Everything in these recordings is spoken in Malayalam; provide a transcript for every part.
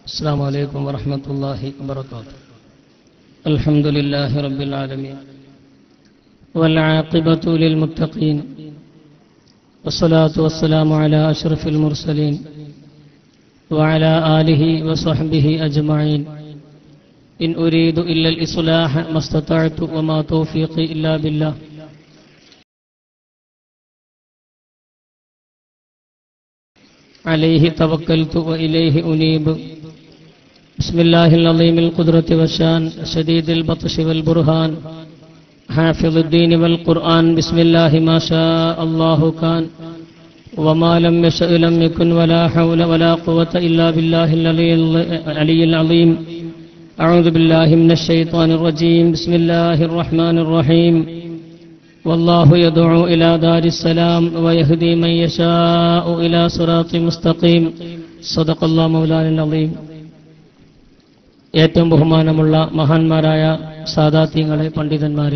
السلام عليكم ورحمة الله وبركاته. الحمد لله رب العالمين والعاقبة للمتقين والصلاة والسلام على أشرف المرسلين وعلى آله وصحبه أجمعين. إن أريد إلا الإصلاح ما استطعت وما توفيقي إلا بالله. عليه توكلت وإليه أنيب. بسم الله العظيم القدرة والشان شديد البطش والبرهان حافظ الدين والقرآن. بسم الله ما شاء الله كان وما لم يشأ لم يكن ولا حول ولا قوة إلا بالله العلي العظيم. أعوذ بالله من الشيطان الرجيم. بسم الله الرحمن الرحيم. والله يدعو إلى دار السلام ويهدي من يشاء إلى صراط مستقيم. صدق الله مولانا العظيم. ഏറ്റവും ബഹുമാനമുള്ള മഹാന്മാരായ സാദാത്യങ്ങളെ, പണ്ഡിതന്മാരെ,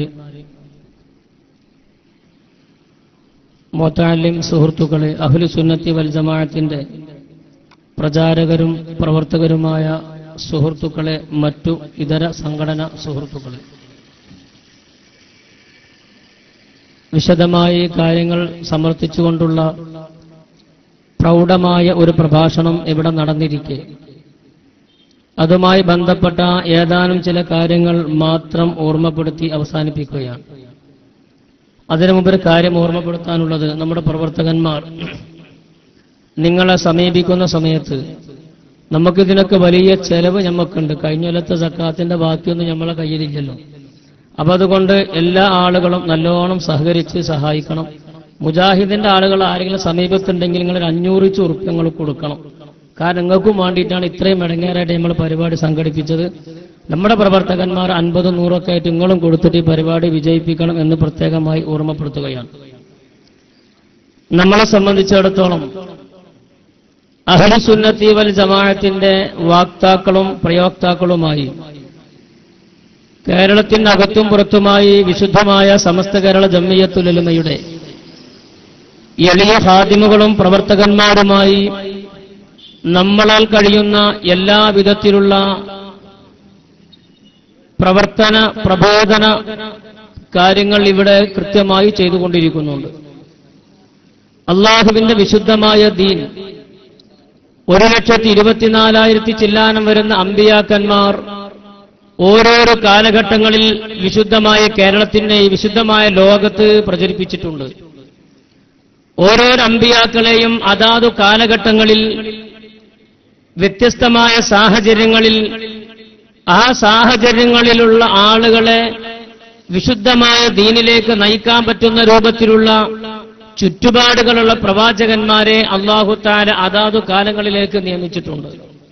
മുതഅല്ലിം സുഹൃത്തുക്കളെ, അഹ്ലു സുന്നത്തി വൽ ജമാഅത്തിന്റെ പ്രചാരകരും പ്രവർത്തകരുമായ സുഹൃത്തുക്കളെ, മറ്റു ഇതര സംഘടനാ സുഹൃത്തുക്കളെ, വിശദമായി കാര്യങ്ങൾ സമർത്ഥിച്ചുകൊണ്ടുള്ള പ്രൗഢമായ ഒരു പ്രഭാഷണം ഇവിടെ നടന്നിരിക്കെ അതുമായി ബന്ധപ്പെട്ട ഏതാനും ചില കാര്യങ്ങൾ മാത്രം ഓർമ്മപ്പെടുത്തി അവസാനിപ്പിക്കുകയാണ്. അതിനു മുമ്പ് ഒരു കാര്യം ഓർമ്മപ്പെടുത്താനുള്ളത്, നമ്മുടെ പ്രവർത്തകന്മാർ നിങ്ങളെ സമീപിക്കുന്ന സമയത്ത് നമുക്കിതിനൊക്കെ വലിയ ചെലവ് നമുക്കുണ്ട്. കഴിഞ്ഞ കൊല്ലത്തെ സക്കാത്തിന്റെ ബാക്കിയൊന്നും നമ്മളെ കയ്യിലില്ലല്ലോ. അപ്പൊ അതുകൊണ്ട് എല്ലാ ആളുകളും നല്ലോണം സഹകരിച്ച് സഹായിക്കണം. മുജാഹിദിന്റെ ആളുകൾ ആരെങ്കിലും സമീപത്തുണ്ടെങ്കിൽ നിങ്ങൾ 500 ഉറുപ്പ്യങ്ങൾ കൊടുക്കണം. കാരണം നിങ്ങൾക്കും വേണ്ടിയിട്ടാണ് ഇത്രയും ഇടങ്ങേറായിട്ട് നമ്മൾ പരിപാടി സംഘടിപ്പിച്ചത്. നമ്മുടെ പ്രവർത്തകന്മാർ 50, 100 ആയിട്ട് നിങ്ങളും കൊടുത്തിട്ട് ഈ പരിപാടി വിജയിപ്പിക്കണം എന്ന് പ്രത്യേകമായി ഓർമ്മപ്പെടുത്തുകയാണ്. നമ്മളെ സംബന്ധിച്ചിടത്തോളം അഹ്ലു സുന്നത്തി വൽ ജമാഅത്തിന്റെ വാക്താക്കളും പ്രയോക്താക്കളുമായി കേരളത്തിന്റെ അകത്തും പുറത്തുമായി വിശുദ്ധമായ സമസ്ത കേരള ജംഇയ്യത്തുൽ ഉലമയുടെ എളിയ ഖാദിമുകളും പ്രവർത്തകന്മാരുമായി നമ്മളാൽ കഴിയുന്ന എല്ലാ വിധത്തിലുള്ള പ്രവർത്തന പ്രബോധന കാര്യങ്ങൾ ഇവിടെ കൃത്യമായി ചെയ്തുകൊണ്ടിരിക്കുന്നുണ്ട്. അള്ളാഹുവിന്റെ വിശുദ്ധമായ ദീൻ 1,24,000 ചില്ലാനം വരുന്ന അമ്പിയാക്കന്മാർ ഓരോരോ കാലഘട്ടങ്ങളിൽ വിശുദ്ധമായ കേരളത്തിന്റെ ഈ വിശുദ്ധമായ ലോകത്ത് പ്രചരിപ്പിച്ചിട്ടുണ്ട്. ഓരോരോ അമ്പിയാക്കളെയും അതാതു കാലഘട്ടങ്ങളിൽ വ്യത്യസ്തമായ സാഹചര്യങ്ങളിൽ ആ സാഹചര്യങ്ങളിലുള്ള ആളുകളെ വിശുദ്ധമായ ദീനിലേക്ക് നയിക്കാൻ പറ്റുന്ന രൂപത്തിലുള്ള ചുറ്റുപാടുകളുള്ള പ്രവാചകന്മാരെ അല്ലാഹു തആല അതാതു കാലങ്ങളിലേക്ക് നിയമിച്ചിട്ടുണ്ട്.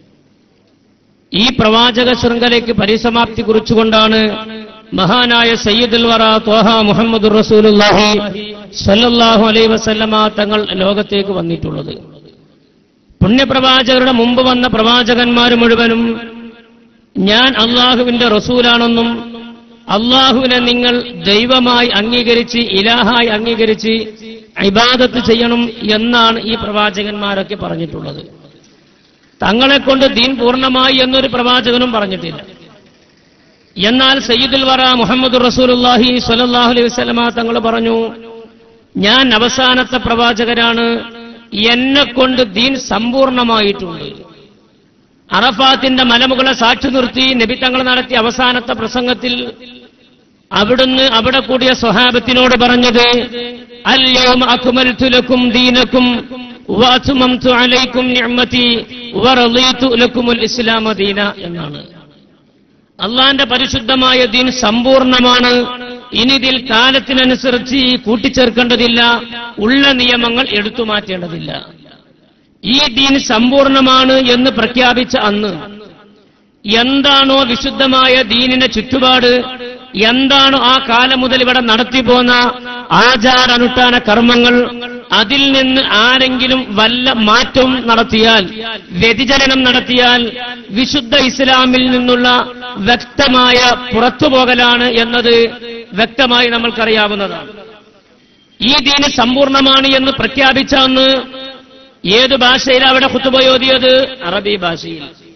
ഈ പ്രവാചക ശൃംഖലയ്ക്ക് പരിസമാപ്തി കുറിച്ചുകൊണ്ടാണ് മഹാനായ സയ്യിദുൽ വറ ത്വാഹ മുഹമ്മദുർ റസൂലുള്ളാഹി സ്വല്ലല്ലാഹു അലൈഹി വസല്ലമ തങ്ങൾ ലോകത്തേക്ക് വന്നിട്ടുള്ളത്. പുണ്യപ്രവാചകരുടെ മുമ്പ് വന്ന പ്രവാചകന്മാർ മുഴുവനും ഞാൻ അള്ളാഹുവിന്റെ റസൂലാണെന്നും അള്ളാഹുവിനെ നിങ്ങൾ ദൈവമായി അംഗീകരിച്ച് ഇലാഹായി അംഗീകരിച്ച് ഇബാദത്ത് ചെയ്യണം എന്നാണ് ഈ പ്രവാചകന്മാരൊക്കെ പറഞ്ഞിട്ടുള്ളത്. തങ്ങളെ കൊണ്ട് ദീൻ പൂർണ്ണമായി എന്നൊരു പ്രവാചകനും പറഞ്ഞിട്ടില്ല. എന്നാൽ സയ്യിദുൽ വറ മുഹമ്മദുർ റസൂലുള്ളാഹി സ്വല്ലല്ലാഹു അലൈഹി വസല്ലമ തങ്ങൾ പറഞ്ഞു, ഞാൻ അവസാനത്തെ പ്രവാചകരാണ്, എന്നെ കൊണ്ട് ദീൻ സമ്പൂർണമായിട്ടുണ്ട്. അറഫാത്തിന്റെ മലമുകളെ സാക്ഷി നിർത്തി നബി തങ്ങൾ നടത്തിയ അവസാനത്തെ പ്രസംഗത്തിൽ അവിടുന്ന് അവിടെ കൂടിയ സ്വഹാബത്തിനോട് പറഞ്ഞത്, അൽ യൗമ അക്മൽതു ലക്കും ദീനക്കും വഅത്മംതു അലൈക്കും നിഅമതി വറളീതു ലക്കുമുൽ ഇസ്ലാമ ദീന എന്നാണ്. അള്ളാന്റെ പരിശുദ്ധമായ ദീൻ സമ്പൂർണമാണ്. ഇനി ഇതിൽ കാലത്തിനനുസരിച്ച് കൂട്ടിച്ചേർക്കേണ്ടതില്ല, ഉള്ള നിയമങ്ങൾ എടുത്തു മാറ്റേണ്ടതില്ല. ഈ ദീൻ സമ്പൂർണമാണ് എന്ന് പ്രഖ്യാപിച്ച അന്ന് എന്താണോ വിശുദ്ധമായ ദീനിന്റെ ചുറ്റുപാട്, എന്താണോ ആ കാലം മുതൽ ഇവിടെ നടത്തിപ്പോന്ന ആചാരാനുഷ്ഠാന കർമ്മങ്ങൾ, അതിൽ നിന്ന് ആരെങ്കിലും വല്ല മാറ്റവും നടത്തിയാൽ, വ്യതിചലനം നടത്തിയാൽ വിശുദ്ധ ഇസ്ലാമിൽ നിന്നുള്ള വ്യക്തമായ പുറത്തുപോകലാണ് എന്നത് വ്യക്തമായി നമ്മൾക്കറിയാവുന്നതാണ്. ഈ ദീന് സമ്പൂർണമാണ് എന്ന് പ്രഖ്യാപിച്ച അന്ന് ഏത് ഭാഷയിൽ അവിടെ ഖുതുബ ഓതിയത്? അറബി ഭാഷയിൽ.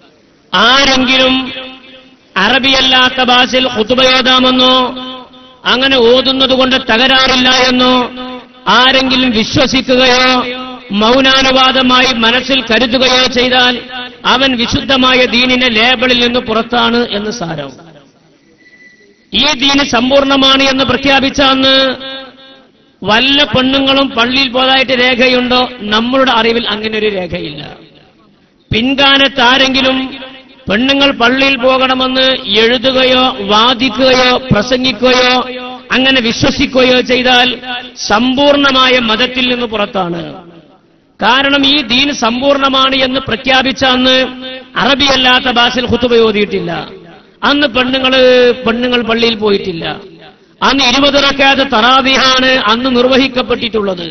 ആരെങ്കിലും അറബിയല്ലാത്ത ഭാഷയിൽ ഖുതുബയോദാമെന്നോ അങ്ങനെ ഓതുന്നതുകൊണ്ട് തകരാറില്ല എന്നോ ആരെങ്കിലും വിശ്വസിക്കുകയോ മൗനാനുവാദമായി മനസ്സിൽ കരുതുകയോ ചെയ്താൽ അവൻ വിശുദ്ധമായ ദീനിന്റെ ലേബിളിൽ നിന്ന് പുറത്താണ് എന്ന് സാരം. ഈ ദീന് സമ്പൂർണ്ണമാണ് എന്ന് പ്രഖ്യാപിച്ച അന്ന് വല്ല പെണ്ണുങ്ങളും പള്ളിയിൽ പോയതായിട്ട് രേഖയുണ്ടോ? നമ്മളുടെ അറിവിൽ അങ്ങനെ ഒരു രേഖയില്ല. പിൻകാലത്ത് ആരെങ്കിലും പെണ്ണുങ്ങൾ പള്ളിയിൽ പോകണമെന്ന് എഴുതുകയോ വാദിക്കുകയോ പ്രസംഗിക്കുകയോ അങ്ങനെ വിശ്വസിക്കുകയോ ചെയ്താൽ സമ്പൂർണമായ മതത്തിൽ നിന്ന് പുറത്താണ്. കാരണം ഈ ദീൻ സമ്പൂർണമാണ് എന്ന് പ്രഖ്യാപിച്ച അന്ന് അറബിയല്ലാത്ത ഭാഷയിൽ ഖുതുബ ഓതിയിട്ടില്ല. അന്ന് പെണ്ണുങ്ങൾ പള്ളിയിൽ പോയിട്ടില്ല. അന്ന് 20 റക്അത്ത് തറാവീഹാണ് അന്ന് നിർവഹിക്കപ്പെട്ടിട്ടുള്ളത്.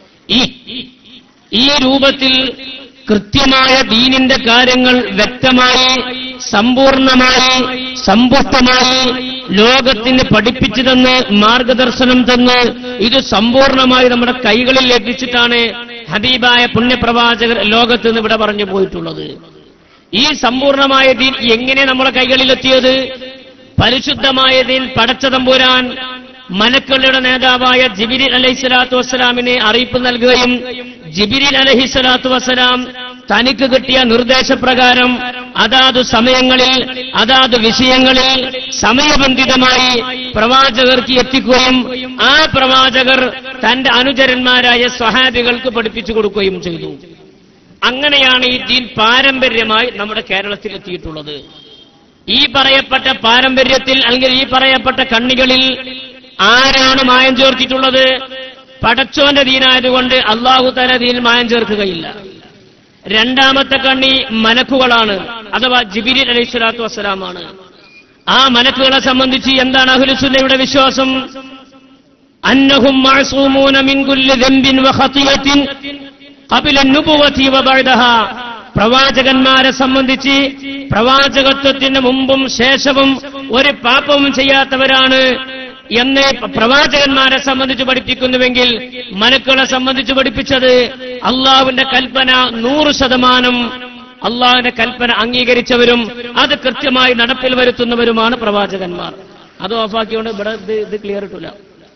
ഈ രൂപത്തിൽ കൃത്യമായ ദീനിന്റെ കാര്യങ്ങൾ വ്യക്തമായി സമ്പൂർണമായി സമ്പുഷ്ടമായി ലോകത്തിന് പഠിപ്പിച്ചു തന്ന് മാർഗദർശനം തന്ന് ഇത് സമ്പൂർണമായി നമ്മുടെ കൈകളിൽ ലഭിച്ചിട്ടാണ് ഹബീബായ പുണ്യപ്രവാചകർ ലോകത്ത് നിന്ന് ഇവിടെ പറഞ്ഞു പോയിട്ടുള്ളത്. ഈ സമ്പൂർണമായ ദീൻ എങ്ങനെ നമ്മുടെ കൈകളിലെത്തിയത്? പരിശുദ്ധമായ ദീൻ പടച്ച തമ്പുരാൻ മലക്കുകളുടെ നേതാവായ ജിബ്രീൽ അലൈഹിസ്സലാത്തു വസ്സലാമിനെ അറിയിപ്പ് നൽകുകയും ജിബ്രീൽ അലൈഹിസ്സലാത്തു വസ്സലാം തനിക്ക് കിട്ടിയ നിർദ്ദേശപ്രകാരം അതാത് സമയങ്ങളിൽ അതാത് വിഷയങ്ങളിൽ സമയബന്ധിതമായി പ്രവാചകർക്ക് എത്തിക്കുകയും ആ പ്രവാചകർ തന്റെ അനുചരന്മാരായ സ്വഹാബികൾക്ക് പഠിപ്പിച്ചു കൊടുക്കുകയും ചെയ്തു. അങ്ങനെയാണ് ഈ ദീൻ പാരമ്പര്യമായി നമ്മുടെ കേരളത്തിൽ എത്തിയിട്ടുള്ളത്. ഈ പറയപ്പെട്ട പാരമ്പര്യത്തിൽ അല്ലെങ്കിൽ ഈ പറയപ്പെട്ട കണ്ണികളിൽ ആരാണ് മായം ചേർത്തിട്ടുള്ളത്? പടച്ചോന്റെ ദീനായതുകൊണ്ട് അല്ലാഹു തആല ദീനിൽ മായം ചേർക്കുകയില്ല. രണ്ടാമത്തെ കണ്ണി മലക്കുകളാണ്, അഥവാ ജിബ്രീൽ അലൈഹിസ്സലാത്തു വസ്സലാമാണ്. ആ മലക്കുകളെ സംബന്ധിച്ച് എന്താണ് അഹ്ലുസുന്നയുടെ വിശ്വാസം? അന്നഹും മഅസൂമൂന മിൻ കുല്ലി ദംബിൻ വ ഖതിയത്തിൻ ഖബല അൻ-നുബുവതി വ ബഅദഹാ. പ്രവാചകന്മാരെ സംബന്ധിച്ച് പ്രവാചകത്വത്തിന് മുമ്പും ശേഷവും ഒരു പാപവും ചെയ്യാത്തവരാണ് എന്ന് പ്രവാചകന്മാരെ സംബന്ധിച്ച് പഠിപ്പിക്കുന്നുവെങ്കിൽ മലക്കുകളെ സംബന്ധിച്ച് പഠിപ്പിച്ചത് അള്ളാഹുവിന്റെ കൽപ്പന 100% അള്ളാഹുവിന്റെ കൽപ്പന അംഗീകരിച്ചവരും അത് കൃത്യമായി നടപ്പിൽ വരുത്തുന്നവരുമാണ് പ്രവാചകന്മാർ. അത് ഓഫാക്കിയോണ്ട് ഇവിടെ ഇത് ക്ലിയർ ഇട്ടില്ല.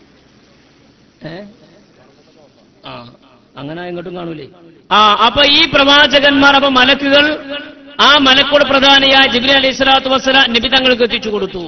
അങ്ങനെ എങ്ങോട്ടും കാണൂലേ? അപ്പൊ ഈ പ്രവാചകന്മാർ, അപ്പൊ മലക്കുകൾ, ആ മലക്കുകൾ പ്രധാനിയായ ജിബ്രീൽ അലൈഹിസ്സലാത്തു വസ്സലാം നബി തങ്ങൾക്ക് എത്തിച്ചു കൊടുത്തു.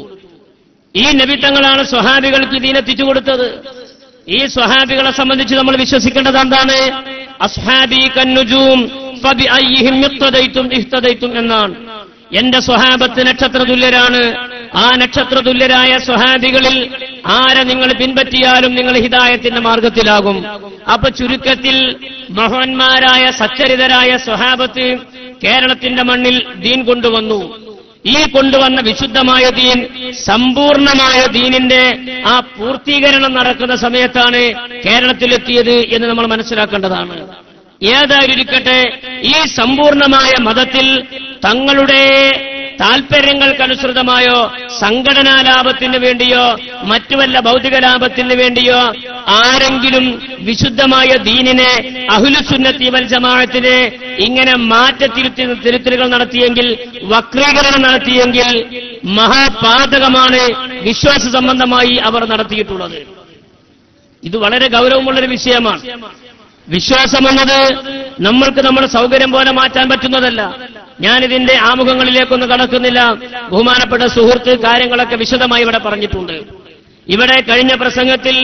ഈ നബി തങ്ങളാണ് സ്വഹാബികൾക്ക് ഇതിനെത്തിച്ചു കൊടുത്തത്. ഈ സ്വഹാബികളെ സംബന്ധിച്ച് നമ്മൾ വിശ്വസിക്കേണ്ടത് എന്താണ്? അസ്ഹാബി കന്നുജൂം ഫബിഅയ്യിഹിം ഇഖ്തദൈതും ഇഹ്തദൈതും എന്നാണ്. എന്റെ സ്വഹാബത്ത് നക്ഷത്രതുല്യരാണ്. ആ നക്ഷത്രതുല്യരായ സ്വഹാബികളിൽ ആരെ നിങ്ങൾ പിൻപറ്റിയാലും നിങ്ങൾ ഹിദായത്തിന്റെ മാർഗത്തിലാകും. അപ്പൊ ചുരുക്കത്തിൽ മഹാന്മാരായ സച്ചരിതരായ സ്വഹാബത്ത് കേരളത്തിന്റെ മണ്ണിൽ ദീൻ കൊണ്ടുവന്നു. ഈ കൊണ്ടുവന്ന വിശുദ്ധമായ ദീൻ, സമ്പൂർണമായ ദീനിന്റെ ആ പൂർത്തീകരണം നടക്കുന്ന സമയത്താണ് കേരളത്തിലെത്തിയത് എന്ന് നമ്മൾ മനസ്സിലാക്കേണ്ടതാണ്. ഏതായിരിക്കട്ടെ, ഈ സമ്പൂർണമായ മതത്തിൽ തങ്ങളുടെ താൽപര്യങ്ങൾക്കനുസൃതമായോ സംഘടനാ ലാഭത്തിന് വേണ്ടിയോ മറ്റു വല്ല ഭൗതിക ലാഭത്തിന് വേണ്ടിയോ ആരെങ്കിലും വിശുദ്ധമായ ദീനിനെ, അഹ്ലുസുന്നത്തി വൽ ജമാഅത്തിനെ ഇങ്ങനെ തിരുത്തലുകൾ നടത്തിയെങ്കിൽ, വക്രീകരണം നടത്തിയെങ്കിൽ മഹാപാതകമാണ് വിശ്വാസ സംബന്ധമായി അവർ നടത്തിയിട്ടുള്ളത്. ഇത് വളരെ ഗൗരവമുള്ളൊരു വിഷയമാണ്. വിശ്വാസമെന്നത് നമ്മൾക്ക് നമ്മുടെ സൗകര്യം പോലെ മാറ്റാൻ പറ്റുന്നതല്ല. ഞാനിതിന്റെ ആമുഖങ്ങളിലേക്കൊന്നും കടക്കുന്നില്ല. ബഹുമാനപ്പെട്ട സുഹൃത്ത് കാര്യങ്ങളൊക്കെ വിശദമായി ഇവിടെ പറഞ്ഞിട്ടുണ്ട്. ഇവിടെ കഴിഞ്ഞ പ്രസംഗത്തിൽ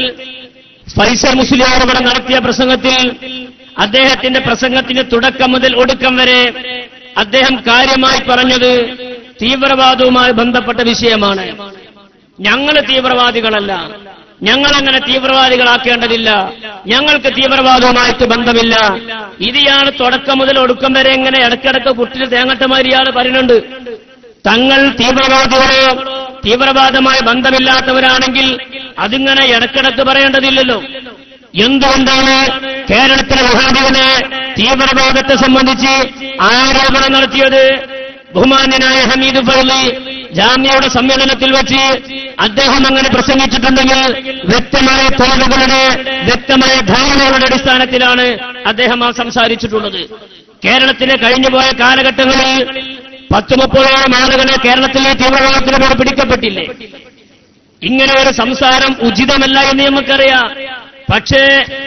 ഫൈസൽ മുസ്ലിയാർ ഇവിടെ നടത്തിയ പ്രസംഗത്തിൽ അദ്ദേഹത്തിന്റെ പ്രസംഗത്തിന് തുടക്കം മുതൽ ഒടുക്കം വരെ അദ്ദേഹം കാര്യമായി പറഞ്ഞത് തീവ്രവാദവുമായി ബന്ധപ്പെട്ട വിഷയമാണ്. ഞങ്ങൾ തീവ്രവാദികളല്ല, ഞങ്ങളങ്ങനെ തീവ്രവാദികളാക്കേണ്ടതില്ല, ഞങ്ങൾക്ക് തീവ്രവാദവുമായിട്ട് ബന്ധമില്ല. ഇയാള് തുടക്കം മുതൽ ഒടുക്കം വരെ ഇങ്ങനെ ഇടയ്ക്കിടയ്ക്ക് കുട്ടിൽ തേങ്ങട്ടമാരി ഇയാൾ പറയുന്നുണ്ട്. തങ്ങൾ തീവ്രവാദികളോ തീവ്രവാദമായി ബന്ധമില്ലാത്തവരാണെങ്കിൽ അതിങ്ങനെ ഇടയ്ക്കിടയ്ക്ക് പറയേണ്ടതില്ലല്ലോ. എന്തുകൊണ്ടാണ് കേരളത്തിലെ വഹാബികളെ തീവ്രവാദത്തെ സംബന്ധിച്ച് ആരോപണം നടത്തിയത്? ബഹുമാന്യനായ ഹമീദ് ഫൈലി ജാമ്യയുടെ സമ്മേളനത്തിൽ വെച്ച് അദ്ദേഹം അങ്ങനെ പ്രസംഗിച്ചിട്ടുണ്ടെങ്കിൽ വ്യക്തമായ തെളിവുകളുടെ വ്യക്തമായ ധാരണകളുടെ അടിസ്ഥാനത്തിലാണ് അദ്ദേഹം ആ സംസാരിച്ചിട്ടുള്ളത്. കേരളത്തിലെ കഴിഞ്ഞുപോയ കാലഘട്ടങ്ങളിൽ 10-30 ആളുകളെ കേരളത്തിലെ തീവ്രവാദത്തിലൂടെ പിടിക്കപ്പെട്ടില്ലേ? ഇങ്ങനെ ഒരു സംസാരം ഉചിതമല്ല എന്ന് നമുക്കറിയാം. പക്ഷേ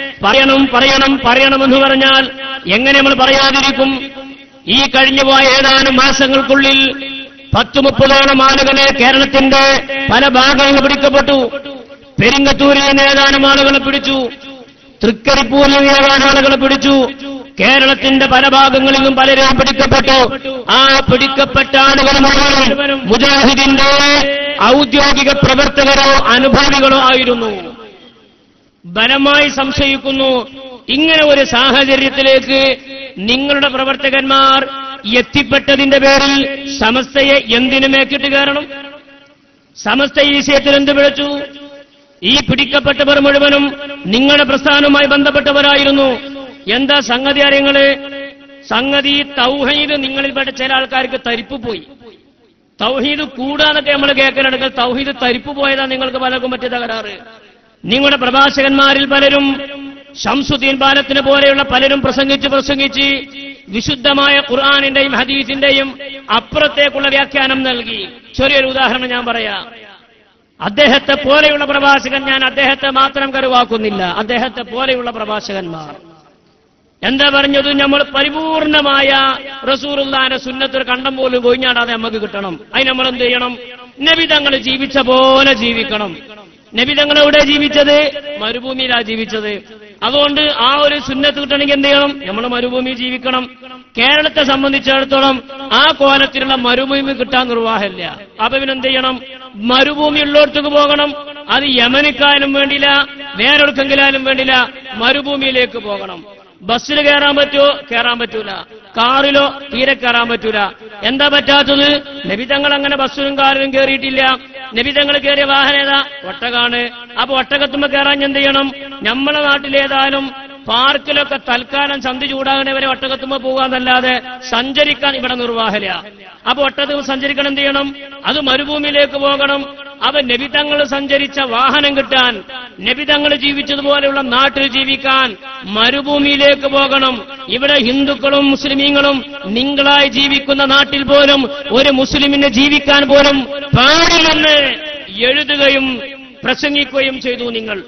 പറയണമെന്ന് പറഞ്ഞാൽ എങ്ങനെ നമ്മൾ പറയാതിരിക്കും? ഈ കഴിഞ്ഞുപോയ ഏതാനും മാസങ്ങൾക്കുള്ളിൽ 10-30 ആളുകളെ കേരളത്തിന്റെ പല ഭാഗങ്ങളിൽ പിടിക്കപ്പെട്ടു. പെരിങ്ങത്തൂരിൽ നിന്ന് ഏതാനും ആളുകളെ പിടിച്ചു, തൃക്കരിപ്പൂരിൽ നിന്ന് ഏതാനും ആളുകളെ പിടിച്ചു. കേരളത്തിന്റെ പല ഭാഗങ്ങളിലും പലരെയും പിടിക്കപ്പെട്ടു. ആ പിടിക്കപ്പെട്ട ആളുകൾ മുഴുവനും മുജാഹിദിന്റെ ഔദ്യോഗിക പ്രവർത്തകരോ അനുഭാവികളോ ആയിരുന്നു. ബലമായി സംശയിക്കുന്നു, ഇങ്ങനെ ഒരു സാഹചര്യത്തിലേക്ക് നിങ്ങളുടെ പ്രവർത്തകന്മാർ എത്തിപ്പെട്ടതിന്റെ പേരിൽ സമസ്തയെ എന്തിനു മേക്കിട്ട് കയറണം? സമസ്ത ഈ വിഷയത്തിൽ എന്ത് പിഴച്ചു? ഈ പിടിക്കപ്പെട്ടവർ മുഴുവനും നിങ്ങളുടെ പ്രസ്ഥാനവുമായി ബന്ധപ്പെട്ടവരായിരുന്നു. എന്താ സംഗതി അറിയങ്ങള്? സംഗതി തൗഹീദ് നിങ്ങളിൽപ്പെട്ട ചില ആൾക്കാർക്ക് തരിപ്പ് പോയി. തൗഹീദ് കൂടാന്നൊക്കെ നമ്മൾ കേൾക്കലെടുക്കൽ തൗഹീദ് തരിപ്പ് പോയതാ നിങ്ങൾക്ക് പലർക്കും പറ്റിയ തകരാറ്. നിങ്ങളുടെ പ്രഭാഷകന്മാരിൽ പലരും ശംസുദ്ദീൻ ബാലത്തിനെ പോലെയുള്ള പലരും പ്രസംഗിച്ച് വിശുദ്ധമായ ഖുർആനിന്റെയും ഹദീസിന്റെയും അപ്പുറത്തേക്കുള്ള വ്യാഖ്യാനം നൽകി. ചെറിയൊരു ഉദാഹരണം ഞാൻ പറയാം. അദ്ദേഹത്തെ പോലെയുള്ള പ്രഭാഷകൻ, ഞാൻ അദ്ദേഹത്തെ മാത്രം കരുവാക്കുന്നില്ല, അദ്ദേഹത്തെ പോലെയുള്ള പ്രഭാഷകന്മാർ എന്താ പറഞ്ഞത്? നമ്മൾ പരിപൂർണമായ റസൂലുള്ളാഹിന്റെ സുന്നത്തൊരു കണ്ടം പോലും കൊഴിഞ്ഞാടാതെ നമുക്ക് കിട്ടണം. അതിന് നമ്മൾ എന്ത് ചെയ്യണം? നബി തങ്ങൾ ജീവിച്ച പോലെ ജീവിക്കണം. നബി തങ്ങൾ എവിടെ ജീവിച്ചത്? മരുഭൂമിയിലാ ജീവിച്ചത്. അതുകൊണ്ട് ആ ഒരു സുന്നത്ത് കിട്ടണമെങ്കിൽ എന്ത് ചെയ്യണം? നമ്മൾ മരുഭൂമി ജീവിക്കണം. കേരളത്തെ സംബന്ധിച്ചിടത്തോളം ആ കോലത്തിലുള്ള മരുഭൂമി കിട്ടാൻ നിർവാഹമില്ല. അപ്പൊ ഇവനെന്ത് ചെയ്യണം? മരുഭൂമി ഉള്ളിടത്തേക്ക് പോകണം. അത് യമനിക്കായാലും വേണ്ടില്ല, വേറൊടുക്കെങ്കിലായാലും വേണ്ടില്ല, മരുഭൂമിയിലേക്ക് പോകണം. ബസ്സിൽ കയറാൻ പറ്റുമോ? കയറാൻ പറ്റൂല. കാറിലോ തീരെ കയറാൻ പറ്റൂല. എന്താ പറ്റാത്തത്? നബിതങ്ങൾ അങ്ങനെ ബസ്സിലും കാറിലും കയറിയിട്ടില്ല. നബിതങ്ങൾ കയറിയ വാഹനം ഏതാ? ഒട്ടകാണ്. അപ്പൊ ഒട്ടകത്തുമ്പോ കയറാൻ എന്ത് ചെയ്യണം? നമ്മളെ നാട്ടിലേതായാലും പാർക്കിലൊക്കെ തൽക്കാലം സന്ധി ചൂടാകണവരെ ഒട്ടകത്തുമ്പോ പോകാന്നല്ലാതെ സഞ്ചരിക്കാൻ ഇവിടെ നിർവാഹമില്ല. അപ്പൊ ഒട്ടകത്ത് സഞ്ചരിക്കണം എന്ത് ചെയ്യണം? അത് മരുഭൂമിയിലേക്ക് പോകണം. അവ നബിതങ്ങൾ സഞ്ചരിച്ച വാഹനം കിട്ടാൻ, നബിതങ്ങൾ ജീവിച്ചതുപോലെയുള്ള നാട്ടിൽ ജീവിക്കാൻ മരുഭൂമിയിലേക്ക് പോകണം. ഇവിടെ ഹിന്ദുക്കളും മുസ്ലിമീങ്ങളും നിങ്ങളായി ജീവിക്കുന്ന നാട്ടിൽ പോലും ഒരു മുസ്ലിമിനെ ജീവിക്കാൻ പോലും പാടില്ലെന്ന് എഴുതുകയും പ്രസംഗിക്കുകയും ചെയ്തു.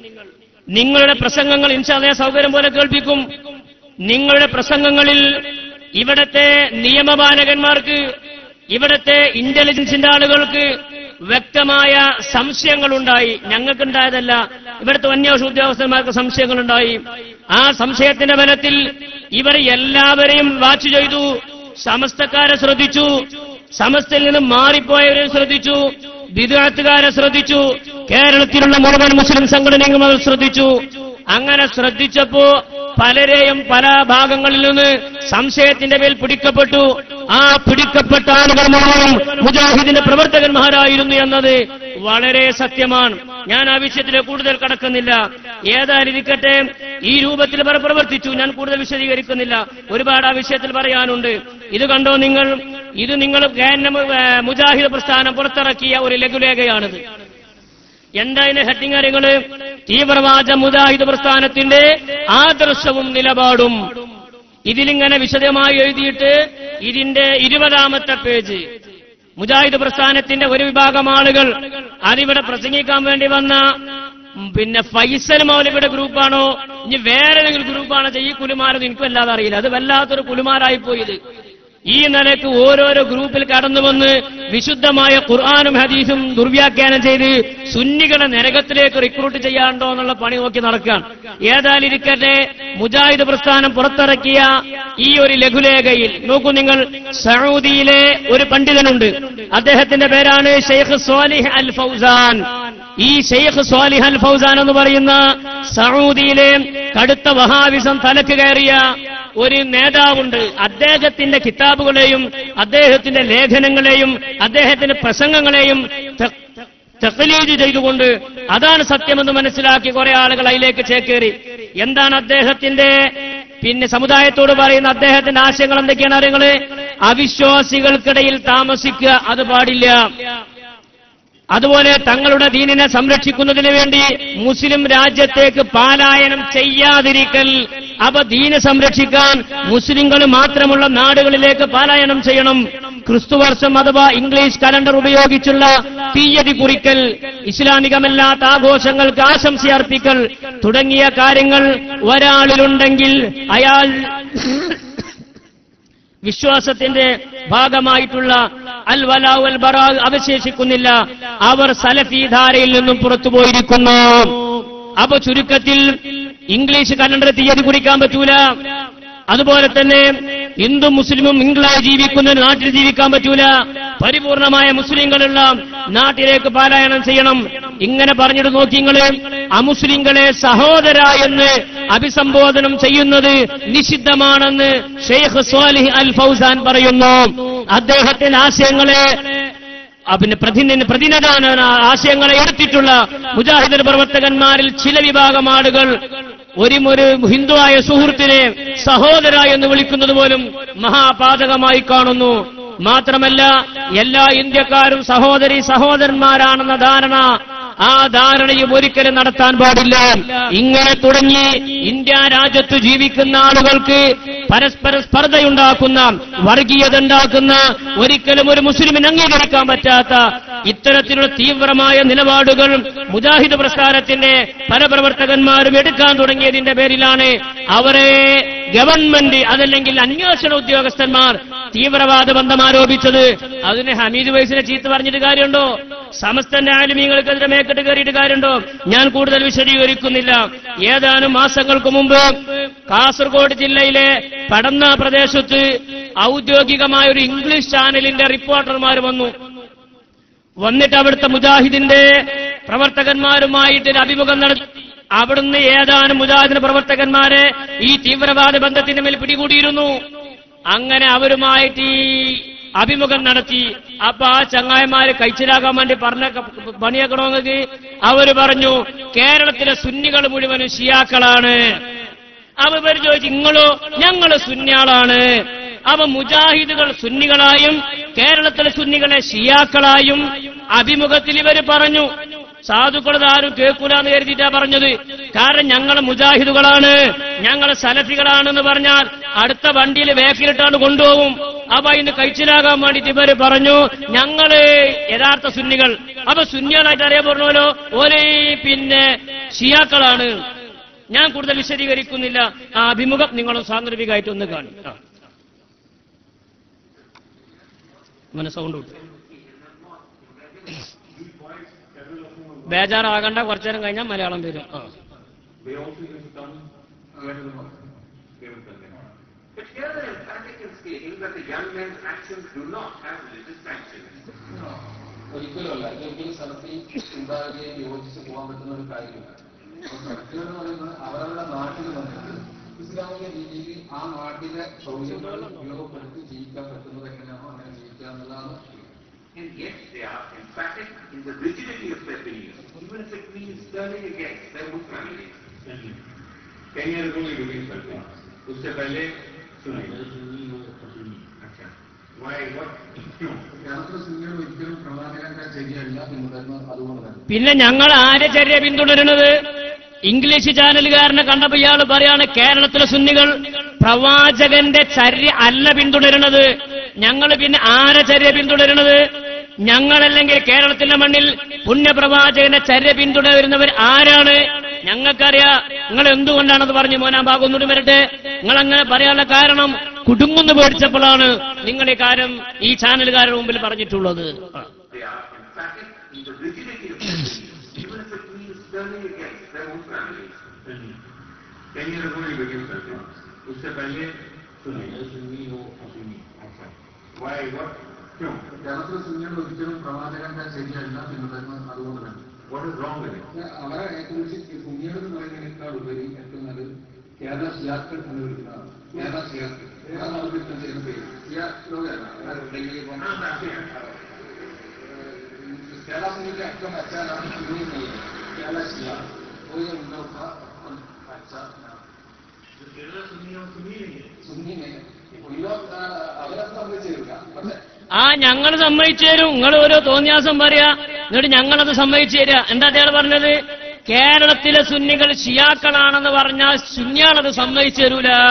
നിങ്ങളുടെ പ്രസംഗങ്ങൾ ഇൻഷാ അല്ലാഹ് സൗകര്യം പോലെ കേൾപ്പിക്കും. നിങ്ങളുടെ പ്രസംഗങ്ങളിൽ ഇവിടത്തെ നിയമപാലകന്മാർക്ക്, ഇവിടത്തെ ഇന്റലിജൻസിന്റെ ആളുകൾക്ക് വ്യക്തമായ സംശയങ്ങളുണ്ടായി. ഞങ്ങൾക്കുണ്ടായതല്ല, ഇവിടുത്തെ അന്വേഷണ ഉദ്യോഗസ്ഥന്മാർക്ക് സംശയങ്ങളുണ്ടായി. ആ സംശയത്തിന്റെ ബലത്തിൽ ഇവർ എല്ലാവരെയും വാച്ച് ചെയ്തു. സമസ്തക്കാരെ ശ്രദ്ധിച്ചു, സമസ്തയിൽ നിന്ന് മാറിപ്പോയവരെ ശ്രദ്ധിച്ചു, ബിദ്അത്തുകാരെ ശ്രദ്ധിച്ചു, കേരളത്തിലുള്ള മുഴുവൻ മുസ്ലിം സംഘടനകളും അവർ ശ്രദ്ധിച്ചു. അങ്ങനെ ശ്രദ്ധിച്ചപ്പോ പലരെയും പല ഭാഗങ്ങളിൽ നിന്ന് സംശയത്തിന്റെ പേരിൽ പിടിക്കപ്പെട്ടു. ആ പിടിക്കപ്പെട്ട ആളുകൾ മുഴുവൻ മുജാഹിദിന്റെ പ്രവർത്തകന്മാരായിരുന്നു എന്നത് വളരെ സത്യമാണ്. ഞാൻ ആ വിഷയത്തിൽ കൂടുതൽ കടക്കുന്നില്ല. ഏതായാലും ഇരിക്കട്ടെ, ഈ രൂപത്തിൽ അവർ പ്രവർത്തിച്ചു. ഞാൻ കൂടുതൽ വിശദീകരിക്കുന്നില്ല, ഒരുപാട് ആ വിഷയത്തിൽ പറയാനുണ്ട്. ഇത് കണ്ടോ നിങ്ങൾ? ഇത് നിങ്ങൾ മുജാഹിദ് പ്രസ്ഥാനം പുറത്തിറക്കിയ ഒരു ലഘുലേഖയാണിത്. എന്താ ഇതിന്റെ ഹെഡിങ് കാര്യങ്ങള്? തീവ്രവാദ മുജാഹിദ് പ്രസ്ഥാനത്തിന്റെ ആദർശവും നിലപാടും. ഇതിലിങ്ങനെ വിശദമായി എഴുതിയിട്ട് ഇതിന്റെ 20ാമത്തെ പേജ്. മുജാഹിദ് പ്രസ്ഥാനത്തിന്റെ ഒരു വിഭാഗം ആളുകൾ അതിവിടെ പ്രസംഗിക്കാൻ വേണ്ടി വന്ന ഫൈസൽ മൗലവിയുടെ ഗ്രൂപ്പാണോ ഇനി വേറെ ഏതെങ്കിലും ഗ്രൂപ്പാണോ ഈ കുലുമാരെന്ന് എനിക്കും വല്ലാതെ അറിയില്ല. അത് വല്ലാത്തൊരു കുലുമാരായിപ്പോയത്. ഈ നിലയ്ക്ക് ഓരോരോ ഗ്രൂപ്പിൽ കടന്നു വന്ന് വിശുദ്ധമായ ഖുർആനും ഹദീസും ദുർവ്യാഖ്യാനം ചെയ്ത് സുന്നികളെ നരകത്തിലേക്ക് റിക്രൂട്ട് ചെയ്യാണ്ടോ എന്നുള്ള പണി നോക്കി നടക്കുകയാണ്. ഏതായാലും ഇരിക്കട്ടെ, മുജാഹിദ് പ്രസ്ഥാനം പുറത്തിറക്കിയ ഈ ഒരു ലഘുലേഖയിൽ നോക്കൂ നിങ്ങൾ. സൗദിയിലെ ഒരു പണ്ഡിതനുണ്ട്, അദ്ദേഹത്തിന്റെ പേരാണ് ഷെയ്ഖ് സ്വാലിഹ് അൽ ഫൗസാൻ. ഈ ഷെയ്ഖ് സ്വാലിഹ് അൽ ഫൗസാൻ എന്ന് പറയുന്ന സൗദിയിലെ കടുത്ത വഹാബിസം തലക്ക് കയറിയ ഒരു നേതാവുണ്ട്. അദ്ദേഹത്തിന്റെ കിതാബുകളെയും അദ്ദേഹത്തിന്റെ ലേഖനങ്ങളെയും അദ്ദേഹത്തിന്റെ പ്രസംഗങ്ങളെയും തഖ്ലീദ് ചെയ്തുകൊണ്ട് അതാണ് സത്യമെന്ന് മനസ്സിലാക്കി കുറെ ആളുകൾ അതിലേക്ക് ചേക്കേറി. എന്താണ് അദ്ദേഹത്തിന്റെ സമുദായത്തോട് പറയുന്ന അദ്ദേഹത്തിന്റെ ആശയങ്ങൾ എന്തൊക്കെയാണ് അറിയങ്ങള്? അവിശ്വാസികൾക്കിടയിൽ താമസിക്കുക, അത് പാടില്ല. അതുപോലെ തങ്ങളുടെ ദീനിനെ സംരക്ഷിക്കുന്നതിന് വേണ്ടി മുസ്ലിം രാജ്യത്തേക്ക് പലായനം ചെയ്യാതിരിക്കൽ. അപ്പൊ ദീനെ സംരക്ഷിക്കാൻ മുസ്ലിങ്ങൾ മാത്രമുള്ള നാടുകളിലേക്ക് പലായനം ചെയ്യണം. ക്രിസ്തുവർഷം അഥവാ ഇംഗ്ലീഷ് കലണ്ടർ ഉപയോഗിച്ചുള്ള തീയതി കുറിക്കൽ, ഇസ്ലാമികമല്ലാത്ത ആഘോഷങ്ങൾക്ക് ആശംസ അർപ്പിക്കൽ തുടങ്ങിയ കാര്യങ്ങൾ ഒരാളിലുണ്ടെങ്കിൽ അയാൾ വിശ്വാസത്തിന്റെ ഭാഗമായിട്ടുള്ള അൽ വലാ വൽ ബറാ അവശേഷിക്കുന്നില്ല. അവർ സലഫി ധാരയിൽ നിന്നും പുറത്തുപോയിരിക്കുന്നു. അപ്പൊ ചുരുക്കത്തിൽ ഇംഗ്ലീഷ് കലണ്ടർ തീയതി കുറിക്കാൻ പറ്റൂല. അതുപോലെ തന്നെ ഹിന്ദു മുസ്ലിമും ഇംഗ്ലീഷ് ജീവിക്കുന്ന നാട്ടിൽ ജീവിക്കാൻ പറ്റൂല. പരിപൂർണമായ മുസ്ലിങ്ങളുള്ള നാട്ടിലേക്ക് പാലായനം ചെയ്യണം. ഇങ്ങനെ പറഞ്ഞിട്ട് നോക്കിങ്ങള് അമുസ്ലിങ്ങളെ സഹോദര എന്ന് അഭിസംബോധനം ചെയ്യുന്നത് നിഷിദ്ധമാണെന്ന് ഷെയ്ഖ് സ്വാലിഹ് അൽ ഫൗസാൻ പറയുന്നു. അദ്ദേഹത്തിന്റെ ആശയങ്ങളെ പ്രതിനിധാന ആശയങ്ങളെ എടുത്തിട്ടുള്ള മുജാഹിദ് പ്രവർത്തകന്മാരിൽ ചില വിഭാഗം ആളുകൾ ഒരു ഹിന്ദുവായ സുഹൃത്തിനെ സഹോദര എന്ന് വിളിക്കുന്നത് പോലും മഹാപാതകമായി കാണുന്നു. മാത്രമല്ല എല്ലാ ഇന്ത്യക്കാരും സഹോദരന്മാരാണെന്ന ധാരണ, ആ ധാരണയും ഒരിക്കലും നടത്താൻ പാടില്ല. ഇങ്ങനെ തുടങ്ങി ഇന്ത്യ രാജ്യത്ത് ജീവിക്കുന്ന ആളുകൾക്ക് പരസ്പര സ്പർദ്ധയുണ്ടാക്കുന്ന, വർഗീയത ഉണ്ടാക്കുന്ന, ഒരിക്കലും ഒരു മുസ്ലിമിന് അംഗീകരിക്കാൻ പറ്റാത്ത ഇത്തരത്തിലുള്ള തീവ്രമായ നിലപാടുകൾ മുജാഹിദ് പ്രസ്ഥാനത്തിന്റെ പല പ്രവർത്തകന്മാരും എടുക്കാൻ തുടങ്ങിയതിന്റെ പേരിലാണ് അവരെ ഗവൺമെന്റ് അതല്ലെങ്കിൽ അന്വേഷണ ഉദ്യോഗസ്ഥന്മാർ തീവ്രവാദ ബന്ധം ആരോപിച്ചത്. അതിന് ഹമീദ് വൈസിനെ ചീത്ത പറഞ്ഞിട്ട് കാര്യമുണ്ടോ? സമസ്തന്റെ ആലിമീങ്ങൾക്കെതിരെ മേക്കെട്ട് കയറിയിട്ട് കാര്യമുണ്ടോ? ഞാൻ കൂടുതൽ വിശദീകരിക്കുന്നില്ല. ഏതാനും മാസങ്ങൾക്ക് മുമ്പ് കാസർഗോഡ് ജില്ലയിലെ പടന്ന പ്രദേശത്ത് ഔദ്യോഗികമായ ഒരു ഇംഗ്ലീഷ് ചാനലിന്റെ റിപ്പോർട്ടർമാർ വന്നിട്ട് അവിടുത്തെ മുജാഹിദിന്റെ പ്രവർത്തകന്മാരുമായിട്ട് ഒരു അഭിമുഖം നടത്തി. അവിടുന്ന് ഏതാനും മുജാഹിദിന്റെ പ്രവർത്തകന്മാരെ ഈ തീവ്രവാദ ബന്ധത്തിന്റെ മേൽ പിടികൂടിയിരുന്നു. അങ്ങനെ അവരുമായിട്ട് ഈ അഭിമുഖം നടത്തി. അപ്പൊ ആ ചങ്ങായന്മാര് കഴിച്ചിലാകാൻ വേണ്ടി പണിയാക്കണമെങ്കിൽ അവര് പറഞ്ഞു കേരളത്തിലെ സുന്നികൾ മുഴുവനും ഷിയാക്കളാണ്. അവർ ചോദിച്ചു നിങ്ങളോ? ഞങ്ങള് സുന്നിയാളാണ്. അവ മുജാഹിദുകൾ സുന്നികളായും കേരളത്തിലെ സുന്നികളെ ഷിയാക്കളായും അഭിമുഖത്തിൽ ഇവര് പറഞ്ഞു. സാധുക്കളത് ആരും കേൾക്കൂലെന്ന് കരുതിയിട്ടാ പറഞ്ഞത്. കാരണം ഞങ്ങൾ മുജാഹിദുകളാണ്, ഞങ്ങൾ സലഫികളാണെന്ന് പറഞ്ഞാൽ അടുത്ത വണ്ടിയിൽ വേക്കിലിട്ടാണ് കൊണ്ടുപോകും. അപ്പൊ ഇന്ന് കഴിച്ചിലാകാൻ വേണ്ടിയിട്ട് ഇവര് പറഞ്ഞു ഞങ്ങള് യഥാർത്ഥ സുന്നികൾ. അപ്പൊ സുന്നികളായിട്ട് അറിയപ്പെടുന്നല്ലോ ഓരേ ഷിയാക്കളാണ്. ഞാൻ കൂടുതൽ വിശദീകരിക്കുന്നില്ല. ആ അഭിമുഖം നിങ്ങളും സാന്ദർഭികമായിട്ടൊന്ന് കാണും. സൗണ്ട് വിട്ടു ബേജാറാകണ്ട, കുറച്ചു നേരം കഴിഞ്ഞാൽ മലയാളം വരും. ഒരിക്കലുമല്ല, ഇതൊരിക്കലും സലഫി ഉണ്ടാകുകയും യോജിച്ച് പോകാൻ പറ്റുന്ന ഒരു കാര്യമില്ല. സലഫി എന്ന് പറയുന്നത് അവരവരുടെ നാട്ടിൽ വന്നിട്ട് ഇസ്ലാമിക രീതിയിൽ ആ നാട്ടിലെ സൗകര്യങ്ങൾ ഉപയോഗപ്പെടുത്തി ജീവിക്കാൻ പറ്റുന്നത് എങ്ങനെയാണോ അങ്ങനെ ജീവിക്കുക എന്നുള്ളതാണ്. And yet they are emphatic in the rigidity of their belief, even if it means turning against their Muslim beliefs. 10 years ago we became Salfi. उससे पहले सुनी. अच्छा. Why? What? കേരളത്തിലെ സുന്നികൾ ഒരിക്കലും പ്രവാചകന്റെ ചര്യയല്ല പിന്തുടരുന്നത്. അതുകൊണ്ട് തന്നെ പിന്നെ ഞങ്ങൾ ആരെ ചര്യ പിന്തുടരുന്നത്? ഇംഗ്ലീഷ് ചാനലുകാരനെ കണ്ടപ്പോൾ ഇയാൾ പറയാണ് കേരളത്തിലെ സുന്നികൾ പ്രവാചകന്റെ ചര്യ അല്ല പിന്തുടരുന്നത്. ഞങ്ങൾ പിന്നെ ആരെ ചര്യ പിന്തുടരുന്നത്? ഞങ്ങളല്ലെങ്കിൽ കേരളത്തിന്റെ മണ്ണിൽ പുണ്യപ്രവാചകന്റെ ചര്യ പിന്തുടരുന്നവർ ആരാണ്? ഞങ്ങൾക്കറിയാം. നിങ്ങൾ എന്തുകൊണ്ടാണത് പറഞ്ഞു മോനാ ഭാഗം ഒന്നുകൂടി വരട്ടെ. നിങ്ങൾ അങ്ങനെ പറയാനുള്ള കാരണം കുടുങ്ങുന്നു പേടിച്ചപ്പോഴാണ് നിങ്ങൾ ഈ കാര്യം ഈ ചാനലുകാരുടെ മുമ്പിൽ പറഞ്ഞിട്ടുള്ളത്. കേരളത്തിലെ സുന്നികൾ ഒരിക്കലും പ്രവാചകന്റെ ചര്യയല്ല പിന്തുടരുന്നത്. അതുകൊണ്ട് തന്നെ അവരെ കുറിച്ച് സുന്നികൾ എന്ന് പറയുന്നതിനേക്കാൾ ഉപരി ഏറ്റവും നല്ലത് കേരള ഷിയാക്കൾ എന്ന് വിളിക്കുന്നതാണ്. കേരള ഷിയാക്കൾ ചെയ്യുന്ന പേര് കേരള സുന്നിയുടെ അക്കം അച്ഛനാണ് സുന്നി ചെയ്യുന്നത്. കേരള ഷിയ ഒരു അച്ഛ സുന്നിനെ അവരെ സംബന്ധിച്ചില്ല. പക്ഷെ ഞങ്ങൾ സമ്മതിച്ചു തരും. നിങ്ങൾ ഓരോ തോന്നിയാസം പറയാ, എന്നിട്ട് ഞങ്ങളത് സമ്മതിച്ചു തരിക. എന്താ അദ്ദേഹം പറഞ്ഞത്? കേരളത്തിലെ സുന്നികൾ ഷിയാക്കളാണെന്ന് പറഞ്ഞാൽ സുന്നിയാളത് സമ്മതിച്ചു തരൂല.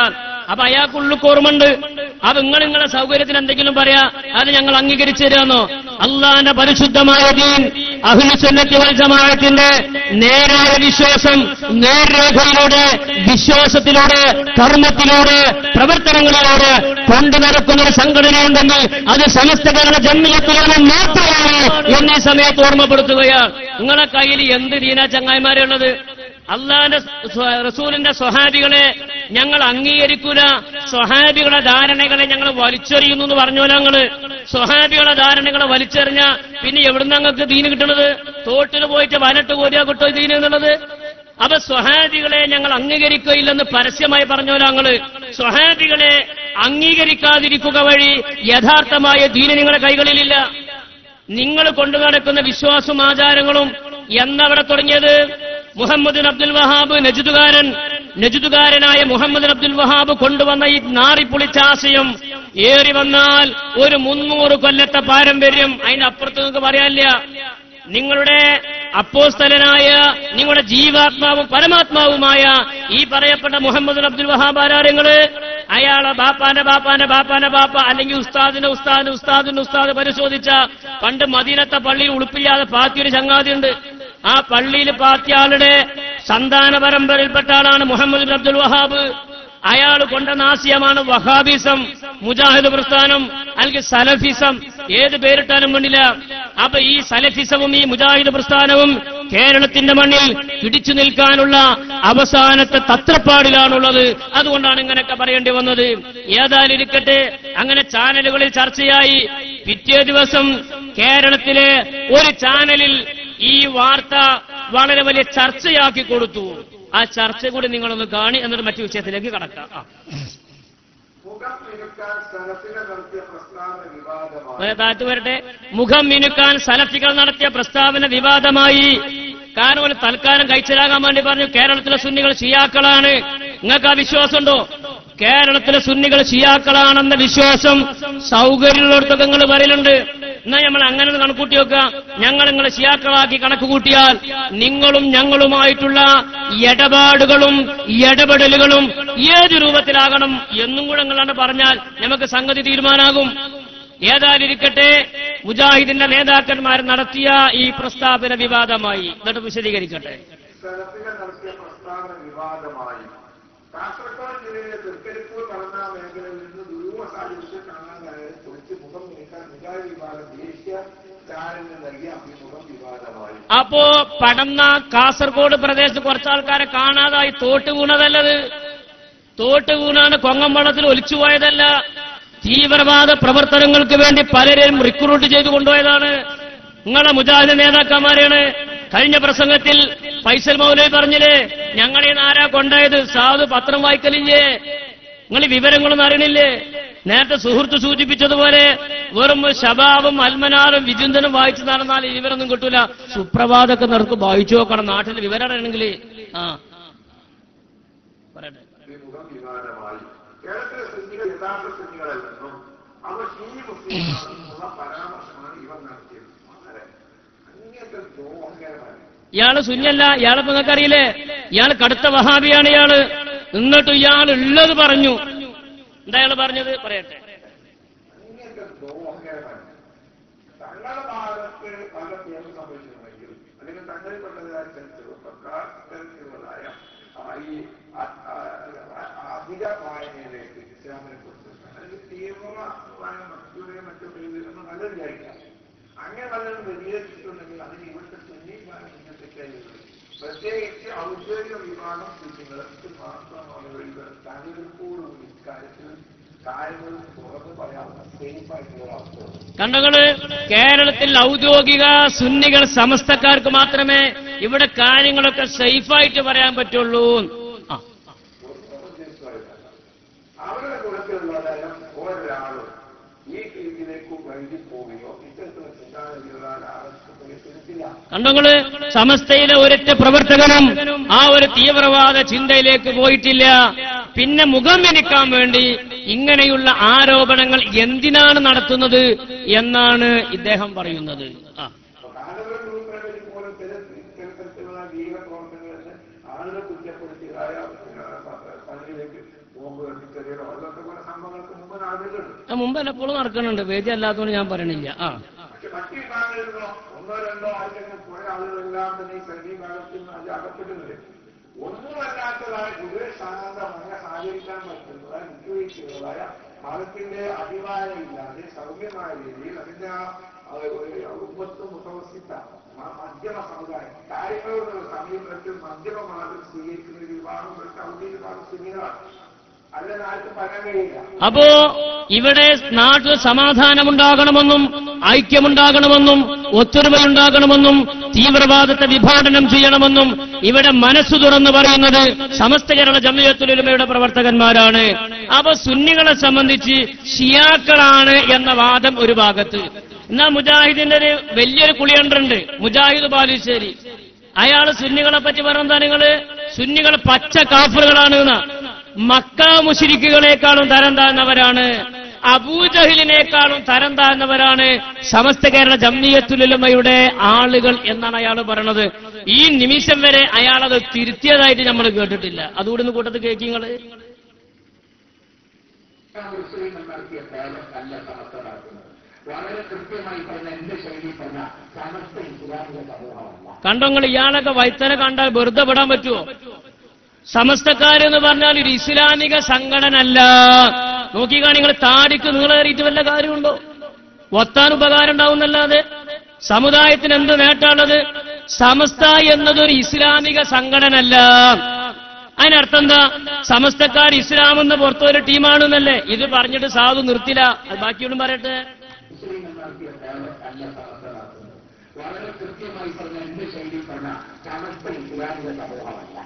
അപ്പൊ അയാൾക്കുള്ളിൽ ഓർമ്മയുണ്ട്. അപ്പൊ നിങ്ങളെ സൗകര്യത്തിന് എന്തെങ്കിലും പറയാ, അത് ഞങ്ങൾ അംഗീകരിച്ചു തരാമെന്നോ? അള്ളാന്റെ പരിശുദ്ധമായ ദീൻ, അഹ്ലു സുന്നത്തി വൽ ജമാഅത്തിന്റെ നേരായ വിശ്വാസം, നേർരേഖയിലൂടെ, വിശ്വാസത്തിലൂടെ, കർമ്മത്തിലൂടെ, പ്രവർത്തനങ്ങളിലൂടെ കൊണ്ടു നടക്കുന്ന ഒരു സംഘടനയുണ്ടെങ്കിൽ അത് സമസ്ത കേരള ജംഇയ്യത്തുൽ മാത്രമാണ് എന്നീ സമയത്ത് ഓർമ്മപ്പെടുത്തുകയാണ്. നിങ്ങളെ കയ്യിൽ എന്ത് ദീനാ ചങ്ങായിമാരെ ഉള്ളത്? അള്ളാന്റെ റസൂലിന്റെ സ്വഹാബികളെ ഞങ്ങൾ അംഗീകരിക്കൂല, സ്വഹാബികളുടെ ധാരണകളെ ഞങ്ങൾ വലിച്ചെറിയുന്നു എന്ന് പറഞ്ഞോല. ഞങ്ങള് സ്വഹാബികളുടെ ധാരണകളെ വലിച്ചെറിഞ്ഞ പിന്നെ എവിടുന്ന് ഞങ്ങൾക്ക് ദീന് കിട്ടുന്നത്? തോട്ടിൽ പോയിട്ട് വനട്ട് കോരിയാ കിട്ടോ ദീന് എന്നുള്ളത്? അപ്പൊ സ്വഹാബികളെ ഞങ്ങൾ അംഗീകരിക്കുകയില്ലെന്ന് പരസ്യമായി പറഞ്ഞോല. ഞങ്ങള് സ്വഹാബികളെ അംഗീകരിക്കാതിരിക്കുക വഴി യഥാർത്ഥമായ ദീന് നിങ്ങളുടെ കൈകളിലില്ല. നിങ്ങൾ കൊണ്ടു നടക്കുന്ന വിശ്വാസവും ആചാരങ്ങളും എന്നവിടെ തുടങ്ങിയത്? മുഹമ്മദ് അബ്ദുൽ വഹാബ് നജ്ദുകാരനായ മുഹമ്മദ് അബ്ദുൽ വഹാബ് കൊണ്ടുവന്ന ഈ നാറിപ്പൊളിച്ച ആശയം ഏറി വന്നാൽ ഒരു 300 കൊല്ലത്തെ പാരമ്പര്യം അതിന്റെ അപ്പുറത്ത് നിങ്ങൾക്ക് പറയാനില്ല. നിങ്ങളുടെ അപ്പോസ്തലനായ, നിങ്ങളുടെ ജീവാത്മാവും പരമാത്മാവുമായ ഈ പറയപ്പെട്ട മുഹമ്മദ് അബ്ദുൽ വഹാബ് ആരാരങ്ങള്? അയാളെ ബാപ്പാന്റെ ബാപ്പ അല്ലെങ്കിൽ ഉസ്താദിന്റെ ഉസ്താദ് പരിശോധിച്ച പണ്ട് മദീനത്തെ പള്ളിയിൽ ഉളുപ്പില്ലാതെ പാത്തിയൊരു ചങ്ങാതിയുണ്ട്. ആ പള്ളിയിൽ പാത്തിയ ആളുടെ സന്താന പരമ്പരയിൽപ്പെട്ട ആളാണ് മുഹമ്മദ് അബ്ദുൽ വഹാബ്. അയാൾ കൊണ്ട നാസ്യമാണ് വഹാബിസം, മുജാഹിദ് പ്രസ്ഥാനം, അല്ലെങ്കിൽ സലഫിസം. ഏത് പേരിട്ടാലും വേണ്ടില്ല. അപ്പൊ ഈ സലഫിസവും ഈ മുജാഹിദ് പ്രസ്ഥാനവും കേരളത്തിന്റെ മണ്ണിൽ പിടിച്ചു നിൽക്കാനുള്ള അവസാനത്തെ തത്രപ്പാടിലാണുള്ളത്. അതുകൊണ്ടാണ് ഇങ്ങനെയൊക്കെ പറയേണ്ടി വന്നത്. ഏതായാലും ഇരിക്കട്ടെ, അങ്ങനെ ചാനലുകളിൽ ചർച്ചയായി. പിറ്റേ ദിവസം കേരളത്തിലെ ഒരു ചാനലിൽ ഈ വാർത്ത വളരെ വലിയ ചർച്ചയാക്കി കൊടുത്തു. ആ ചർച്ച കൂടി നിങ്ങളൊന്ന് കാണി, എന്നിട്ട് മറ്റു വിഷയത്തിലേക്ക് കടക്കാം. താഴ്ത്തു വരട്ടെ. മുഖം മിനുക്കാൻ സലഫികൾ നടത്തിയ പ്രസ്താവന വിവാദമായി. കാരണം ഒരു തൽക്കാലം കഴിച്ചിലാകാൻ വേണ്ടി പറഞ്ഞു കേരളത്തിലെ സുന്നികൾ ഷിയാക്കളാണ്. നിങ്ങൾക്ക് ആ വിശ്വാസമുണ്ടോ? കേരളത്തിലെ സുന്നികൾ ഷിയാക്കളാണെന്ന വിശ്വാസം സൗകര്യമുള്ളിടത്തൊക്കെ നിങ്ങൾ പറയലുണ്ട്. എന്നാൽ നമ്മൾ അങ്ങനെ കണക്കൂട്ടി വെക്കുക. ഞങ്ങൾ നിങ്ങളെ ഷിയാക്കളാക്കി കണക്ക് കൂട്ടിയാൽ നിങ്ങളും ഞങ്ങളുമായിട്ടുള്ള ഇടപാടുകളും ഇടപെടലുകളും ഏത് രൂപത്തിലാകണം എന്നും കൂടെ നിങ്ങളാണ് പറഞ്ഞാൽ നമുക്ക് സംഗതി തീരുമാനാകും. ഏതായാലും ഇരിക്കട്ടെ, മുജാഹിദിന്റെ നേതാക്കന്മാർ നടത്തിയ ഈ പ്രസ്താവന വിവാദമായി. എന്നിട്ട് വിശദീകരിക്കട്ടെ. കാസർഗോഡ് ജില്ലയിലെ തൃക്കരിപ്പൂർ കടന്ന മേഖലയിൽ നിന്ന് ദുരൂഹ സാഹചര്യത്തിൽ കാണാനായ കുറിച്ച് മുഖം നീക്കാൻ മുജാഹിദ് വിഭാഗം ദേശീയ ചാനലിന് നൽകിയ അഭിമുഖം വിവാദമായി. അപ്പോ പടന്ന കാസർഗോഡ് പ്രദേശത്ത് കുറച്ചാൾക്കാരെ കാണാതായി. തോട്ട് വീണതല്ലത്. തോട്ട് വീണാണ്, കൊങ്ങമ്പള്ളത്തിൽ ഒലിച്ചുപോയതല്ല. തീവ്രവാദ പ്രവർത്തനങ്ങൾക്ക് വേണ്ടി പലരെയും റിക്രൂട്ട് ചെയ്തു കൊണ്ടുപോയതാണ്. നിങ്ങളെ മുജാഹിദ് നേതാക്കന്മാരെയാണ്. കഴിഞ്ഞ പ്രസംഗത്തിൽ ഫൈസൽ മൗലവി പറഞ്ഞില്ലേ, ഞങ്ങളെ ആരാ കൊണ്ടായത്? സാധു പത്രം വായിക്കലില്ലേ? നിങ്ങൾ വിവരങ്ങളൊന്നും അറിയണില്ലേ? നേരത്തെ സുഹൃത്ത് സൂചിപ്പിച്ചതുപോലെ വെറും ശബാബും അൽമനാറും വിചിന്തനും വായിച്ചു നടന്നാൽ വിവരമൊന്നും കിട്ടൂല. സുപ്രഭാതൊക്കെ നടക്കും, വായിച്ചു നോക്കണം. നാട്ടിൽ വിവരം അറിയണമെങ്കിൽ പറയട്ടെ. കേരളത്തിലെ സുന്നികൾ യഥാർത്ഥ സുന്നികളല്ലെന്നും അവർ ഷീ മുസ്ലിം പരാമർശമാണ് ഇവർ നടത്തിയത്. അങ്ങനത്തെ ദ്രോഹകരമാണ്. ഇയാള് സുന്നിയല്ല. ഇയാളെ നിങ്ങൾക്കറിയില്ലേ? ഇയാൾ കടുത്ത വഹാബിയാണ് ഇയാള്. എന്നിട്ട് ഇയാൾ ഉള്ളത് പറഞ്ഞു. എന്താ അയാൾ പറഞ്ഞത്? പറയട്ടെ. അങ്ങനത്തെ ദ്രോഹകരമാണ്. തങ്ങളുടെ ഭാഗത്ത് പല പേരും സംഭവിച്ചിട്ടുണ്ടെങ്കിൽ അല്ലെങ്കിൽ തങ്ങളിൽപ്പെട്ടതായ ചെറുപ്പക്കാരുള്ളതായ ഈ അധിക വായനയിലേക്ക് ഇസ്ലാമിനെ കുറിച്ച് അല്ലെങ്കിൽ തീവ്രമായ മറ്റു പേരിലൊന്നും നല്ല വിചാരിക്കാം. അങ്ങനെ പലരും വ്യതിചരിച്ചിട്ടുണ്ടെങ്കിൽ അതിന് ഇവിടുത്തെ സുന്നിമാരെ മുന്നേറ്റേണ്ടത്. പ്രത്യേകിച്ച് ഔദ്യോഗിക വിഭാഗം കുഞ്ഞുങ്ങൾക്ക് മാത്രമാണ് തങ്ങളിൽക്കൂടുകൂടി ഇക്കാര്യത്തിൽ കാര്യങ്ങൾ തുറന്ന് പറയാവുന്ന സേഫായിട്ടുള്ള അവസ്ഥ. കണ്ടകള്, കേരളത്തിൽ ഔദ്യോഗിക സുന്നികൾ സമസ്തക്കാർക്ക് മാത്രമേ ഇവിടെ കാര്യങ്ങളൊക്കെ സേഫായിട്ട് പറയാൻ പറ്റുള്ളൂ. അവരുടെ കൂട്ടത്തിലുള്ളതായ ഒരാളും ഈ രീതിയിലേക്ക് വൈകി പോവുകയോ ഇത്തരത്തിലുള്ള ചിന്താഗതിയുള്ള ആവശ്യപ്പെടുത്തില്ല. കണ്ടങ്ങള്, സമസ്തയിലെ ഒരൊറ്റ പ്രവർത്തകനും ആ ഒരു തീവ്രവാദ ചിന്തയിലേക്ക് പോയിട്ടില്ല. പിന്നെ മുഖം മിനുക്കാൻ വേണ്ടി ഇങ്ങനെയുള്ള ആരോപണങ്ങൾ എന്തിനാണ് നടത്തുന്നത് എന്നാണ് ഇദ്ദേഹം പറയുന്നത്. തരത്തിലുള്ള ഭീകരപ്രവർത്തനങ്ങളിൽ ആളുകളെ കുറ്റപ്പെടുത്തിയതായ പള്ളിയിലേക്ക് ബോംബ് ചെറിയ നടന്നിട്ടുണ്ട്. മുമ്പ് എപ്പോഴും നടക്കുന്നുണ്ട്, വേദി അല്ലാത്തതുകൊണ്ട് ഞാൻ പറയണില്ല. പക്ഷെ മറ്റു വിഭാഗങ്ങളിലോ ഒന്നോ രണ്ടോ ആളുകൾ കുറെ ആളുകളെല്ലാം തന്നെ ഈ സൈനിക ഭാഗത്തിൽ നിന്ന് അകപ്പെട്ടുന്നത് ഒന്നുമല്ലാത്തതായ പൊതുവെ ശാന്തമായ സഹകരിക്കാൻ പറ്റുന്നതായ വിട്ടുവീഴ്ചകളായ മതത്തിന്റെ അഭിമാനമില്ലാതെ സൗമ്യമായ രീതിയിൽ അതിന്റെ ഉമ്മത്ത് മുത്തവസ്ഥിത്ത മധ്യമ സമുദായം കാര്യങ്ങളുടെ സമീപനത്തിൽ മധ്യമ മാർഗം സ്വീകരിക്കുന്ന ഒരു വിഭാഗം സൗദി വിഭാഗം സുന്നികളാണ്. അല്ലെന്ന് ആർക്കും പറയാൻ കഴിയില്ല. അപ്പോ ഇവിടെ നാട്ടിൽ സമാധാനമുണ്ടാകണമെന്നും ഐക്യമുണ്ടാകണമെന്നും ഒത്തൊരുമയുണ്ടാകണമെന്നും തീവ്രവാദത്തെ വിഭാടനം ചെയ്യണമെന്നും ഇവിടെ മനസ്സു തുറന്നു പറയുന്നത് സമസ്ത കേരള ജംഇയ്യത്തുൽ ഉലമയുടെ പ്രവർത്തകന്മാരാണ്. അപ്പൊ സുന്നികളെ സംബന്ധിച്ച് ഷിയാക്കളാണ് എന്ന വാദം ഒരു ഭാഗത്ത്. എന്നാൽ മുജാഹിദിന്റെ ഒരു വലിയൊരു കുളിയണ്ടുണ്ട്, മുജാഹിദ് ബാലുശ്ശേരി. അയാള് സുന്നികളെ പറ്റി പറഞ്ഞാൽ നിങ്ങള് സുന്നികൾ പച്ച കാഫറുകളാണ് എന്നാ. മക്ക മുശ്രിക്കുകളെക്കാളും തരം താഴ്ന്നവരാണ്, അബൂജഹലിനേക്കാളും തരം താഴ്ന്നവരാണ് സമസ്ത കേരള ജംഇയ്യത്തുൽ ഉലമയുടെ ആളുകൾ എന്നാണ് അയാൾ പറയുന്നത്. ഈ നിമിഷം വരെ അയാളത് തിരുത്തിയതായിട്ട് നമ്മൾ കേട്ടിട്ടില്ല. അതുകൂടെ കൂട്ടത്തിൽ കേൾക്കിങ്ങള് വളരെ കൃത്യമായി പറഞ്ഞ എന്റെ ശൈലി പറഞ്ഞ സമസ്ത ഇസ്ലാമിക സമൂഹമല്ല. കണ്ടോ നിങ്ങൾ? ഇയാളൊക്കെ വൈത്തല കണ്ടാൽ വെറുതെ വിടാൻ പറ്റുമോ? സമസ്തക്കാരെന്ന് പറഞ്ഞാൽ ഒരു ഇസ്ലാമിക സംഘടന അല്ല. നോക്കിക്കാണി, നിങ്ങൾ താടിക്ക് നീളേറിയിട്ട് വല്ല കാര്യമുണ്ടോ? ഒത്താൻ ഉപകാരം ഉണ്ടാവുന്നല്ലാതെ സമുദായത്തിന് എന്ത് നേട്ടമുള്ളത്? സമസ്ത എന്നതൊരു ഇസ്ലാമിക സംഘടന അല്ല. അതിനർത്ഥം എന്താ? സമസ്തക്കാർ ഇസ്ലാം എന്ന് പുറത്തൊരു ടീമാണെന്നല്ലേ? ഇത് പറഞ്ഞിട്ട് സാധു നിർത്തില്ല. അത് ബാക്കിയോടും പറയട്ടെ. വളരെ കൃത്യമായി പറഞ്ഞ എന്റെ ശൈലി പറഞ്ഞ സമസ്ത ഇസ്ലാമിക സമൂഹമല്ല.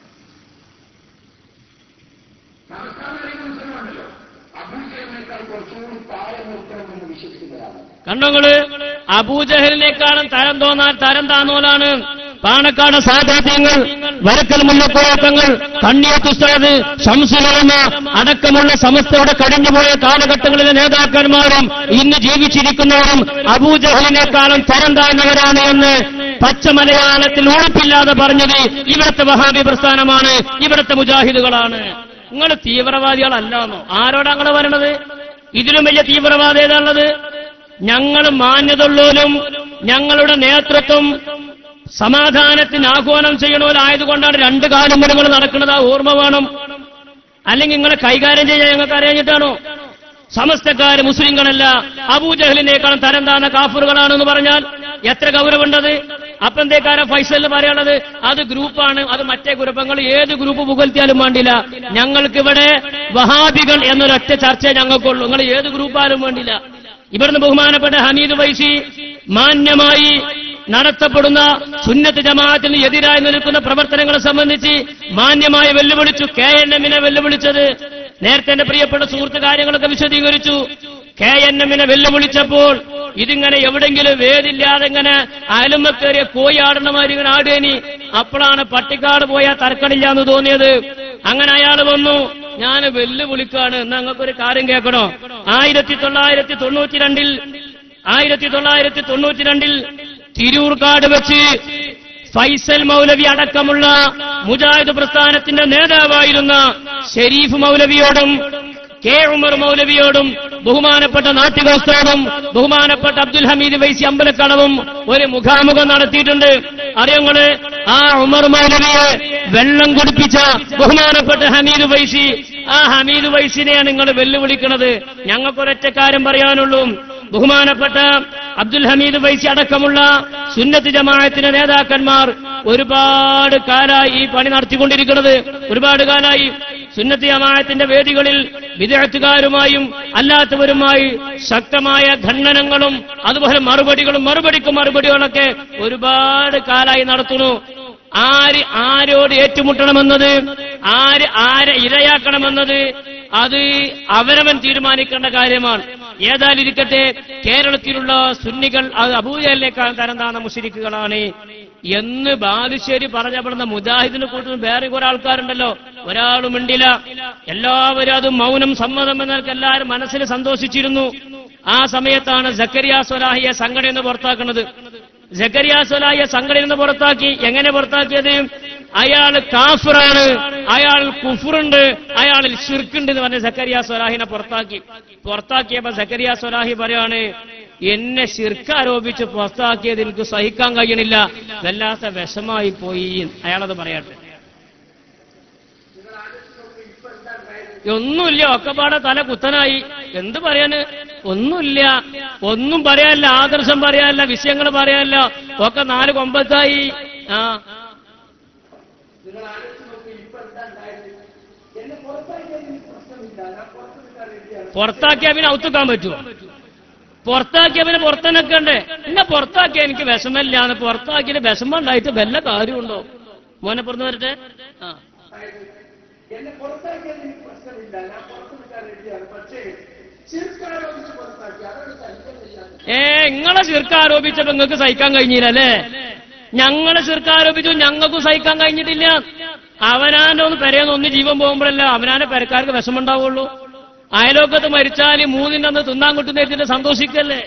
മുസ്ലിമാണല്ലോ, അബൂജഹലിനേക്കാൾ കുറച്ചുകൂടി താഴെ നിർത്തണമെന്ന് വിശ്വസിക്കുന്നതാണ്. കണ്ടോങ്ങള്? അബൂജഹലിനേക്കാളും തരം തോന്നാൻ തരം താന്നോലാണ് പാണക്കാട് സാദാത്യങ്ങൾ, വരക്കൽ മുല്ലക്കോട്ടങ്ങൾ, കണ്ണിയത്തുസ്താദ്, ശംസുൽ ഉലമ അടക്കമുള്ള സമസ്തയുടെ കഴിഞ്ഞുപോയ കാലഘട്ടങ്ങളിലെ നേതാക്കന്മാരും ഇന്ന് ജീവിച്ചിരിക്കുന്നവരും അബൂജഹലിനേക്കാളും തരം താഴ്ന്നവരാണ് എന്ന് പച്ച മലയാളത്തിൽ ഉറപ്പില്ലാതെ പറഞ്ഞത് ഇവിടുത്തെ വഹാബി പ്രസ്ഥാനമാണ്, ഇവിടുത്തെ മുജാഹിദുകളാണ്. നിങ്ങൾ തീവ്രവാദികളല്ലാന്നോ? ആരോടാ നിങ്ങൾ പറയണത്? ഇതിലും വലിയ തീവ്രവാദം ഏതാണുള്ളത്? ഞങ്ങൾ മാന്യതയുള്ളവരും ഞങ്ങളുടെ നേതൃത്വം സമാധാനത്തിന് ആഹ്വാനം ചെയ്യണോലായതുകൊണ്ടാണ് രണ്ട് കാലം മുതൽ നടക്കുന്നത്. ആ ഓർമ്മ വേണം. അല്ലെങ്കിൽ നിങ്ങളെ കൈകാര്യം ചെയ്യാൻ ഞങ്ങൾക്ക് അറിയാഞ്ഞിട്ടാണോ? സമസ്തക്കാര് മുസ്ലിങ്ങളല്ല, അബൂജഹലിനേക്കാളും തരം താഴ്ന്ന കാഫറുകളാണെന്ന് പറഞ്ഞാൽ എത്ര ഗൗരവമുണ്ടത്? അപ്പന്തേക്കാരൻ ഫൈസലിന് പറയാനുള്ളത് അത് ഗ്രൂപ്പാണ്, അത് മറ്റേ ഗ്രൂപ്പങ്ങൾ ഏത് ഗ്രൂപ്പ് പുകഴ്ത്തിയാലും വേണ്ടില്ല, ഞങ്ങൾക്കിവിടെ വഹാബികൾ എന്നൊരൊറ്റ ചർച്ചയെ ഞങ്ങൾക്കുള്ളൂ, നിങ്ങൾ ഏത് ഗ്രൂപ്പാലും വേണ്ടില്ല. ഇവിടുന്ന് ബഹുമാനപ്പെട്ട ഹമീദ് വൈസി മാന്യമായി നടത്തപ്പെടുന്ന സുന്നത്ത് ജമാഅത്തിന് എതിരായി നിൽക്കുന്ന പ്രവർത്തനങ്ങളെ സംബന്ധിച്ച് മാന്യമായി വെല്ലുവിളിച്ചു. KNM-നെ വെല്ലുവിളിച്ചത് നേരത്തെ എന്റെ പ്രിയപ്പെട്ട സുഹൃത്ത് കാര്യങ്ങളൊക്കെ വിശദീകരിച്ചു. KNM-നെ വെല്ലുവിളിച്ചപ്പോൾ ഇതിങ്ങനെ എവിടെങ്കിലും വേദില്ലാതെ ഇങ്ങനെ അയലുമക്കേറിയ കോയി ആടണമാരി ഇങ്ങനെ ആടേനി. അപ്പോഴാണ് പട്ടിക്കാട് പോയാൽ തർക്കണില്ല എന്ന് തോന്നിയത്. അങ്ങനെ അയാൾ വന്നു, ഞാൻ വെല്ലുവിളിക്കാണ്, എന്നാ ഞങ്ങൾക്കൊരു കാര്യം കേൾക്കണോ? 1992 തിരൂർക്കാട് വെച്ച് ഫൈസൽ മൗലവി അടക്കമുള്ള മുജാഹിദ് പ്രസ്ഥാനത്തിന്റെ നേതാവായിരുന്ന ഷെരീഫ് മൗലവിയോടും കെ ഉമർ മൗലവിയോടും ബഹുമാനപ്പെട്ട നാട്ടികോസ്തോടും ബഹുമാനപ്പെട്ട അബ്ദുൽ ഹമീദ് വൈസി അമ്പലക്കടവും ഒരു മുഖാമുഖം നടത്തിയിട്ടുണ്ട്. അറിയങ്ങള് ആ ഉമർ മൗലവിയെ വെള്ളം കുടിപ്പിച്ച ബഹുമാനപ്പെട്ട ഹമീദ് വൈസി, ആ ഹമീദ് വൈസിനെയാണ് നിങ്ങൾ വെല്ലുവിളിക്കുന്നത്. ഞങ്ങൾക്കൊരൊറ്റ കാര്യം പറയാനുള്ളൂ, ബഹുമാനപ്പെട്ട അബ്ദുൽ ഹമീദ് വൈസി അടക്കമുള്ള സുന്നത്ത് ജമാഅത്തിന്റെ നേതാക്കന്മാർ ഒരുപാട് കാലമായി ഈ പണി നടത്തിക്കൊണ്ടിരിക്കുന്നത്. ഒരുപാട് കാലമായി സുന്നത്ത് ജമാഅത്തിന്റെ വേദികളിൽ ബിദ്അത്തുകാരുമായും അല്ലാത്തവരുമായി ശക്തമായ ഖണ്ഡനങ്ങളും അതുപോലെ മറുപടികളൊക്കെ ഒരുപാട് കാലമായി നടത്തുന്നു. ആരോട് ഏറ്റുമുട്ടണമെന്നത്, ആരെ ഇരയാക്കണമെന്നത് അത് അവരവൻ തീരുമാനിക്കേണ്ട കാര്യമാണ്. ഏതായാലും ഇരിക്കട്ടെ, കേരളത്തിലുള്ള സുന്നികൾ അത് അബൂജഹലിനേക്കാൾ തരം താഴ്ന്ന മുശ്രിക്കുകളാണ് എന്ന് ബാലുശ്ശേരി പറഞ്ഞപ്പെടുന്ന മുജാഹിദിനെ കൂട്ടുന്ന വേറെ കുറെ ആൾക്കാരുണ്ടല്ലോ, ഒരാളും മിണ്ടില്ല. എല്ലാവരും അത് മൗനം സമ്മതം എന്നൊക്കെ എല്ലാവരും മനസ്സിൽ സന്തോഷിച്ചിരുന്നു. ആ സമയത്താണ് സക്കരിയ സ്വലാഹിയെ സംഘടനയിൽ നിന്ന് പുറത്താക്കുന്നത്. സക്കരിയ സ്വലാഹിയെ സംഘടനയിൽ നിന്ന് പുറത്താക്കി. എങ്ങനെ പുറത്താക്കിയത്? അയാൾ കാഫിറാണ്, അയാൾ കുഫറുണ്ട്, അയാളിൽ ശിർക്കുണ്ട് എന്ന് പറഞ്ഞ് സക്കരിയ സ്വലാഹിനെ പുറത്താക്കിയപ്പോ സക്കരിയ സ്വലാഹി പറയാണ്, എന്നെ ശിർക്ക് ആരോപിച്ച് പുറത്താക്കിയത് എനിക്ക് സഹിക്കാൻ കഴിയണില്ല, വല്ലാത്ത വിഷമായി പോയി. അയാളത് പറയട്ടെ. ഒന്നുമില്ല, ഒക്കെപ്പാടെ തല കുത്തനായി. എന്ത് പറയാന്? ഒന്നുമില്ല, ഒന്നും പറയാനില്ല, ആദർശം പറയാനില്ല, വിഷയങ്ങൾ പറയാനില്ല, ഒക്കെ 4 കൊമ്പത്തായി. പുറത്താക്കിയാ പിന്നെ ഔത്തുക്കാൻ പറ്റുമോ? പുറത്താക്കിയ പിന്നെ പുറത്തനൊക്കെ എന്നെ പുറത്താക്കിയ എനിക്ക് വിഷമല്ല, പുറത്താക്കിയ വിഷമം ഉണ്ടായിട്ട് വല്ല കാര്യമുണ്ടോ? മോനെ പുറത്ത് വരട്ടെ. നിങ്ങളെ ശിർക്ക് ആരോപിച്ചപ്പോ നിങ്ങൾക്ക് സഹിക്കാൻ കഴിഞ്ഞില്ല അല്ലേ? ഞങ്ങളെ ശിർക്ക് ആരോപിച്ചു, ഞങ്ങൾക്കും സഹിക്കാൻ കഴിഞ്ഞിട്ടില്ല. അവനാന്റെ ഒന്ന് പെരയെന്ന് ഒന്ന് ജീവൻ പോകുമ്പോഴല്ല അവനാന്റെ പെരക്കാർക്ക് വിഷമുണ്ടാവുള്ളൂ. അയലോക്കത്ത് മരിച്ചാൽ 3 അന്ന് തിന്നാൻ കിട്ടുന്നതിന്റെ സന്തോഷിക്കല്ലേ?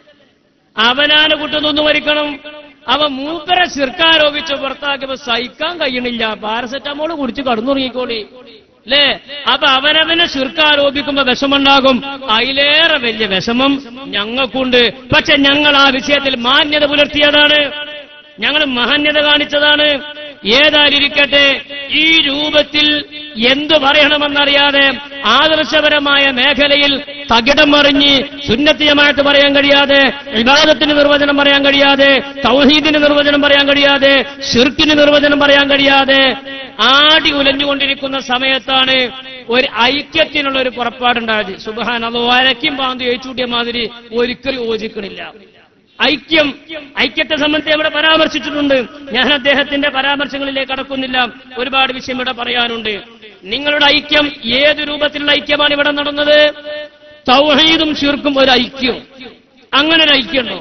അവനാനെ കുട്ടുന്നൊന്ന് മരിക്കണം. അവൻ മൂപ്പരെ ശിർക്കാരോപിച്ച് പുറത്താക്കിയപ്പോ സഹിക്കാൻ കഴിയണില്ല, പാരസെറ്റമോള് കുടിച്ച് കടന്നുറങ്ങിക്കോളി അല്ലേ? അപ്പൊ അവനവനെ ശിർക്കാരോപിക്കുമ്പോ വിഷമുണ്ടാകും. അതിലേറെ വലിയ വിഷമം ഞങ്ങൾക്കുണ്ട്. പക്ഷെ ഞങ്ങൾ ആ വിഷയത്തിൽ മാന്യത പുലർത്തിയതാണ്, ഞങ്ങൾ മഹന്യത കാണിച്ചതാണ്. ഏതായിരിക്കട്ടെ, ഈ രൂപത്തിൽ എന്തു പറയണമെന്നറിയാതെ ആദർശപരമായ മേഖലയിൽ തകിടം മറിഞ്ഞ് സുന്നത്ത് ജമാഅത്ത് പറയാൻ കഴിയാതെ, ഇബാദത്തിന് നിർവചനം പറയാൻ കഴിയാതെ, തൗഹീദിന് നിർവചനം പറയാൻ കഴിയാതെ, ശിർക്കിന് നിർവചനം പറയാൻ കഴിയാതെ ആടി ഉലഞ്ഞുകൊണ്ടിരിക്കുന്ന സമയത്താണ് ഒരു ഐക്യത്തിനുള്ള ഒരു പുറപ്പാടുണ്ടായത്. സുബ്ഹാനല്ലാഹ്, വരയ്ക്കും പാന്തി ഏച്ചൂട്ടിയ മാതിരി ഒരിക്കലും യോജിക്കണില്ല. ഐക്യത്തെ സംബന്ധിച്ച് ഇവിടെ പരാമർശിച്ചിട്ടുണ്ട്. ഞാൻ അദ്ദേഹത്തിന്റെ പരാമർശങ്ങളിലേക്ക് കടക്കുന്നില്ല, ഒരുപാട് വിഷയം ഇവിടെ പറയാനുണ്ട്. നിങ്ങളുടെ ഐക്യം ഏത് രൂപത്തിലുള്ള ഐക്യമാണ് ഇവിടെ നടന്നത്? തൗഹീദും ശിർക്കും ഒരു ഐക്യം, അങ്ങനെ ഒരു ഐക്യമുണ്ടോ?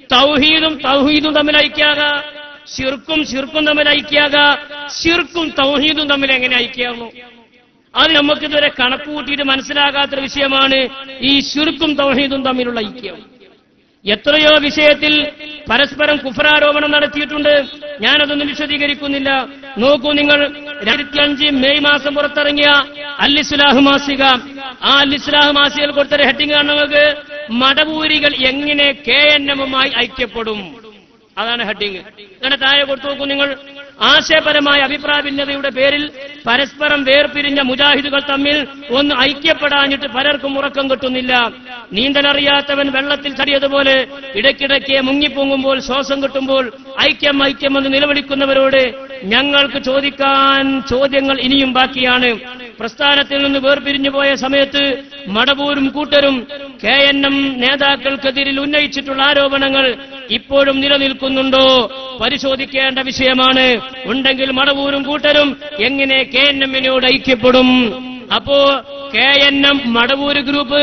തൗഹീദും തമ്മിൽ ഐക്യാകാ, ശിർക്കും തമ്മിൽ ഐക്യാകാ, ശിർക്കും തൗഹീദും തമ്മിൽ എങ്ങനെ ഐക്യാകുന്നു? അത് നമുക്കിതുവരെ കണക്ക് കൂട്ടിയിട്ട് മനസ്സിലാകാത്തൊരു വിഷയമാണ് ഈ ശിർക്കും തൗഹീദും തമ്മിലുള്ള ഐക്യം. എത്രയോ വിഷയത്തിൽ പരസ്പരം കുഫ്രാരോപണം നടത്തിയിട്ടുണ്ട്. ഞാനതൊന്നും വിശദീകരിക്കുന്നില്ല. നോക്കൂ നിങ്ങൾ, 2005 മെയ് മാസം പുറത്തിറങ്ങിയ അൽ-ഇസ്ലാഹ് മാസിക, ആ അൽ-ഇസ്ലാഹ് മാസികയിൽ കൊടുത്തൊരു ഹെഡിങ് ആണ് നിങ്ങൾക്ക്, മടവൂരികൾ എങ്ങനെ KNM-മായി ഐക്യപ്പെടും. അതാണ് ഹെഡിങ്. അങ്ങനെ താഴെ കൊടുത്തു നോക്കൂ നിങ്ങൾ. ആശയപരമായ അഭിപ്രായ ഭിന്നതയുടെ പേരിൽ പരസ്പരം വേർപിരിഞ്ഞ മുജാഹിദുകൾ തമ്മിൽ ഒന്ന് ഐക്യപ്പെടാഞ്ഞിട്ട് പലർക്കും ഉറക്കം കിട്ടുന്നില്ല. നീന്തലറിയാത്തവൻ വെള്ളത്തിൽ ചടിയതുപോലെ ഇടയ്ക്കിടയ്ക്ക് മുങ്ങിപ്പൊങ്ങുമ്പോൾ ശ്വാസം കിട്ടുമ്പോൾ ഐക്യം എന്ന് നിലവിളിക്കുന്നവരോട് ഞങ്ങൾക്ക് ചോദിക്കാൻ ചോദ്യങ്ങൾ ഇനിയും ബാക്കിയാണ്. പ്രസ്ഥാനത്തിൽ നിന്ന് വേർപിരിഞ്ഞു പോയ സമയത്ത് മടവൂരും കൂട്ടരും KNM നേതാക്കൾക്കെതിരിൽ ഉന്നയിച്ചിട്ടുള്ള ആരോപണങ്ങൾ ഇപ്പോഴും നിലനിൽക്കുന്നുണ്ടോ? പരിശോധിക്കേണ്ട വിഷയമാണ്. ഉണ്ടെങ്കിൽ മടവൂരും കൂട്ടരും എങ്ങനെ KNM-നോട് ഐക്യപ്പെടും? അപ്പോ KNM മടവൂര് ഗ്രൂപ്പ്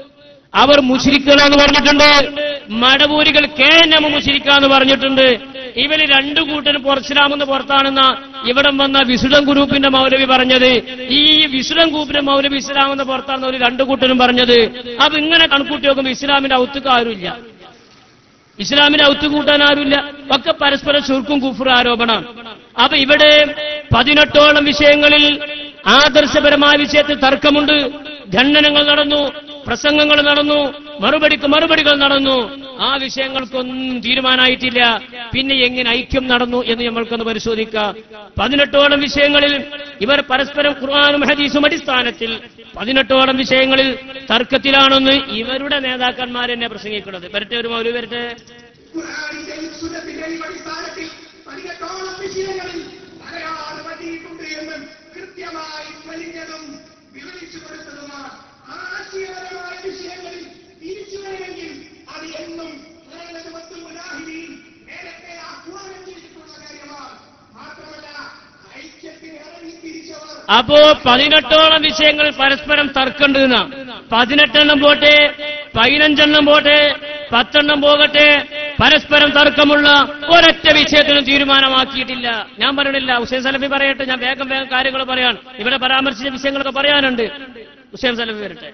അവർ മുശ്രിക്കുകളാന്ന് പറഞ്ഞിട്ടുണ്ട്, മടവൂരികൾ KNM മുശ്രിക്കാന്ന് പറഞ്ഞിട്ടുണ്ട്. ഇവര് 2 കൂട്ടരും ഇസ്ലാമെന്ന് പുറത്താണെന്ന ഇവിടെ വന്ന വിസുഡം ഗ്രൂപ്പിന്റെ മൗലവി പറഞ്ഞത്. ഈ വിസുഡം ഗ്രൂപ്പിന്റെ മൗലവി ഇസ്ലാമെന്ന് പുറത്താണെന്ന് ഒരു 2 കൂട്ടരും പറഞ്ഞത്. അപ്പൊ ഇങ്ങനെ കണക്കൂട്ടി നോക്കുമ്പോൾ ഇസ്ലാമിന്റെ ഔത്തുക്ക് ആരുമില്ല, ഇസ്ലാമിനെ ഔത്തുകൂട്ടാൻ ആരുമില്ല, ഒക്കെ പരസ്പരം ശിർക്കും കുഫ്ർ ആരോപണം. അപ്പൊ ഇവിടെ 18ഓളം വിഷയങ്ങളിൽ ആദർശപരമായ വിഷയത്തിൽ തർക്കമുണ്ട്. ഖണ്ഡനങ്ങൾ നടന്നു, പ്രസംഗങ്ങൾ നടന്നു, മറുപടികൾ നടന്നു. ആ വിഷയങ്ങൾക്കൊന്നും തീരുമാനമായിട്ടില്ല. പിന്നെ എങ്ങനെ ഐക്യം നടന്നു എന്ന് നമ്മൾക്കൊന്ന് പരിശോധിക്കാം. 18ഓളം വിഷയങ്ങളിൽ ഇവർ പരസ്പരം ഖുർആനും ഹദീസും അടിസ്ഥാനത്തിൽ 18ഓളം വിഷയങ്ങളിൽ തർക്കത്തിലാണെന്ന് ഇവരുടെ നേതാക്കന്മാർ തന്നെ പ്രസംഗിക്കുന്നത്. വരട്ടെ, ഒരു മൗലവി വരട്ടെ. കൃത്യമായി വലിഞ്ഞതും വിവരിച്ചു കൊടുത്തതുമാണ്. ആശയപരമായ വിഷയങ്ങളിൽ തിരിച്ചു വരണമെങ്കിൽ അത് എന്നും നേരത്തെ ആഹ്വാനം ചെയ്തിട്ടുള്ള കാര്യമാണ്. മാത്രമല്ല ഐക്യത്തിന് ഇറങ്ങി തിരിച്ചവർ. അപ്പോ 18ഓളം വിഷയങ്ങൾ പരസ്പരം തർക്കമുണ്ട്. 18 പോട്ടെ, 15 പോട്ടെ, 10 പോകട്ടെ, പരസ്പരം തർക്കമുള്ള ഒരൊറ്റ വിഷയത്തിനും തീരുമാനമാക്കിയിട്ടില്ല. ഞാൻ പറയണില്ല, ഹുസൈൻ സലഫി പറയട്ടെ, ഞാൻ വേഗം കാര്യങ്ങൾ പറയാൻ, ഇവിടെ പരാമർശിച്ച വിഷയങ്ങളൊക്കെ പറയാനുണ്ട്. ഹുസൈൻ സലഫി വരട്ടെ.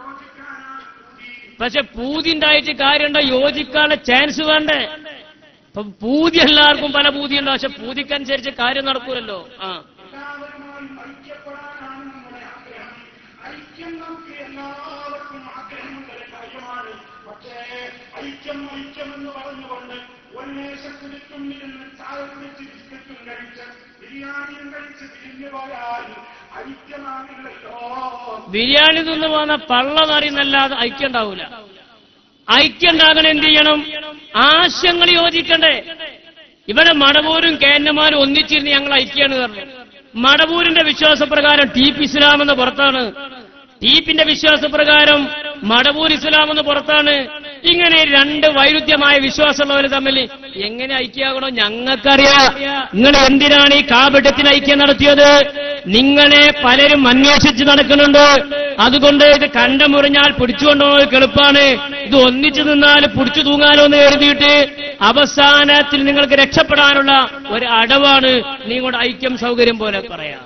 പക്ഷെ പൂതിണ്ടായിട്ട് കാര്യമുണ്ടോ? യോജിക്കാനുള്ള ചാൻസ് വേണ്ടേ? അപ്പൊ പൂതി എല്ലാവർക്കും പല പൂതിയുണ്ടോ, പക്ഷെ പൂതിക്കനുസരിച്ച് കാര്യം നടക്കൂലല്ലോ. എല്ലാവരുമായും ഐക്യപ്പെടാനാണ് നമ്മുടെ ആഗ്രഹം. ഐക്യം നമുക്ക് എല്ലാവർക്കും ആഗ്രഹങ്ങളുടെ കാര്യമാണ്. പക്ഷേ ഐക്യം എന്ന് പറഞ്ഞുകൊണ്ട് ഉന്മേഷക്കുതിക്കുന്നിരുന്ന് ചായ കുടിച്ച് ബിസ്ക്കറ്റും കഴിച്ച് ബിരിയാണിയും കഴിച്ച് തിരിഞ്ഞു പോയാൽ ഐക്യമാകില്ലല്ലോ. ബിരിയാണി നിന്ന് പോകുന്ന പള്ള നിറയുന്നല്ലാതെ ഐക്യം ഉണ്ടാവൂല. ഐക്യം ഉണ്ടാകണം എന്ത് ചെയ്യണം? ആശയങ്ങൾ യോജിക്കണ്ടേ? ഇവിടെ മടവൂരും കേന്നമാരും ഒന്നിച്ചിരുന്ന് ഞങ്ങൾ ഐക്യാണ് പറഞ്ഞു. മടവൂരിന്റെ വിശ്വാസപ്രകാരം ടീപ്പ് ഇസ്ലാം എന്ന് പുറത്താണ്, ടീപ്പിന്റെ വിശ്വാസപ്രകാരം മടവൂർ ഇസ്ലാം എന്ന് പുറത്താണ്. ഇങ്ങനെ രണ്ട് വൈരുദ്ധ്യമായ വിശ്വാസമുള്ളവർ തമ്മിൽ എങ്ങനെ ഐക്യമാകണോ ഞങ്ങൾക്കറിയാം. നിങ്ങൾ എന്തിനാണ് ഈ കാപട്യത്തിന് ഐക്യം നടത്തിയത്? നിങ്ങളെ പലരും അന്വേഷിച്ച് നടക്കുന്നുണ്ട്. അതുകൊണ്ട് ഇത് കണ്ടമുറിഞ്ഞാൽ പിടിച്ചുകൊണ്ടുപോകാൻ എളുപ്പമാണ്, ഇത് ഒന്നിച്ചു നിന്നാൽ പിടിച്ചു തൂങ്ങാലോ എന്ന് കരുതിയിട്ട് അവസാനത്തിൽ നിങ്ങൾക്ക് രക്ഷപ്പെടാനുള്ള ഒരു അടവാണ് നിങ്ങളുടെ ഐക്യം സൗകര്യം പോലെ പറയാം.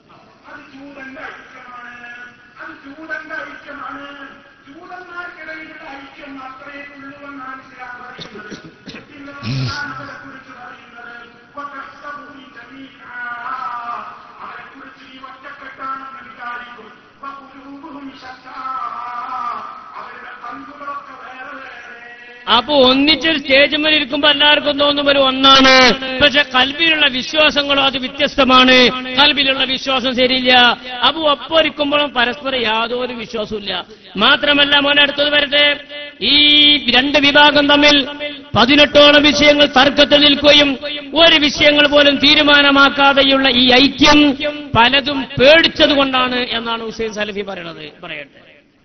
അപ്പൊ ഒന്നിച്ചൊരു സ്റ്റേജ് മേൽ ഇരിക്കുമ്പോ എല്ലാവർക്കും തോന്നും ഒരു ഒന്നാണ്, പക്ഷെ കൽബിലുള്ള വിശ്വാസങ്ങളോ അത് വ്യത്യസ്തമാണ്. കൽബിലുള്ള വിശ്വാസം ശരിയില്ല. അപ്പൊ ഒപ്പൊരിക്കുമ്പോഴും പരസ്പരം യാതൊരു വിശ്വാസവും ഇല്ല. മാത്രമല്ല മോനെ അടുത്തത് വരട്ടെ, ഈ രണ്ട് വിഭാഗം തമ്മിൽ 18ഓളം വിഷയങ്ങൾ തർക്കത്തിൽ നിൽക്കുകയും ഒരു വിഷയങ്ങൾ പോലും തീരുമാനമാക്കാതെയുള്ള ഈ ഐക്യം പലതും പേടിച്ചതുകൊണ്ടാണ് എന്നാണ് ഹുസൈൻ സലഫി പറയണത്. പറയട്ടെ,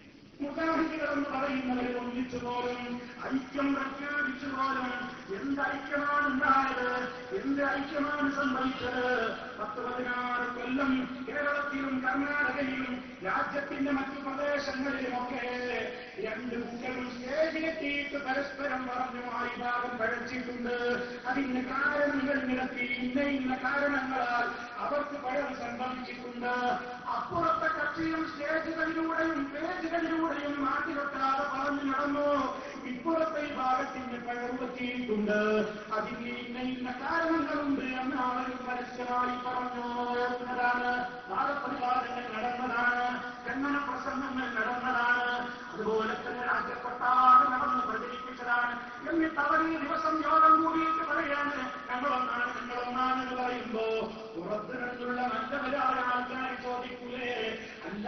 ഐക്യം പ്രഖ്യാപിച്ചു പോലും എന്ത് ഐക്യമാണ് ഉണ്ടായത്, എന്ത് ഐക്യമാണ് സംഭവിച്ചത്? 10-16 കൊല്ലം കേരളത്തിലും കർണാടകയിലും രാജ്യത്തിന്റെ മറ്റു പ്രദേശങ്ങളിലുമൊക്കെ രണ്ട് കുട്ടികളും സ്റ്റേജിലെത്തിയിട്ട് പരസ്പരം പറഞ്ഞുമായി ഭാഗം പഴച്ചിട്ടുണ്ട്. അതിന് കാരണങ്ങൾ നിരത്തി ഇന്ന കാരണങ്ങളാൽ അവർക്ക് പഴം സംഭവിച്ചിട്ടുണ്ട്. അപ്പുറത്തെ കക്ഷിയും സ്റ്റേജുകളിലൂടെയും പേജുകളിലൂടെയും നാട്ടിലൊട്ടാതെ പറഞ്ഞു നടന്നു. ഇപ്പുറത്തെ ഈ ഭാഗത്തിന്റെ പഴം പറ്റിയിട്ടുണ്ട്. അതിന് ഇന്ന കാരണങ്ങളുണ്ട് എന്ന് അവരും പരസ്യമായി പറഞ്ഞു. എന്നതാണ് വാദപ്രതിവാദങ്ങൾ നടന്നതാണ്, കണ്ണന പ്രസംഗങ്ങൾ നടന്നതാണ്, അതുപോലെ തന്നെ രാജ്യപ്പെട്ടാതെ നടന്ന് പ്രചരിപ്പിച്ചതാണ്. എന്നിട്ട് അവർ ഈ ദിവസം യോഗം കൂടിയിട്ട് പറയാണ് ഞങ്ങളൊന്നാണെന്ന് പറയുമ്പോ പുറത്തു നിന്നുള്ള നല്ലവരായ ആൾക്കാർ ചോദിക്കൂലേ, അല്ല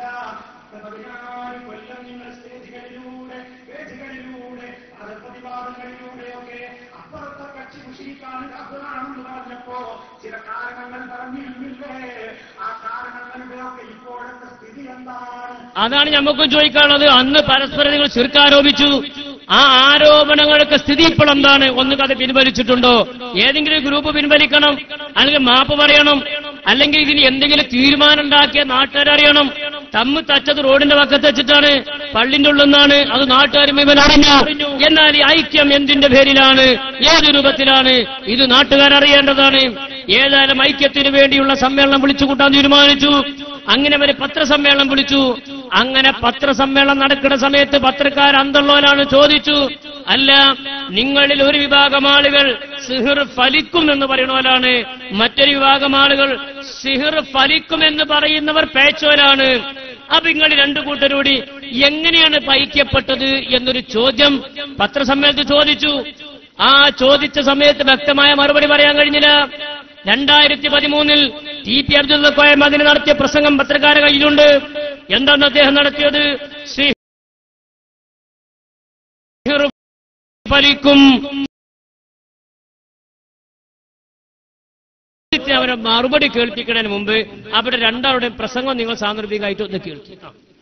16 കൊല്ലം നിങ്ങൾ സ്റ്റേജുകളിലൂടെ പേജുകളിലൂടെ പ്രതിവാദങ്ങളിലൂടെയൊക്കെ അപ്പുറത്തെ കക്ഷി മുഷിക്കാണ് കാപ്പുകാണെന്ന് പറഞ്ഞപ്പോ ചില കാരണങ്ങൾ പറഞ്ഞിരുന്നില്ലേ? ആ കാരണങ്ങളുടെയൊക്കെ ഇപ്പോഴത്തെ സ്ഥിതി എന്താണ്? അതാണ് നമുക്കും ചോദിക്കാനുള്ളത്. അന്ന് പരസ്പരം നിങ്ങൾ ശിർക്ക് ആ ആരോപണങ്ങൾക്ക് സ്ഥിതി ഇപ്പോൾ എന്താണ്? ഒന്ന് കഥ പിൻവലിച്ചിട്ടുണ്ടോ? ഏതെങ്കിലും ഗ്രൂപ്പ് പിൻവലിക്കണം, അല്ലെങ്കിൽ മാപ്പ് പറയണം, അല്ലെങ്കിൽ ഇതിന് എന്തെങ്കിലും തീരുമാനം ഉണ്ടാക്കിയ നാട്ടുകാരറിയണം. തമ്മിൽ തച്ചത് റോഡിന്റെ പക്കത്ത് വെച്ചിട്ടാണ്, പള്ളിന്റെ ഉള്ളിൽ നിന്നാണ്, അത് നാട്ടുകാർ മുഴുവൻ അറിഞ്ഞു. എന്നാൽ ഈ ഐക്യം എന്തിന്റെ പേരിലാണ്, ഏത് രൂപത്തിലാണ്, ഇത് നാട്ടുകാരറിയേണ്ടതാണ്. ഏതായാലും ഐക്യത്തിന് വേണ്ടിയുള്ള സമ്മേളനം വിളിച്ചു കൂട്ടാൻ തീരുമാനിച്ചു. അങ്ങനെ അവർ പത്രസമ്മേളനം വിളിച്ചു. അങ്ങനെ പത്രസമ്മേളനം നടക്കുന്ന സമയത്ത് പത്രക്കാർ അന്തള്ളോലാണ് ചോദിച്ചു, അല്ല നിങ്ങളിൽ ഒരു വിഭാഗം ആളുകൾ സിഹിർ ഫലിക്കും എന്ന് പറയുന്നവരാണ്, മറ്റൊരു വിഭാഗം ആളുകൾ സിഹിർ ഫലിക്കുമെന്ന് പറയുന്നവർ പേച്ചോരാണ്. അപ്പൊ നിങ്ങൾ രണ്ടു കൂട്ടരോടി എങ്ങനെയാണ് ഐക്യപ്പെട്ടത് എന്നൊരു ചോദ്യം പത്രസമ്മേളനത്തിൽ ചോദിച്ചു. ആ ചോദിച്ച സമയത്ത് വ്യക്തമായ മറുപടി പറയാൻ കഴിഞ്ഞില്ല. 2013 ടി.പി. അബ്ദുൽ കോയ മദീന നടത്തിയ പ്രസംഗം പത്രക്കാരുടെ കയ്യിലുണ്ട്. എന്താണ് അദ്ദേഹം നടത്തിയത്? ഫലിക്കും. അവരെ മറുപടി കേൾപ്പിക്കുന്നതിന് മുമ്പ് അവിടെ രണ്ടാളുടെയും പ്രസംഗം നിങ്ങൾ സാന്ദർഭികമായിട്ട് ഒന്ന് കേൾക്കി.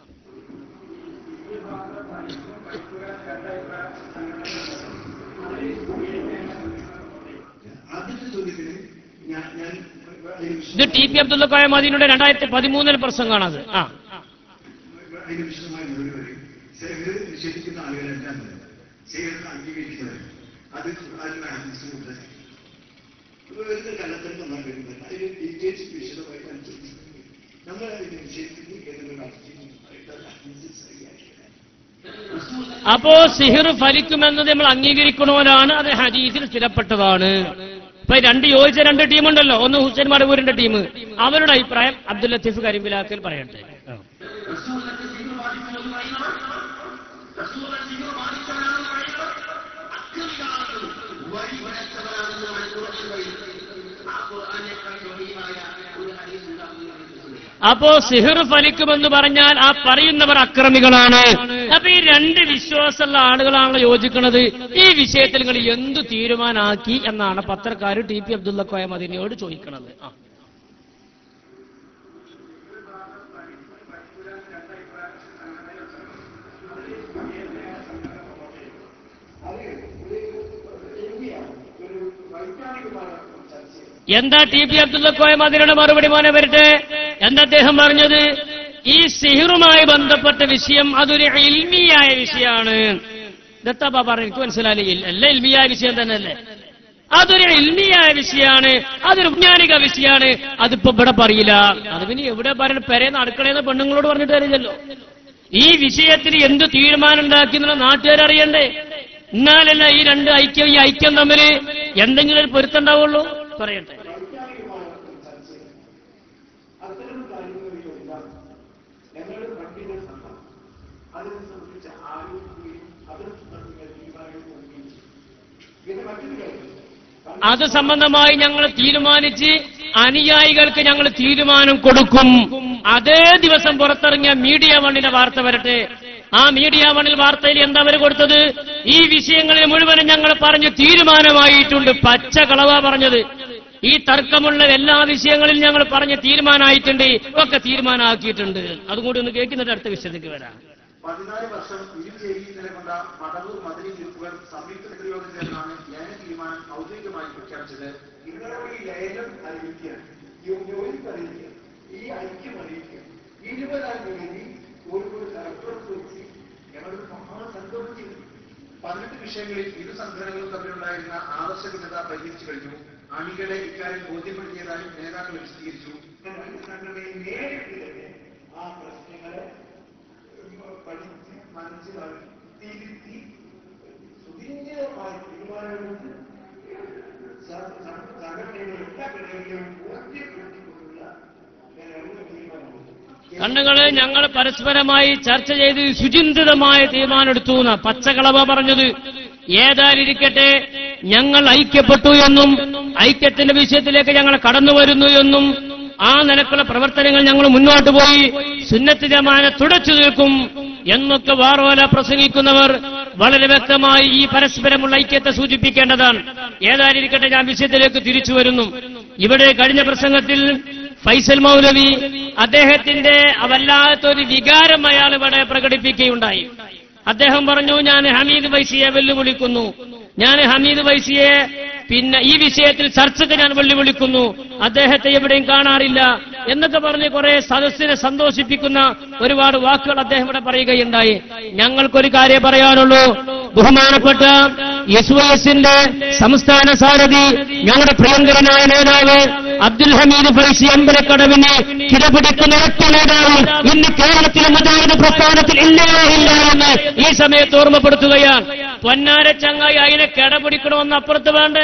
ഇത് ടി.പി. അബ്ദുൽ കോയ മദീനയുടെ 2013 പ്രസംഗമാണത്. അതിന് വിശദമായ മറുപടി പറയും. സിഹർ നിഷേധിക്കുന്ന ആളുകളെല്ലാം സിഹർ അംഗീകരിക്കുന്നവർ അത് വെറുതെ കള്ളത്തിൽ വന്നാൽ വരുന്നത് അതിന് ഡീറ്റെയിൽസ് വിശദമായി അനുസരിച്ച് നമ്മൾ അതിനെ നിഷേധിക്കുന്നു എന്നൊരു അപ്പോ സിഹിർ ഫലിക്കുമെന്നത് നമ്മൾ അംഗീകരിക്കണവരാണ്, അത് ഹദീസിൽ സ്ഥിരപ്പെട്ടതാണ്. ഇപ്പൊ യോജിച്ച രണ്ട് ടീമുണ്ടല്ലോ, ഒന്ന് ഹുസൈൻ മടവൂരിന്റെ ടീം, അവരുടെ അഭിപ്രായം അബ്ദുൽ ലത്തീഫ് കരിമ്പിലാക്കൽ പറയട്ടെ. അപ്പോ സിഹിർ ഫലിക്കുമെന്ന് പറഞ്ഞാൽ ആ പറയുന്നവർ അക്രമികളാണ്. അപ്പൊ ഈ രണ്ട് വിശ്വാസമുള്ള ആളുകളാണല്ലോ യോജിക്കുന്നത്. ഈ വിഷയത്തിൽ നിങ്ങൾ എന്തു തീരുമാനാക്കി എന്നാണ് പത്രക്കാർ ടി പി അബ്ദുള്ള കോയ മദീനയോട് ചോദിക്കുന്നത്. എന്താ ടി പി അബ്ദുള്ള കോയ മദീനയുടെ മറുപടി മോനെ വരട്ടെ? എന്താ അദ്ദേഹം പറഞ്ഞത്? ഈ സിഹിറുമായി ബന്ധപ്പെട്ട വിഷയം അതൊരു ഇൽമിയായ വിഷയമാണ്. ദത്താ പറഞ്ഞു, എനിക്ക് മനസ്സിലായില്ല, അല്ല ഇൽമിയായ വിഷയം തന്നെയല്ലേ? അതൊരു ഇൽമിയായ വിഷയമാണ്, അതൊരു വൈജ്ഞാനിക വിഷയമാണ്. അതിപ്പോ ഇവിടെ പറയില്ല. അത് പിന്നെ എവിടെ പറയണം? പെരേന്ന് അടുക്കളയെന്ന് പെണ്ണുങ്ങളോട് പറഞ്ഞിട്ട് അറിയില്ലല്ലോ. ഈ വിഷയത്തിൽ എന്ത് തീരുമാനം ഉണ്ടാക്കി എന്നുള്ള നാട്ടുകാരറിയണ്ടേ? എന്നാലല്ല ഈ രണ്ട് ഈ ഐക്യം തമ്മിൽ എന്തെങ്കിലും ഒരു പൊരുത്തണ്ടാവുള്ളൂ. പറയട്ടെ. അത് സംബന്ധമായി ഞങ്ങൾ തീരുമാനിച്ച് അനുയായികൾക്ക് ഞങ്ങൾ തീരുമാനം കൊടുക്കും. അതേ ദിവസം പുറത്തിറങ്ങിയ മീഡിയ വണ്ണിന്റെ വാർത്ത വരട്ടെ. ആ മീഡിയ വണ്ണിൽ വാർത്തയിൽ എന്താ അവർ കൊടുത്തത്? ഈ വിഷയങ്ങളിൽ മുഴുവനും ഞങ്ങൾ പറഞ്ഞു തീരുമാനമായിട്ടുണ്ട്. പച്ച കളവാ പറഞ്ഞത്. ഈ തർക്കമുള്ള എല്ലാ വിഷയങ്ങളിലും ഞങ്ങൾ പറഞ്ഞ് തീരുമാനമായിട്ടുണ്ട്, ഒക്കെ തീരുമാനമാക്കിയിട്ടുണ്ട്. അതുകൂടി ഒന്ന് കേൾക്കുന്നിട്ട് അടുത്ത വിഷയത്തേക്ക് വരാം. 14 വർഷം ഇരുചേരിയിൽ നിലകൊണ്ട മടവൂർ മദനി ഗ്രൂപ്പുകൾ സംയുക്ത പ്രതിയോഗം ചേർന്നാണ് ലയന തീരുമാനം ഔദ്യോഗികമായി പ്രഖ്യാപിച്ചത്. ഇന്നലെ ലയനം അറിയിക്കുക, യോജിപ്പ് അറിയിക്കുക, ഈ ഐക്യം അറിയിക്കുക. 20-ാം തീയതി കോഴിക്കോട് കളക്ടറേറ്റ് വെച്ച് ഞങ്ങൾ മഹാസംഗമം ചെയ്തു. 18 വിഷയങ്ങളിൽ ഇരു സംഘടനകളും തമ്മിലുണ്ടായിരുന്ന ആവശ്യകത പരിഹരിച്ചു കഴിഞ്ഞു. അണികളെ ഇക്കാര്യം ബോധ്യപ്പെടുത്തിയതായും നേതാക്കൾ വിശദീകരിച്ചു. സംഘടനയെ നേരിട്ട് തന്നെ ആ പ്രശ്നങ്ങളെ പഠിച്ച് മനസ്സിലാക്കി തിരുത്തി സുദീർഘമായ തീരുമാനമെടുത്ത് സംഘടനയുടെ എല്ലാ ഘടകങ്ങളെയും ബോധ്യപ്പെടുത്തിക്കൊണ്ടുള്ള തീരുമാനമെടുത്തു. കണ്ണുകള് ഞങ്ങൾ പരസ്പരമായി ചർച്ച ചെയ്ത് സുചിന്തിതമായ തീരുമാനമെടുത്തു എന്ന പച്ചകളവ പറഞ്ഞത്. ഏതായാലിരിക്കട്ടെ, ഞങ്ങൾ ഐക്യപ്പെട്ടു എന്നും ഐക്യത്തിന്റെ വിഷയത്തിലേക്ക് ഞങ്ങൾ കടന്നു വരുന്നു എന്നും ആ നിലക്കുള്ള പ്രവർത്തനങ്ങൾ ഞങ്ങൾ മുന്നോട്ട് പോയി സുന്നത്ത് ജമാഅത്ത് തുടച്ചു നിൽക്കും എന്നൊക്കെ വാറോല പ്രസംഗിക്കുന്നവർ വളരെ വ്യക്തമായി ഈ പരസ്പരമുള്ള ഐക്യത്തെ സൂചിപ്പിക്കേണ്ടതാണ്. ഏതായാലിരിക്കട്ടെ, ഞാൻ വിഷയത്തിലേക്ക് തിരിച്ചു വരുന്നു. ഇവിടെ കഴിഞ്ഞ പ്രസംഗത്തിൽ ഫൈസൽ മൗലവി അദ്ദേഹത്തിന്റെ വല്ലാത്തൊരു വികാരം അയാൾ ഇവിടെ പ്രകടിപ്പിക്കുകയുണ്ടായി. അദ്ദേഹം പറഞ്ഞു, ഞാൻ ഹമീദ് വൈസിയെ വെല്ലുവിളിക്കുന്നു, ഞാൻ ഹമീദ് വൈസിയെ പിന്നെ ഈ വിഷയത്തിൽ ചർച്ചയ്ക്ക് ഞാൻ വെല്ലുവിളിക്കുന്നു, അദ്ദേഹത്തെ എവിടെയും കാണാറില്ല എന്നൊക്കെ പറഞ്ഞ് കുറെ സദസ്സിനെ സന്തോഷിപ്പിക്കുന്ന ഒരുപാട് വാക്കുകൾ അദ്ദേഹം ഇവിടെ പറയുകയുണ്ടായി. ഞങ്ങൾക്കൊരു കാര്യം പറയാനുള്ളൂ. ബഹുമാനപ്പെട്ട SYSന്റെ സംസ്ഥാന സാരഥി ഞങ്ങളുടെ പ്രിയങ്കരനായ നേതാവ് അബ്ദുൽ ഹമീദ് ഫൈസി അമ്പലക്കടവിനെ കിടപിടിക്കുന്ന ഒറ്റ നേതാവ് ഇന്ന് കേരളത്തിലെ മുജാഹിദ് പ്രസ്ഥാനത്തിൽ ഇല്ല എന്ന് ഈ സമയത്ത് ഓർമ്മപ്പെടുത്തുകയാണ്. പൊന്നാര ചങ്ങായി അതിനെ കിടപിടിക്കണമെന്ന് അപ്പുറത്ത് വേണ്ടേ?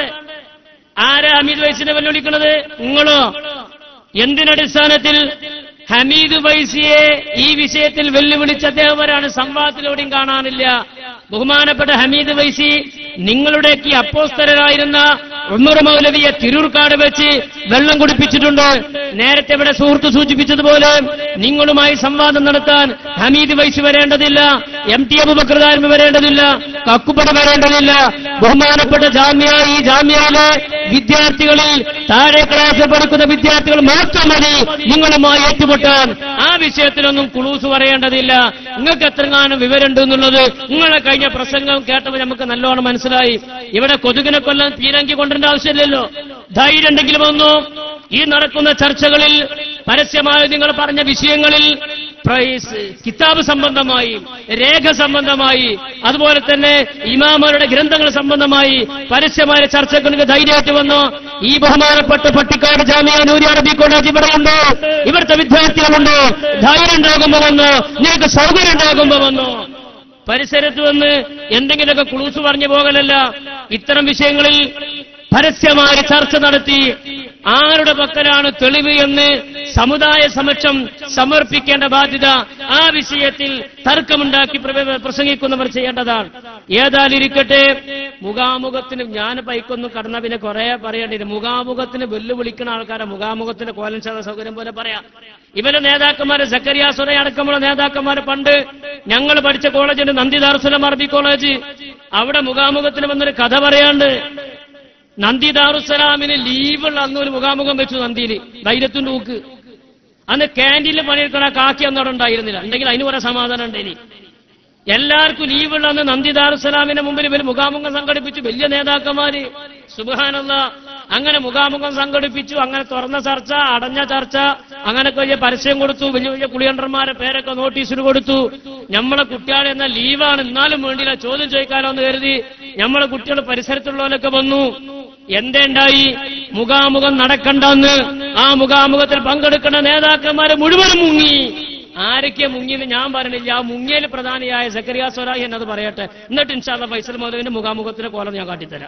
ആരാ ഹമീദ് വൈസിനെ വെല്ലുവിളിക്കുന്നത്? നിങ്ങളോ? എന്തിനടിസ്ഥാനത്തിൽ? ഹമീദ് വൈസിയെ ഈ വിഷയത്തിൽ വെല്ലുവിളിച്ച അദ്ദേഹവരാണ് സംവാദത്തിലൂടെയും കാണാനില്ല. ബഹുമാനപ്പെട്ട ഹമീദ് വൈസി നിങ്ങളുടെയൊക്കെ അപ്പോസ്തലരായിരുന്ന ഉമർ മൗലവിയെ തിരൂർക്കാട് വെച്ച് വെള്ളം കുടിപ്പിച്ചിട്ടുണ്ട്. നേരത്തെ ഇവിടെ സുഹൃത്ത് സൂചിപ്പിച്ചതുപോലെ നിങ്ങളുമായി സംവാദം നടത്താൻ ഹമീദ് വൈസി വരേണ്ടതില്ല, MT അബൂബക്കർ ദാരിമി വരേണ്ടതില്ല, കക്കുപട വരേണ്ടതില്ല. ബഹുമാനപ്പെട്ട ഈ ജാമ്യയിലെ വിദ്യാർത്ഥികളിൽ താഴെ ക്ലാസ്സിൽ പഠിക്കുന്ന വിദ്യാർത്ഥികൾ മാത്രം മതി നിങ്ങളുമായി ഏറ്റുമുട്ടാൻ. ആ വിഷയത്തിലൊന്നും കുളൂസ് പറയേണ്ടതില്ല. നിങ്ങൾക്ക് എത്രങ്ങാനും വിവരമുണ്ട് എന്നുള്ളത് നിങ്ങളെ കഴിഞ്ഞ പ്രസംഗം കേട്ടപ്പോൾ നമുക്ക് നല്ലോണം മനസ്സിലായി. ഇവിടെ കൊതുകിനെ കൊല്ലാൻ പീരങ്കി കൊണ്ടേണ്ട ആവശ്യമില്ലല്ലോ. ധൈര്യം ഉണ്ടെങ്കിലും വന്നു ഈ നടക്കുന്ന ചർച്ചകളിൽ പരസ്യമായി നിങ്ങൾ പറഞ്ഞ വിഷയങ്ങളിൽ കിതാബ് സംബന്ധമായി, രേഖ സംബന്ധമായി, അതുപോലെ തന്നെ ഇമാമരുടെ ഗ്രന്ഥങ്ങൾ സംബന്ധമായി പരസ്യമായ ചർച്ചകൾ നിങ്ങൾക്ക് ധൈര്യമായിട്ട് വന്നോ? ഈ ബഹുമാനപ്പെട്ട പട്ടിക്കാട് ജാമിയ നൂരി അറബി കോളേജ് ഇവിടെയുണ്ടോ? ഇവിടുത്തെ വിദ്യാർത്ഥികളുണ്ടോ? ധൈര്യം ഉണ്ടാകുമ്പോ വന്നോ? നിങ്ങൾക്ക് സൗകര്യം ഉണ്ടാകുമ്പോ വന്നോ? പരിസരത്ത് വന്ന് എന്തെങ്കിലുമൊക്കെ ക്ലൂസ് പറഞ്ഞു പോകലല്ല. ഇത്തരം വിഷയങ്ങളിൽ പരസ്യമായ ചർച്ച നടത്തി ആരുടെ പക്കലാണ് തെളിവ് എന്ന് സമുദായ സമക്ഷം സമർപ്പിക്കേണ്ട ബാധ്യത ആ വിഷയത്തിൽ തർക്കമുണ്ടാക്കി പ്രസംഗിക്കുന്നവർ ചെയ്യേണ്ടതാണ്. ഏതായാലിരിക്കട്ടെ, മുഖാമുഖത്തിന് ഞാൻ പൈക്കൊന്നും കടന്ന പിന്നെ കുറെ പറയേണ്ടിയിരുന്നു. മുഖാമുഖത്തിന് വെല്ലുവിളിക്കുന്ന ആൾക്കാരെ മുഖാമുഖത്തിന് കോലം സൗകര്യം പോലെ പറയാം. ഇവരെ നേതാക്കന്മാര് സക്കരിയ സുറൈ അടക്കമുള്ള നേതാക്കന്മാര് പണ്ട് ഞങ്ങൾ പഠിച്ച കോളേജുണ്ട്, നന്ദി ദാറുസ്സലാം അറബി കോളേജ്. അവിടെ മുഖാമുഖത്തിന് വന്നൊരു കഥ പറയാണ്ട്. നന്ദി ദാറുസ്സലാമിന് ലീവുള്ള അന്നൊരു മുഖാമുഖം വെച്ചു നന്ദിയില്, ധൈര്യത്തിന്റെ ഊക്ക്. അന്ന് ക്യാൻറ്റീനിൽ പണിയെടുക്കണ കാക്കി അന്ന് അവിടെ ഉണ്ടായിരുന്നില്ല, ഉണ്ടെങ്കിൽ അതിന് കുറെ സമാധാനം ഉണ്ട്. ഇനി എല്ലാവർക്കും ലീവുള്ള അന്ന് നന്ദി ദാറുസ്സലാമിന്റെ മുമ്പിൽ ഇവർ മുഖാമുഖം സംഘടിപ്പിച്ചു. വലിയ നേതാക്കന്മാര്, സുബ്ഹാനല്ലാഹ്, അങ്ങനെ മുഖാമുഖം സംഘടിപ്പിച്ചു. അങ്ങനെ തുറന്ന ചർച്ച, അടഞ്ഞ ചർച്ച, അങ്ങനെയൊക്കെ വലിയ പരസ്യം കൊടുത്തു. വലിയ വലിയ കുളിയണ്ടന്മാരെ പേരൊക്കെ നോട്ടീസിന് കൊടുത്തു. നമ്മളെ കുട്ടികളെ എന്നാൽ ലീവാണ്, എന്നാലും വേണ്ടിയില്ല, ചോദ്യം ചോദിക്കാനോ എന്ന് കരുതി നമ്മളെ കുട്ടികൾ പരിസരത്തുള്ളവരൊക്കെ വന്നു. എന്തുണ്ടായി? മുഖാമുഖം നടക്കണ്ടെന്ന് ആ മുഖാമുഖത്തിൽ പങ്കെടുക്കുന്ന നേതാക്കന്മാരെ മുഴുവനും മുങ്ങി. ആരൊക്കെ മുങ്ങിയെന്ന് ഞാൻ പറഞ്ഞില്ല. ആ മുങ്ങിയൽ പ്രധാനിയായ സക്കരിയ സ്വലാഹി എന്നത് പറയട്ടെ. എന്നിട്ട് ഇൻഷാ അല്ലാഹ് ഫൈസൽ മൗലവിന്റെ മുഖാമുഖത്തിന്റെ കോലം ഞാൻ കാട്ടിത്തരാം.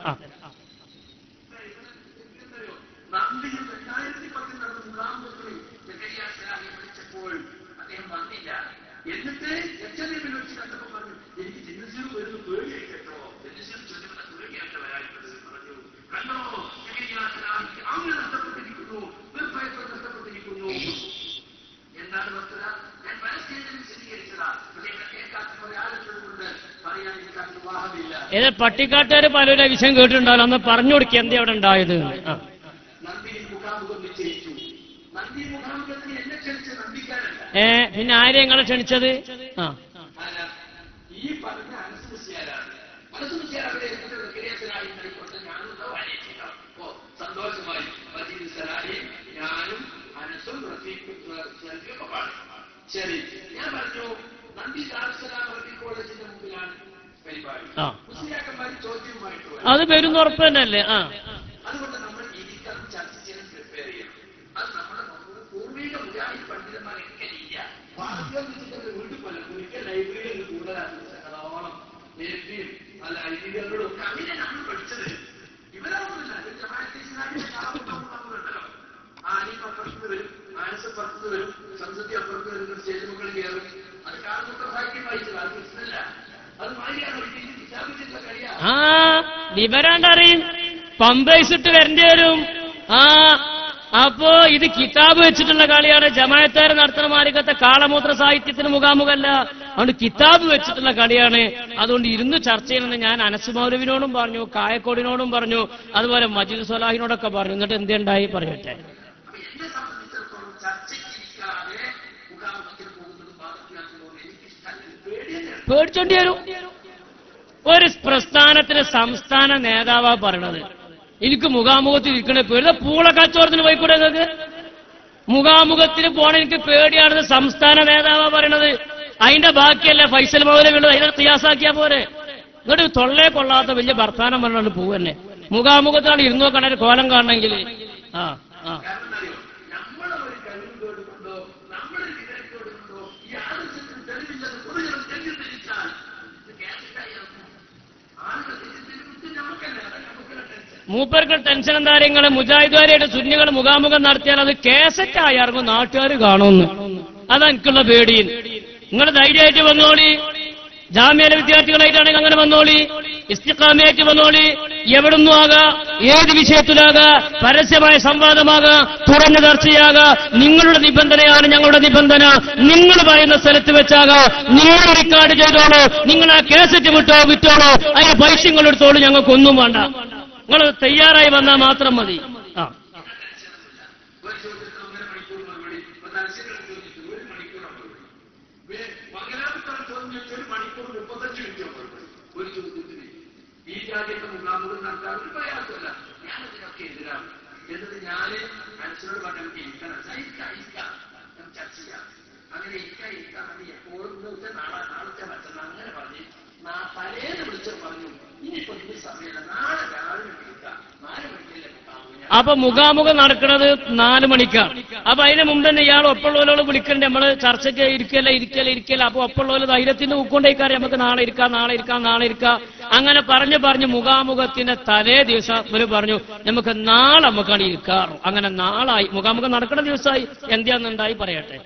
എന്നിട്ട് ലക്ഷദ്വീപിൽ വെച്ച് കണ്ടപ്പോൾ പറഞ്ഞു, എനിക്ക് ജിന്നസിൽ വരുന്ന പേടിയായി കേട്ടോ, ജിന്നസിൽ ചെന്നപ്പോൾ പേടിയായിട്ട് വരാനുള്ളത് പറഞ്ഞു. കണ്ടോ, അങ്ങനെ നഷ്ടപ്പെട്ടിരിക്കുന്നു, നിർഭയത്വം നഷ്ടപ്പെട്ടിരിക്കുന്നു. എന്താണ് വസ്തുത? ഞാൻ പരസ്യത്തിൽ വിശദീകരിച്ചതാ. പക്ഷേ എന്നെ കേൾക്കാത്ത കുറെ ആളുകളുണ്ട്, പറയാൻ എനിക്ക് നിർവാഹമില്ല. ഏത് പട്ടിക്കാട്ടുകാര് പലരുടെ വിഷയം കേട്ടിട്ടുണ്ടാവും, അന്ന് പറഞ്ഞു കൊടുക്കുക എന്തേ അവിടെ ഉണ്ടായത്. നന്ദിയിൽ മുഖാമുഖം നിശ്ചയിച്ചു. നന്ദി മുഖാമുഖത്തിന് എന്നെ ക്ഷണിച്ച് നന്ദിക്കാനല്ല. പിന്നെ ആരെയും നിങ്ങളെ ക്ഷണിച്ചത്? ഈ പറഞ്ഞ അനസുമുസിയാരാണ്. അനസുമുസിയാർ അവിടെ സക്കരിയായി ആയിക്കോട്ടെ, ഞാനും സന്തോഷമായി മജീദ് സലാഹിയും ഞാനും അനസും റഫീഖൊക്കെ പാടും. ശരി, ഞാൻ പറഞ്ഞു നന്ദി ദാറുസ്സലാം അറബി കോളേജിന്റെ മുമ്പിലാണ് പരിപാടി. മുസ്ലിയാക്കന്മാർ ചോദ്യവുമായിട്ട് അത് വരുന്ന ഉറപ്പ് തന്നെയല്ലേ? അതുകൊണ്ട് നമ്മൾ ഇരിക്കാൻ ചർച്ച ചെയ്യാൻ പ്രിപ്പയർ ചെയ്യണം. അത് നമ്മുടെ പൂർവിക മുജാഹിദ് പണ്ഡിതന്മാരൊക്കെ ഇല്ല. വാദ്യം വെച്ചിട്ട് വീട്ടിൽ പോലെ ഒരിക്കൽ ലൈബ്രറിയിൽ കൂടുതലാണ് ധാരാളം നേരിയും അല്ല ഐതിഹ്യങ്ങളും ഒക്കെ അങ്ങനെ നമ്മൾ പഠിച്ചത്. ഇവരൊന്നുമില്ല. ആനയും അപ്പുറത്ത് വരും, ആനസ് അപ്പുറത്ത് വരും, സംസതി അപ്പുറത്ത് വരും, സ്റ്റേജ് മുകളിൽ കയറും. അത് കാണുന്ന ഭാഗ്യം വായിച്ചത്, അത് പ്രശ്നമില്ല. അത് മാറിയാണ് ഒരിക്കലും കിതാബിച്ചിട്ടുള്ള കഴിയാ. വിവരാണ്ടറിയും പമ്പേഴ്സിട്ട് വരേണ്ടി വരും. അപ്പോ ഇത് കിതാബ് വെച്ചിട്ടുള്ള കളിയാണ്. ജമാഅത്തുകാർ നടത്തുന്ന മാർഗത്തെ കാളമൂത്ര സാഹിത്യത്തിന് മുഖാമുഖമല്ല, അതുകൊണ്ട് കിതാബ് വെച്ചിട്ടുള്ള കളിയാണ്. അതുകൊണ്ട് ഇരുന്ന് ചർച്ച ചെയ്യണമെന്ന് ഞാൻ അനസ് മൗലവിനോടും പറഞ്ഞു, കായക്കോടിനോടും പറഞ്ഞു, അതുപോലെ മജീദ് സ്വലാഹിനോടൊക്കെ പറഞ്ഞു. എന്നിട്ട് എന്തുണ്ടായി പറയട്ടെ. എന്നെ സംബന്ധിച്ചിടത്തോളം ചർച്ചയ്ക്കിരിക്കാതെ മുഖാമുഖത്തിൽ പോകുന്നത് ബാധിക്കാത്തതുകൊണ്ട് എനിക്ക് പേടിച്ചോണ്ടി വരും. ഒരു പ്രസ്ഥാനത്തിന് സംസ്ഥാന നേതാവാ പറയണത്, എനിക്ക് മുഖാമുഖത്തിൽ ഇരിക്കണ പേടി. പൂള കച്ചവടത്തിന് പോയിക്കൂടെ നിങ്ങൾക്ക്? മുഖാമുഖത്തിന് പോണ എനിക്ക് പേടിയാണെന്ന് സംസ്ഥാന നേതാവാ പറയണത്. അതിന്റെ ബാക്കിയല്ല ഫൈസൽ മൗലവിയുള്ളത്, അതിനെ തിയാസാക്കിയാ പോരെ. ഇങ്ങോട്ട് തൊള്ളേ കൊള്ളാത്ത വലിയ വർത്താനം പറഞ്ഞാണ് പോവന്നെ. മുഖാമുഖത്താണ് ഇരുന്നു നോക്കണ കോലം കാണണമെങ്കിൽ. മൂപ്പർക്ക് ടെൻഷൻ എന്താ? നിങ്ങള് മുജാഹിദുകാരായിട്ട് സുന്നികൾ മുഖാമുഖം നടത്തിയാൽ അത് കേസറ്റായി ഇറങ്ങും, നാട്ടുകാർ കാണുമെന്ന്. അതെനിക്കുള്ള പേടിയിൽ. നിങ്ങൾ ധൈര്യമായിട്ട് വന്നോളി. ജാമ്യയിലെ വിദ്യാർത്ഥികളായിട്ടാണെങ്കിൽ അങ്ങനെ വന്നോളി, ഇസ്തിഖാമയായിട്ട് വന്നോളി. എവിടുന്നും ആകാം, ഏത് വിഷയത്തിലാകാം, പരസ്യമായ സംവാദമാകാം, തുറന്ന ചർച്ചയാകാം. നിങ്ങളുടെ നിബന്ധനയാണ് ഞങ്ങളുടെ നിബന്ധന. നിങ്ങൾ പറയുന്ന സ്ഥലത്ത് വെച്ചാകാം. നിങ്ങൾ റെക്കോർഡ് ചെയ്തോളൂ, നിങ്ങൾ ആ കേസറ്റ് വിറ്റോളൂ, അതിന് പൈസ എടുത്തോളൂ, ഞങ്ങൾക്കൊന്നും വേണ്ട. നിങ്ങൾ തയ്യാറായി വന്നാൽ മാത്രം മതി. ഈ ജാതിയൊക്കെ മുഖാമുഖം നടത്താൻ ഒരു പ്രയാസമല്ല. ഞാനതിനൊക്കെ എതിരാണ്. എന്നിട്ട് ഞാന് മനസ്സിനോട് പറഞ്ഞ നമുക്ക് ഇരിക്കണം, ഇരിക്കാം, ചർച്ച ചെയ്യാം. അങ്ങനെ ഇരിക്കാൻ മതി. എപ്പോഴും നാളത്തെ മറ്റന്നാൾ അങ്ങനെ പറഞ്ഞ് തലേന്ന് വിളിച്ചു പറഞ്ഞു, ഇനിയിപ്പോ ഈ സമയമില്ല, നാളെ രാവിലെ വിളിക്കാം, 4 മണിക്കല്ലേ മുഖാമുഖം. അപ്പൊ മുഖാമുഖം നടക്കുന്നത് 4 മണിക്കാണ്. അപ്പൊ അതിന് മുമ്പ് തന്നെ ഇയാൾ ഒപ്പമുള്ളവരോട് വിളിക്കണ്ടേ, നമ്മള് ചർച്ചയ്ക്ക് ഇരിക്കല്ല. അപ്പൊ ഒപ്പമുള്ളവർ ധൈര്യത്തിന് ഉക്കൊണ്ടേക്കാരെ നമുക്ക് നാളെ ഇരിക്കാം. അങ്ങനെ പറഞ്ഞു മുഖാമുഖത്തിന്റെ തലേ ദിവസം ഇവര് പറഞ്ഞു നമുക്ക് നാളെ നമുക്കാണ് ഇരിക്കാറ്. അങ്ങനെ നാളായി, മുഖാമുഖം നടക്കുന്ന ദിവസമായി. എന്താന്നുണ്ടായി പറയട്ടെ.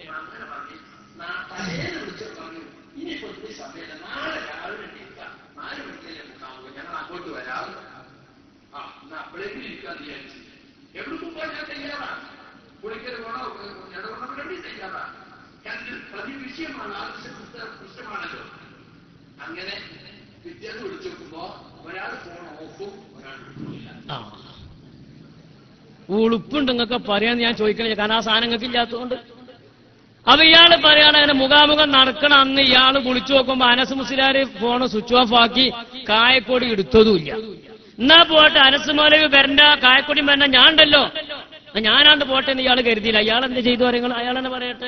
വിഷയമാണ്, പ്രശ്നമാണല്ലോ. അങ്ങനെ പിറ്റേന്ന് വിളിച്ചു നോക്കുമ്പോ ഒരാൾ ഫോൺ ഓഫും ഒരാൾ വിളിക്കില്ല. ഉളുപ്പുണ്ട് നിങ്ങൾക്ക് പറയാന്ന് ഞാൻ ചോദിക്കണേ, കാരണം ആ സാധനം നിങ്ങൾക്ക് ഇല്ലാത്തതുകൊണ്ട്. അപ്പൊ ഇയാള് പറയാണ് അങ്ങനെ മുഖാമുഖം നടക്കണ അന്ന് ഇയാള് വിളിച്ചു നോക്കുമ്പോ Anas Musliyar phone switch off ആക്കി കായക്കൊടി എടുത്തതുമില്ല. എന്നാ പോട്ടെ, അനസ് മൗലവി വരണ്ട, കായക്കൊടി വരണ്ട, ഞാൻ ഉണ്ടല്ലോ, ഞാനാണ്ട് പോട്ടെ എന്ന് ഇയാൾ കരുതിയില്ല. അയാൾ എന്ത് ചെയ്തു പറയുന്നത് അയാൾ തന്നെ പറയട്ടെ.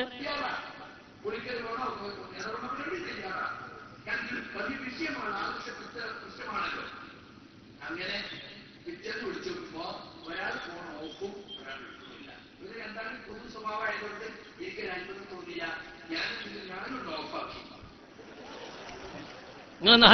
അങ്ങനെ പിറ്റേന്ന് വിളിച്ചു നോക്കുമ്പോ ഒരാൾ ഫോൺ ഓഫും ഒരാൾ വിളിക്കുന്നില്ല. ഇത് രണ്ടാളും പൊതു സ്വഭാവമായതുകൊണ്ട് എനിക്ക് രണ്ടൊന്നും തോന്നില്ല. ഞാനൊന്ന് ഓഫാക്കി. നിങ്ങളൊന്ന്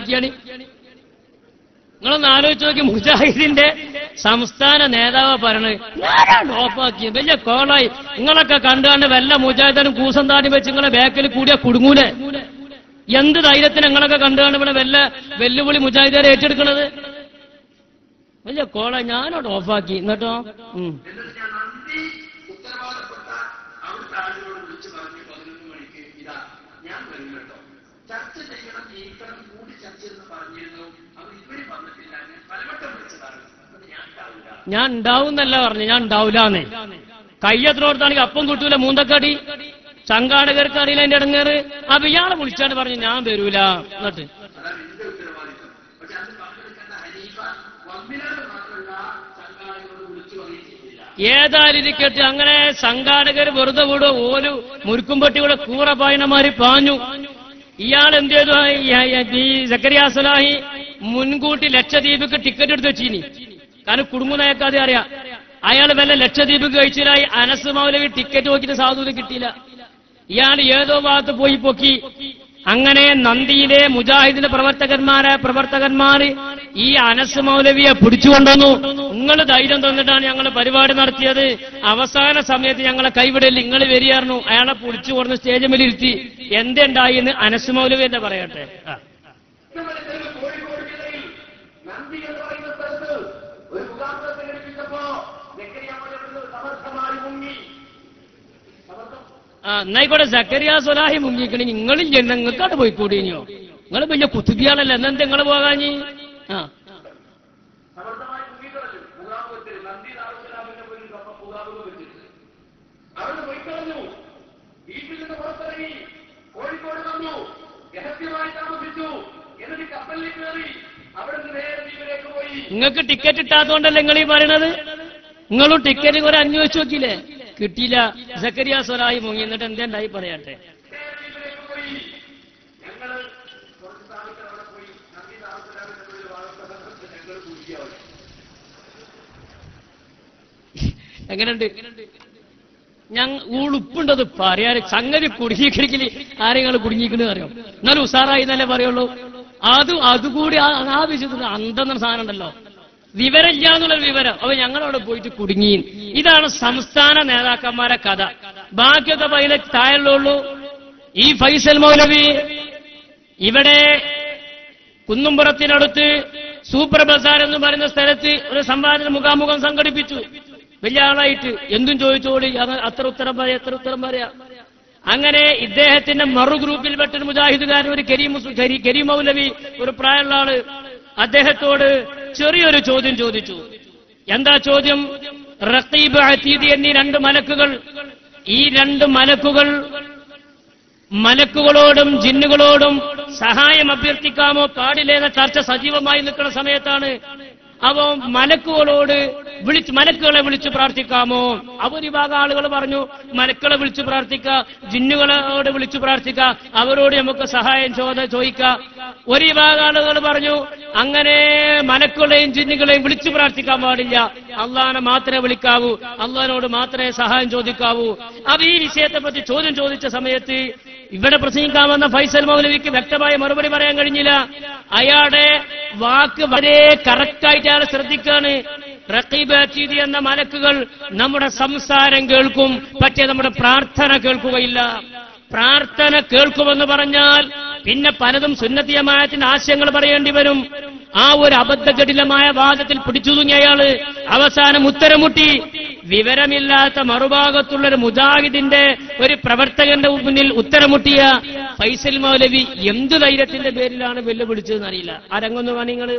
ആലോചിച്ച് നോക്കി, മുജാഹിദിന്റെ സംസ്ഥാന നേതാവ് പറയണത് ഞാനാണ് ഓഫാക്കി. വലിയ കോളായി. നിങ്ങളൊക്കെ കണ്ടുകൊണ്ട് വല്ല മുജാഹിദനും കൂസം താടി വെച്ച് നിങ്ങളെ ബാക്കിൽ കൂടിയാ കുടുങ്ങൂലെ? എന്ത് ധൈര്യത്തിന് നിങ്ങളൊക്കെ കണ്ടുകൊണ്ട് ഇവിടെ വല്ല വെല്ലുവിളി മുജാഹിദാരെ ഏറ്റെടുക്കണത്? വലിയ കോള, ഞാനോട് ഓഫാക്കി. എന്നിട്ടോ ഉത്തരവാദപ്പെട്ട അവിടുത്തെ ആളുകളോട് വിളിച്ചു പറഞ്ഞു 11 മണിക്ക് ഇതാ ഞാൻ വരും കേട്ടോ, ചർച്ച ചെയ്യണം, ജയിക്കണം, കൂടി ചർച്ച എന്ന് പറഞ്ഞിരുന്നു. അവർ ഇതുവരെ വന്നിട്ടില്ല. ഞാൻ പലവട്ടം വിളിച്ചതാണ്. ഞാൻ ഉണ്ടാവുന്നല്ല പറഞ്ഞു, ഞാൻ ഉണ്ടാവില്ലാന്നേ. കയ്യത്തിനോടത്താണെങ്കിൽ അപ്പം കിട്ടൂല, മൂന്തക്കടി. സംഘാടകർക്ക് അറിയില്ല എന്റെ ഇടങ്ങേറ്. അപ്പൊ ഇയാളെ വിളിച്ചാണ്ട് പറഞ്ഞു ഞാൻ വരൂല. എന്നിട്ട് ഏതായിരിക്കട്ടെ, അങ്ങനെ സംഘാടകർ വെറുതെ വിടോ, ഓല് മുരുക്കുംപട്ടിയുടെ കൂറ പായണമാര് പാഞ്ഞു. ഇയാൾ എന്ത് ചെയ്തു? ഈ സക്കരിയ സലാഹി മുൻകൂട്ടി ലക്ഷദ്വീപിക്ക് ടിക്കറ്റ് എടുത്ത് വെച്ചീനി. കാരണം കുടുംബനയക്കാതെ അറിയാം. അയാൾ വല്ല ലക്ഷദ്വീപിക്ക് കഴിച്ചിലായി. അനസ് മൗലവി ടിക്കറ്റ് നോക്കിയിട്ട് സാധുത കിട്ടിയില്ല. ഇയാൾ ഏതോ ഭാഗത്ത് പോയി പൊക്കി. അങ്ങനെ നന്ദിയിലെ മുജാഹിദിന്റെ പ്രവർത്തകന്മാർ ഈ അനസ് മൗലവിയെ പിടിച്ചുകൊണ്ടുവന്നു. നിങ്ങൾ ധൈര്യം തന്നിട്ടാണ് ഞങ്ങൾ പരിപാടി നടത്തിയത്. അവസാന സമയത്ത് ഞങ്ങളെ കൈവിടൽ നിങ്ങൾ വരികയായിരുന്നു. അയാളെ പിടിച്ചു കൊടുന്ന് സ്റ്റേജ് മേലിരുത്തി. എന്തുണ്ടായി എന്ന് അനസ് മൗലവി എന്നെ പറയട്ടെ. എന്നായിക്കോട്ടെ, സക്കരിയ സലാഹി മുങ്ങിക്കണി. നിങ്ങളും ജനങ്ങൾക്കാട്ട് പോയിക്കൂടിയോ? നിങ്ങൾ വലിയ കുത്തുബിയാണല്ലോ, എന്നെന്താ നിങ്ങൾ പോകാഞ്ഞി? നിങ്ങൾക്ക് ടിക്കറ്റ് ഇട്ടാത്തോണ്ടല്ലേ നിങ്ങൾ ഈ പറയണത്? നിങ്ങളും ടിക്കറ്റ് കുറെ അന്വേഷിച്ചു നോക്കിയില്ലേ? കിട്ടിയില്ല. സക്കരിയ സലാഹി മുങ്ങി. എന്നിട്ട് എന്തുണ്ടായി പറയട്ടെ. എങ്ങനെയുണ്ട്? ഉളുപ്പുണ്ടത് പറയാൻ. സംഗതി കുടുങ്ങിക്കിടിക്കല് ആരെങ്കിലും കുടുങ്ങിക്കണെന്ന് അറിയാം. എന്നാലും ഉസാറായി എന്നല്ലേ പറയുള്ളൂ. അതുകൂടി ആ വിഷയത്തിന് അന്തെന്ന സാധനം ഉണ്ടല്ലോ, വിവരമില്ല എന്നുള്ള വിവരം. അപ്പൊ ഞങ്ങളവിടെ പോയിട്ട് കുടുങ്ങി. ഇതാണ് സംസ്ഥാന നേതാക്കന്മാരെ കഥ. ബാക്കിയൊക്കെ പൈലെ താഴെയുള്ളൂ. ഈ ഫൈസൽ മൗലവി ഇവിടെ കുന്നുംപുറത്തിനടുത്ത് സൂപ്പർ ബസാർ എന്ന് പറയുന്ന സ്ഥലത്ത് ഒരു സംവാദന മുഖാമുഖം സംഘടിപ്പിച്ചു. വലിയ ആളായിട്ട് എന്തും ചോദിച്ചോടി, അത്ര ഉത്തരം പറയാ. അങ്ങനെ ഇദ്ദേഹത്തിന്റെ മറു ഗ്രൂപ്പിൽപ്പെട്ടൊരു മുജാഹിദുകാരൻ, ഒരു കരീം മൗലവി, ഒരു പ്രായമുള്ള ആള്, അദ്ദേഹത്തോട് ചെറിയൊരു ചോദ്യം ചോദിച്ചു. എന്താ ചോദ്യം? റഖീബ് അതീദ് എന്നീ 2 മലക്കുകൾ, ഈ 2 മലക്കുകളോടും ജിന്നുകളോടും സഹായം അഭ്യർത്ഥിക്കാമോ പാടില്ലെന്ന ചർച്ച സജീവമായി നിൽക്കുന്ന സമയത്താണ്. അവ മലക്കുകളെ വിളിച്ചു പ്രാർത്ഥിക്കാമോ? ഒരു വിഭാഗം ആളുകൾ പറഞ്ഞു മലക്കുകളെ വിളിച്ചു പ്രാർത്ഥിക്കുക, ജിന്നുകളോട് വിളിച്ചു പ്രാർത്ഥിക്കുക, അവരോട് നമുക്ക് സഹായം ചോദിക്കാം. ഒരു വിഭാഗം ആളുകൾ പറഞ്ഞു അങ്ങനെ മലക്കുകളെയും ജിന്നുകളെയും വിളിച്ചു പ്രാർത്ഥിക്കാൻ പാടില്ല, അള്ളാഹിനെ മാത്രമേ വിളിക്കാവൂ, അള്ളാഹിനോട് മാത്രമേ സഹായം ചോദിക്കാവൂ. അപ്പൊ ഈ വിഷയത്തെപ്പറ്റി ചോദ്യം ചോദിച്ച സമയത്ത് ഇവിടെ പ്രസംഗിക്കാൻ വന്ന ഫൈസൽ മൗലവിക്ക് വ്യക്തമായ മറുപടി പറയാൻ കഴിഞ്ഞില്ല. അയാളുടെ വാക്ക് വളരെ കറക്റ്റായിട്ട് അയാൾ ശ്രദ്ധിക്കാണ്. റഖീബ് അതീദ് എന്ന മലക്കുകൾ നമ്മുടെ സംസാരം കേൾക്കും, പക്ഷേ നമ്മുടെ പ്രാർത്ഥന കേൾക്കുകയില്ല. പ്രാർത്ഥന കേൾക്കുമെന്ന് പറഞ്ഞാൽ പിന്നെ പലതും സുന്നത്തി ജമാഅത്തിന്റെ ആശയങ്ങൾ പറയേണ്ടി വരും. ആ ഒരു അബദ്ധജടിലമായ വാദത്തിൽ പിടിച്ചു തൂങ്ങിയ അയാള് അവസാനം ഉത്തരമുട്ടി. വിവരമില്ലാത്ത മറുഭാഗത്തുള്ളൊരു മുജാഹിദിന്റെ ഒരു പ്രവർത്തകന്റെ മുന്നിൽ ഉത്തരമുട്ടിയ ഫൈസൽ മൗലവി എന്ത് ധൈര്യത്തിന്റെ പേരിലാണ് വെല്ലുവിളിച്ചതെന്ന് അറിയില്ല. ആരങ്ങൊന്ന് വാ നിങ്ങള്.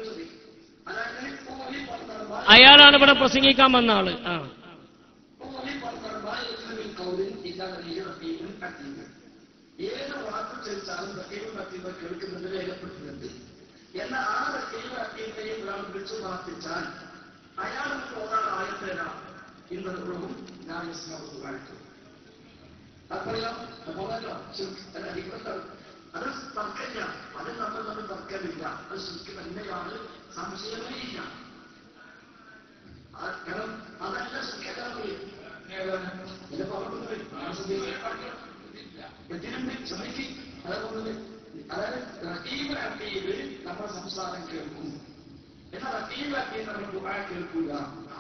അയാളാണ് ഇവിടെ പ്രസംഗിക്കാൻ വന്ന ആള്. ഏത് വാക്ക് ചോദിച്ചാലും റഖീബും കേൾക്കുന്നത് രേഖപ്പെട്ടിട്ടുണ്ട്. എന്നാൽ ആ റഖീബിനെയും ഒരാൾ വിളിച്ചു പ്രാർത്ഥിച്ചാൽ അയാൾക്ക് തോന്നാൻ ആയത്തേന ഇന്നതും ഞാൻ കാണിക്കും. അതറിയാം അത് തർക്കമില്ല, അത് നമ്മൾ തർക്കമില്ല, അത് ശരിക്കും തന്നെയാണ്, സംശയമേ ഇല്ല. കാരണം അതല്ല ശരിക്കും അതായത് റഖീബ് അതീദ് നമ്മുടെ സംസാരം കേൾക്കും, എന്നാൽ റഖീബ് അതീദ് നമ്മുടെ ദുആ കേൾക്കൂല.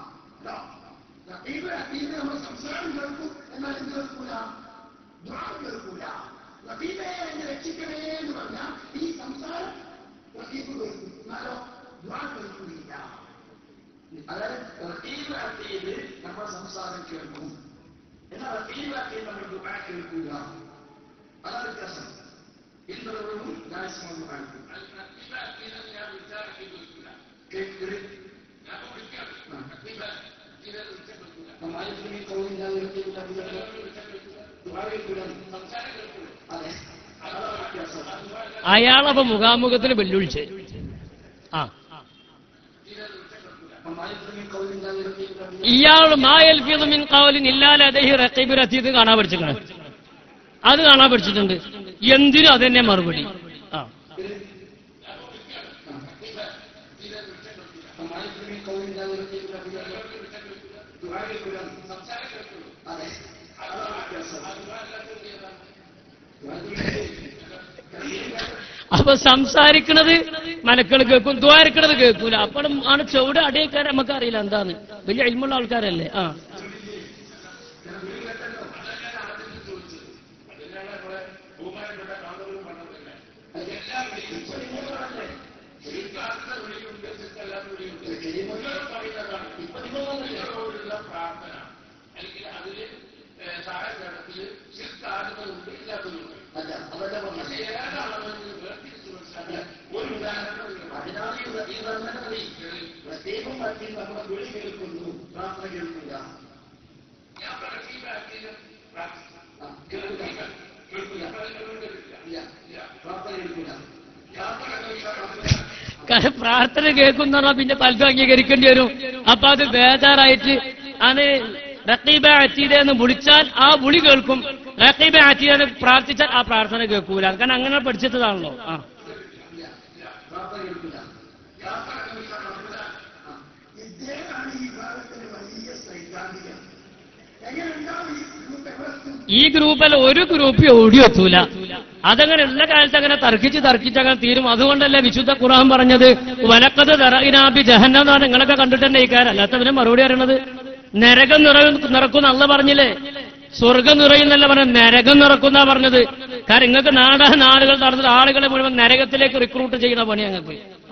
റഖീബ് അതീദ് നമ്മുടെ സംസാരം കേൾക്കും, എന്നാൽ എന്ത് കേൾക്കൂല? ദുആ കേൾക്കൂല. റഖീബേ എന്നെ രക്ഷിക്കണേ എന്ന് പറഞ്ഞാൽ ഈ സംസാരം റഖീബ് കേൾക്കും, എന്നാലോ ദുആ കേൾക്കൂല. അതായത് റഖീബ് അതീദ് നമ്മുടെ സംസാരം കേൾക്കും, എന്നാൽ റഖീബ് അതീദ് നമ്മുടെ ദുആ കേൾക്കൂല. അതാണ് വ്യത്യാസം. ഇന്നതും രാജ്യം കാണിക്കും. അയാളപ്പോ മുഖാമുഖത്തിന് വെല്ലുവിളിച്ച് ഇയാൾ മായൽഫിദു മിൻ ഖൗലിൻ ഇല്ലാ ലദൈഹി റഖീബുൻ അതീദ് കാണാൻ പഠിച്ചിട്ടുണ്ട്. അത് കാണാൻ പഠിച്ചിട്ടുണ്ട്. എന്തിനും അതെന്നെ മറുപടി. അപ്പൊ സംസാരിക്കണത് മലക്കൾ കേൾക്കും, ദ്വാരക്കണത് കേൾക്കൂല. അപ്പോഴും ആണ് ചുവട് അടിയക്കാരെ നമുക്ക് അറിയില്ല എന്താന്ന്. വലിയ ഇൽമുള്ള ആൾക്കാരല്ലേ. പ്രാർത്ഥന കേൾക്കുന്ന പിന്നെ പലതും അംഗീകരിക്കേണ്ടി വരും. അപ്പൊ അത് ബേജാറായിട്ട് അത് റഖീബ് അതീദ് എന്ന് വിളിച്ചാൽ ആ വിളി കേൾക്കും, റഖീബ് അതീദ് എന്ന് പ്രാർത്ഥിച്ചാൽ ആ പ്രാർത്ഥന കേൾക്കൂല. കാരണം അങ്ങനെ പഠിച്ചിട്ടതാണല്ലോ. ഈ ഗ്രൂപ്പിൽ ഒരു ഗ്രൂപ്പ് ഓടിയെത്തൂല. അതങ്ങനെ ഉള്ള കാലത്ത് അങ്ങനെ തർക്കിച്ച് അങ്ങനെ തീരും. അതുകൊണ്ടല്ലേ വിശുദ്ധ ഖുർആൻ പറഞ്ഞത് വലഖദ് ദറഅനാ ബി ജഹന്നം എന്നാണ്. നിങ്ങളൊക്കെ കണ്ടിട്ടുണ്ട് ഈ കാര്യം. അല്ലാത്തവനെ മറുപടി അറിയണത് നരകം നിറക്കുന്ന അള്ള പറഞ്ഞില്ലേ, സ്വർഗം നിറയുന്നല്ല പറഞ്ഞത്, നരകം നിറക്കുന്ന പറഞ്ഞത്. കാരണം നിങ്ങൾക്ക് നാടുകൾ നടന്നിട്ട് ആളുകളെ മുഴുവൻ നരകത്തിലേക്ക് റിക്രൂട്ട് ചെയ്യുന്ന പണി ഞങ്ങൾക്ക്.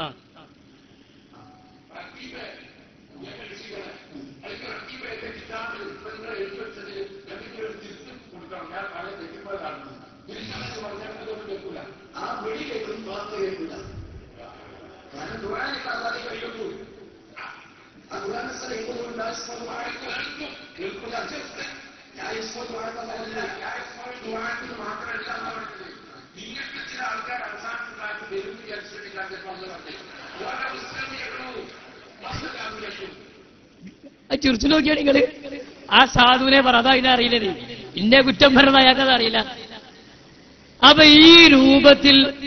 ചിരിച്ചു നോക്കിയാ നിങ്ങള്. ആ സാധുവിനെ പറ, അതാ ഇതിനറിയില്ലേ, ഇന്നെ കുറ്റം പറഞ്ഞത് അയാൾക്കത് അറിയില്ല. അപ്പൊ ഈ രൂപത്തിൽ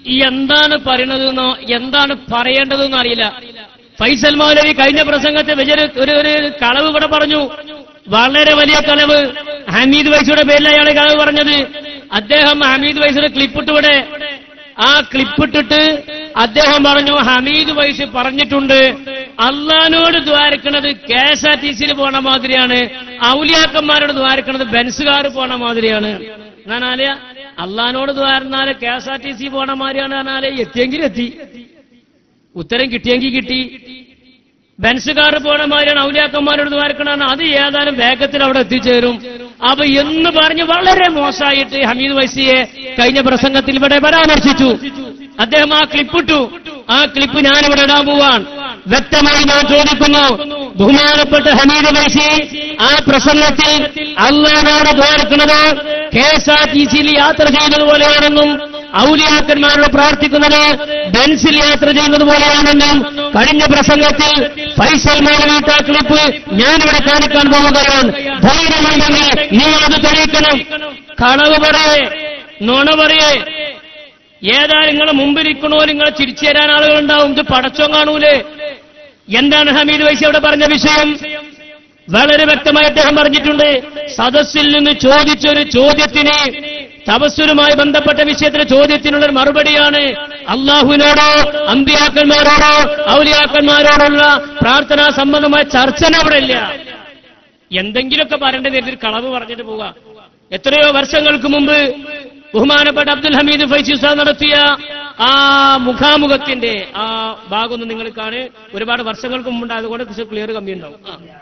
ഈ എന്താണ് പറയണതെന്നോ എന്താണ് പറയേണ്ടതെന്നോ അറിയില്ല. ഫൈസൽ മൗലവി കഴിഞ്ഞ പ്രസംഗത്തിൽ ഒരു കളവ് ഇവിടെ പറഞ്ഞു, വളരെ വലിയ കളവ്. ഹമീദ് വൈസിയുടെ പേരിൽ അയാൾ കളവ് പറഞ്ഞത്. അദ്ദേഹം ഹമീദ് വൈസിയുടെ ക്ലിപ്പിട്ടിവിടെ, ആ ക്ലിപ്പിട്ടിട്ട് അദ്ദേഹം പറഞ്ഞു, ഹമീദ് വൈസ് പറഞ്ഞിട്ടുണ്ട് അള്ളഹാനോട് ദ്വാരക്കണത് KSRTC പോണ മാതിരിയാണ്, ഔലിയാക്കന്മാരോട് ദ്വാരക്കണത് ബെൻസുകാർ പോണ മാതിരിയാണ്. എന്നാല് അള്ളഹാനോട് ദ്വാരന്നാല് KSRTC പോണ മാതിരിയാണ് പറഞ്ഞാല് എത്തിയെങ്കിൽ എത്തി, ഉത്തരം കിട്ടിയെങ്കിൽ കിട്ടി. ബെൻസുകാർ പോണ മാതിരിയാണ് ഔലിയാക്കന്മാരോട് ദ്വാരക്കണാണ്, അത് ഏതാനും വേഗത്തിൽ അവിടെ എത്തിച്ചേരും. അപ്പൊ എന്ന് പറഞ്ഞ് വളരെ മോശമായിട്ട് ഹമീദ് വൈസിയെ കഴിഞ്ഞ പ്രസംഗത്തിൽ ഇവിടെ പരാമർശിച്ചു. അദ്ദേഹം ആ ക്ലിപ്പിട്ടു. ആ ക്ലിപ്പ് ഞാനിവിടെ ഇടാൻ പോവാൻ. വ്യക്തമായി ഞാൻ ചോദിക്കുന്നു, ബഹുമാനപ്പെട്ട ഹമീദ് വൈസി ആ പ്രസംഗത്തിൽ അള്ളാഹുവോട് ദ്വാരക്കുന്നത് KSRTCയിൽ യാത്ര ചെയ്യുന്നതുപോലെയാണെന്നും ഔലിയാക്കന്മാരോട് പ്രാർത്ഥിക്കുന്നത് ബെൻസിൽ യാത്ര ചെയ്യുന്നത് പോലെയാണെന്നും കഴിഞ്ഞ പ്രസംഗത്തിൽ ഫൈസൽ മൗലവിയുടെ ആ ക്ലിപ്പ് ഞാനിവിടെ കാണിക്കാൻ പോവുകയാണ്. ധൈര്യമുണ്ടെങ്കിൽ നിങ്ങൾ അത് തെളിയിക്കണം. കളവ് പറയേ, നുണ പറയേ. ഏതാ നിങ്ങളെ മുമ്പിരിക്കണോ, നിങ്ങളെ ചിരിച്ചു തരാൻ ആളുകളുണ്ടാവും. ഇത് പടച്ചോ കാണൂലേ? എന്താണ് ഹമീദ് വൈസി അവിടെ പറഞ്ഞ വിഷയം? വളരെ വ്യക്തമായി അദ്ദേഹം പറഞ്ഞിട്ടുണ്ട്. സദസ്സിൽ നിന്ന് ചോദിച്ചൊരു ചോദ്യത്തിന്, തപസ്സുരുമായി ബന്ധപ്പെട്ട വിഷയത്തിലെ ചോദ്യത്തിനുള്ള മറുപടിയാണ്. അള്ളാഹുവിനോടോ അമ്പിയാക്കന്മാരോടോ ഔലിയാക്കന്മാരോടുള്ള പ്രാർത്ഥനാ സംബന്ധമായ ചർച്ച അവിടെ ഇല്ല. എന്തെങ്കിലുമൊക്കെ പറയേണ്ടത് ഒരു കളവ് പറഞ്ഞിട്ട് പോവുക. എത്രയോ വർഷങ്ങൾക്ക് മുമ്പ് ബഹുമാനപ്പെട്ട അബ്ദുൽ ഹമീദ് ഫൈസി ഉസ്താദ് നടത്തിയ ആ മുഖാമുഖത്തിന്റെ ആ ഭാഗമൊന്നും നിങ്ങൾ കാണേ. ഒരുപാട് വർഷങ്ങൾക്ക് മുമ്പുണ്ട്, അതുകൊണ്ട് ക്ലിയർ കമ്മി ഉണ്ടാവും.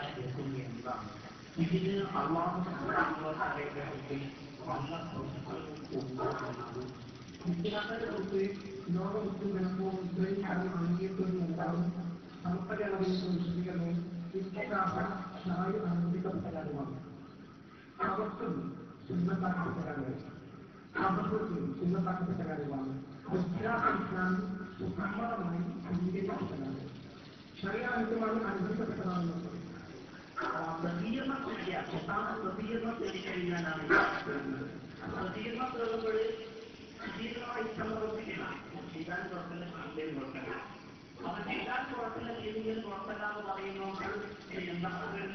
സുന്നത്താക്കപ്പെട്ട കാര്യമാണ്. ഇസ്ലാം സമ്മതമായി അംഗീകരിക്കപ്പെട്ടതാണ്, ശരീരമാണ് അനുഭവിക്കപ്പെട്ടതാണെന്ന് പ്രതികരണം കഴിഞ്ഞാലാണ് പ്രതികരണം തേടുമ്പോൾ ശരീരമായി പ്രവർത്തിക്കണം. ചെയ്താൽ പുറത്തുള്ള സാധ്യത പുറത്തല്ല, അവർ ചെയ്താൽ പുറത്തുള്ള രീതിയിൽ പുറത്തല്ല എന്ന് പറയുമ്പോൾ എന്താ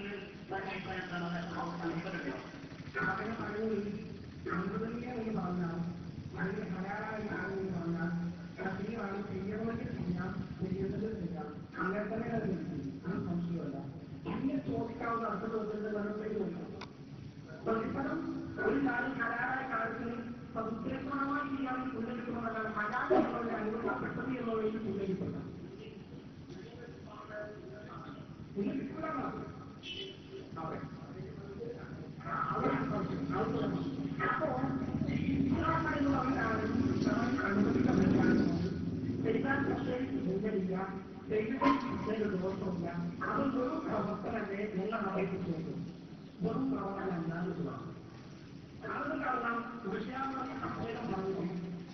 അങ്ങനെ പറയുന്നത് അനുവദനീയം എന്ന് പറഞ്ഞാൽ, അതിന് ഹലാലായ കാര്യം എന്ന് പറഞ്ഞാൽ ശരീരമാണ് ചെയ്യണമെങ്കിൽ ചെയ്യാം, ചെയ്യേണ്ടത് ചെയ്യാം. അങ്ങനെ തന്നെ അത് സംശയമല്ല. ഇങ്ങനെ ചോദിക്കാവുന്ന അർത്ഥത്തിൽ മനസ്സിലേക്ക് നോക്കണം. പ്രതിഫലം ഒരു കാര്യം ഹലാലായ കാര്യത്തിന് സദുദ്ദേശപരമായി ചെയ്യാൻ ഉന്നയിക്കുന്നതല്ല, ഹലാലുള്ള അനുവദിക്കപ്പെട്ടത് എന്നുള്ളതിൽ ഉന്നയിക്കണം. ദോഷമില്ല, അത് വെറും പ്രവർത്തനത്തെ നിങ്ങൾ അറിയിച്ചിട്ടുണ്ട്. വെറും പ്രവർത്തനം എന്താണെന്ന് അതുകൊണ്ടാണ് വിഷയാന്തരം അദ്ദേഹം പറഞ്ഞത്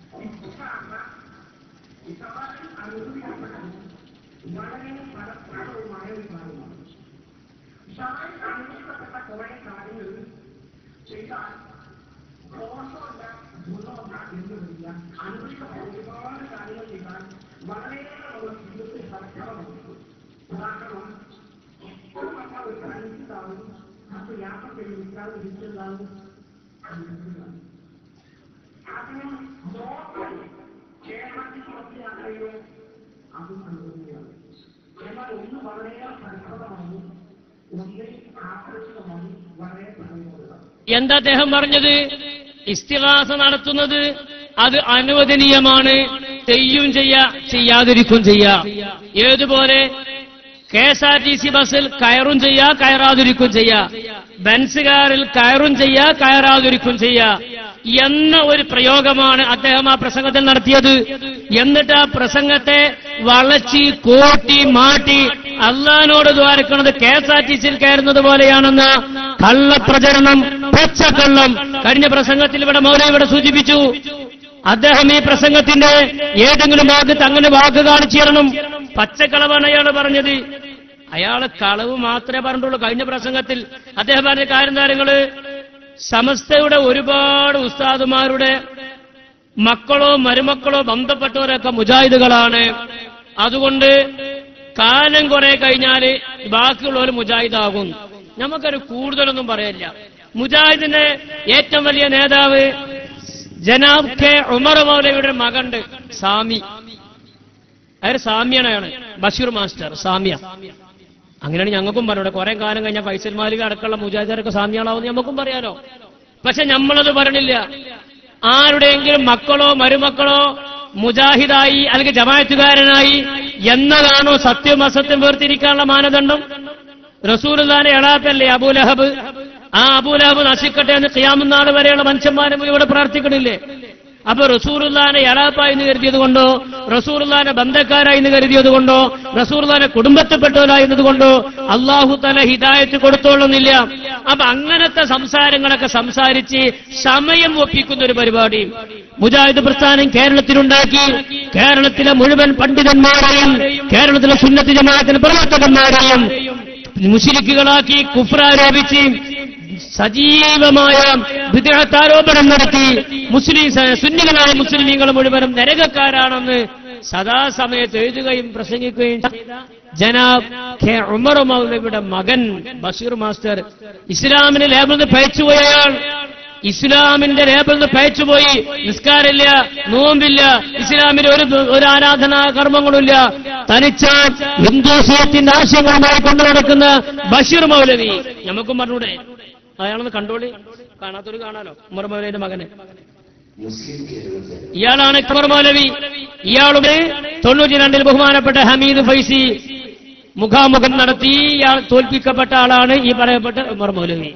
ഇത്തവണ അനുവദിക്കപ്പെട്ടത് വളരെ ഫലപ്രദവുമായ ഒരു കാര്യമാണ്. ഷായിൽ അനുവദിക്കപ്പെട്ട കുറെ കാര്യങ്ങൾ ചെയ്താൽ ദോഷമല്ല ഗുണമല്ല എന്ന് വരില്ല. അനുവദിക്കപ്പെട്ട ഒരുപാട് കാര്യങ്ങൾ ചെയ്താൽ വളരെയേറെ ജീവിതത്തിൽ ഫലപ്രദമാണ്. ഉദാഹരണം, ഇപ്പോൾ നമ്മൾ ഒരു അനുഭവം അത് യാത്ര ചെയ്യുന്നതിനാണ് വിളിച്ചതാണ്. അതിന് കേരളത്തിൽ കുറച്ച് യാത്രയോ അതും അനുഭവമാണ്. എന്നാൽ ഒന്ന് വളരെയേറെ ഫലപ്രദമാണ്, ഒന്ന് ആകർഷകമാണ്, വളരെ പ്രയോജനമാണ്. എന്താ അദ്ദേഹം പറഞ്ഞത്? ഇസ്തിഗാസ നടത്തുന്നത് അത് അനുവദനീയമാണ്. ചെയ്യും ചെയ്യാതിരിക്കും ചെയ്യാം. ഏതുപോലെ KSRTC ബസ്സിൽ കയറും ചെയ്യാ, കയറാതിരിക്കും ചെയ്യാ. ബെൻസുകാരിൽ കയറും ചെയ്യാ, കയറാതിരിക്കും ചെയ്യാ എന്ന ഒരു പ്രയോഗമാണ് അദ്ദേഹം ആ പ്രസംഗത്തിൽ നടത്തിയത്. എന്നിട്ട് ആ പ്രസംഗത്തെ വളച്ചി കോട്ടി മാറ്റി അള്ളാഹിനോട് ദ്വാരക്കുന്നത് KSRTCയിൽ കയറുന്നത് പോലെയാണെന്ന് കള്ളപ്രചരണം, പച്ചക്കള്ളം കഴിഞ്ഞ പ്രസംഗത്തിൽ ഇവിടെ മൗലവി ഇവിടെ സൂചിപ്പിച്ചു. അദ്ദേഹം ഈ പ്രസംഗത്തിന്റെ ഏതെങ്കിലും ഭാഗത്ത് അങ്ങനെ വാക്ക് കാണിച്ചു തരണം. പച്ചക്കളവാണ് അയാൾ പറഞ്ഞത്. അയാള് കളവ് മാത്രമേ പറഞ്ഞിട്ടുള്ളൂ. കഴിഞ്ഞ പ്രസംഗത്തിൽ അദ്ദേഹം പറഞ്ഞ കാര്യം കാര്യങ്ങള് സമസ്തയുടെ ഒരുപാട് ഉസ്താദുമാരുടെ മക്കളോ മരുമക്കളോ ബന്ധപ്പെട്ടവരൊക്കെ മുജാഹിദുകളാണ്. അതുകൊണ്ട് കാലം കുറെ കഴിഞ്ഞാല് ബാക്കിയുള്ളവർ മുജാഹിദാകും. നമുക്കൊരു കൂടുതലൊന്നും പറയില്ല. മുജാഹിദിന്റെ ഏറ്റവും വലിയ നേതാവ് ജനാബ് കെ ഉമർ മൗലവിയുടെ മകണ്ട് സാമി. അയാൾ സാമിയാണ്. അയാള് ബഷീർ മാസ്റ്റർ സാമിയ. അങ്ങനെയാണ് ഞങ്ങൾക്കും പറഞ്ഞത്. കുറെ കാലം കഴിഞ്ഞാൽ ഫൈസൽ മൗലവി അടക്കമുള്ള മുജാഹിദരൊക്കെ സാമിയാളാവുന്ന നമുക്കും പറയാലോ. പക്ഷെ നമ്മളത് പറയണില്ല. ആരുടെയെങ്കിലും മക്കളോ മരുമക്കളോ മുജാഹിദായി അല്ലെങ്കിൽ ജമാഅത്തുകാരനായി എന്നതാണോ സത്യവും അസത്യം വേർതിരിക്കാനുള്ള മാനദണ്ഡം? റസൂലുള്ളാഹിന്റെ എളാപ്പല്ലേ അബൂലഹബ്? ആ അബൂലഹബ് നശിക്കട്ടെ എന്ന് ഖിയാമത്ത് നാൾ വരെയുള്ള മനുഷ്യന്മാരും ഇവിടെ പ്രാർത്ഥിക്കണില്ലേ? അപ്പൊ റസൂലുള്ളാഹിനെ എളാപ്പായി എന്ന് കരുതിയത് കൊണ്ടോ, റസൂലുള്ളാഹിനെ ബന്ധക്കാരായി എന്ന് കരുതിയത് കൊണ്ടോ, റസൂലുള്ളാഹിനെ കുടുംബത്തിൽപ്പെട്ടവരായിരുന്നത് കൊണ്ടോ അല്ലാഹു തആല ഹിദായത്ത് കൊടുത്തോളുന്നില്ല. അപ്പൊ അങ്ങനത്തെ സംസാരങ്ങളൊക്കെ സംസാരിച്ച് സമയം ഒപ്പിക്കുന്ന ഒരു പരിപാടി മുജാഹിദ് പ്രസ്ഥാനം കേരളത്തിലുണ്ടാക്കി. കേരളത്തിലെ മുഴുവൻ പണ്ഡിതന്മാരെയും കേരളത്തിലെ സുന്നത്ത് ജമാഅത്തിന്റെ പ്രവർത്തകന്മാരെയും മുശ്രിക്കുകളാക്കി കുഫ്രാരോപിച്ച് സജീവമായ ബിദ്അത്ത് ആരോപണം നടത്തി സുന്നികളായ മുസ്ലിമീങ്ങൾ മുഴുവനും നരകക്കാരാണെന്ന് സദാസമയത്ത് എഴുതുകയും പ്രസംഗിക്കുകയും ചെയ്ത ജനാബ് കെ ഉമർ മൗലവിയുടെ മകൻ ബഷീർ മാസ്റ്റർ ഇസ്ലാമിന് ലേബിൾ പയച്ചുപോയയാൾ. ഇസ്ലാമിന്റെ ലേബിൾ പയച്ചുപോയി. നിസ്കാരമില്ല, നോമ്പില്ല, ഇസ്ലാമിന് ഒരു ആരാധനാ കർമ്മങ്ങളുമില്ല. തനിച്ച ഹിന്ദുസത്തിന്റെ ആശയങ്ങളുമായി കൊണ്ടു നടക്കുന്ന ബഷീർ മൗലവി. നമുക്കും പറഞ്ഞൂടെ? അയാളൊന്ന് കണ്ടോളി. കാണാത്തൊരു കാണാലോ. ഉമർ മൗലവിയുടെ മകന് ഇയാളാണ് ഉമർ മൗലവി. ഇയാളുടെ 92 ബഹുമാനപ്പെട്ട ഹമീദ് ഫൈസി മുഖാമുഖം നടത്തി ഇയാൾ തോൽപ്പിക്കപ്പെട്ട ആളാണ് ഈ പറയപ്പെട്ട ഉമർ മൗലവി.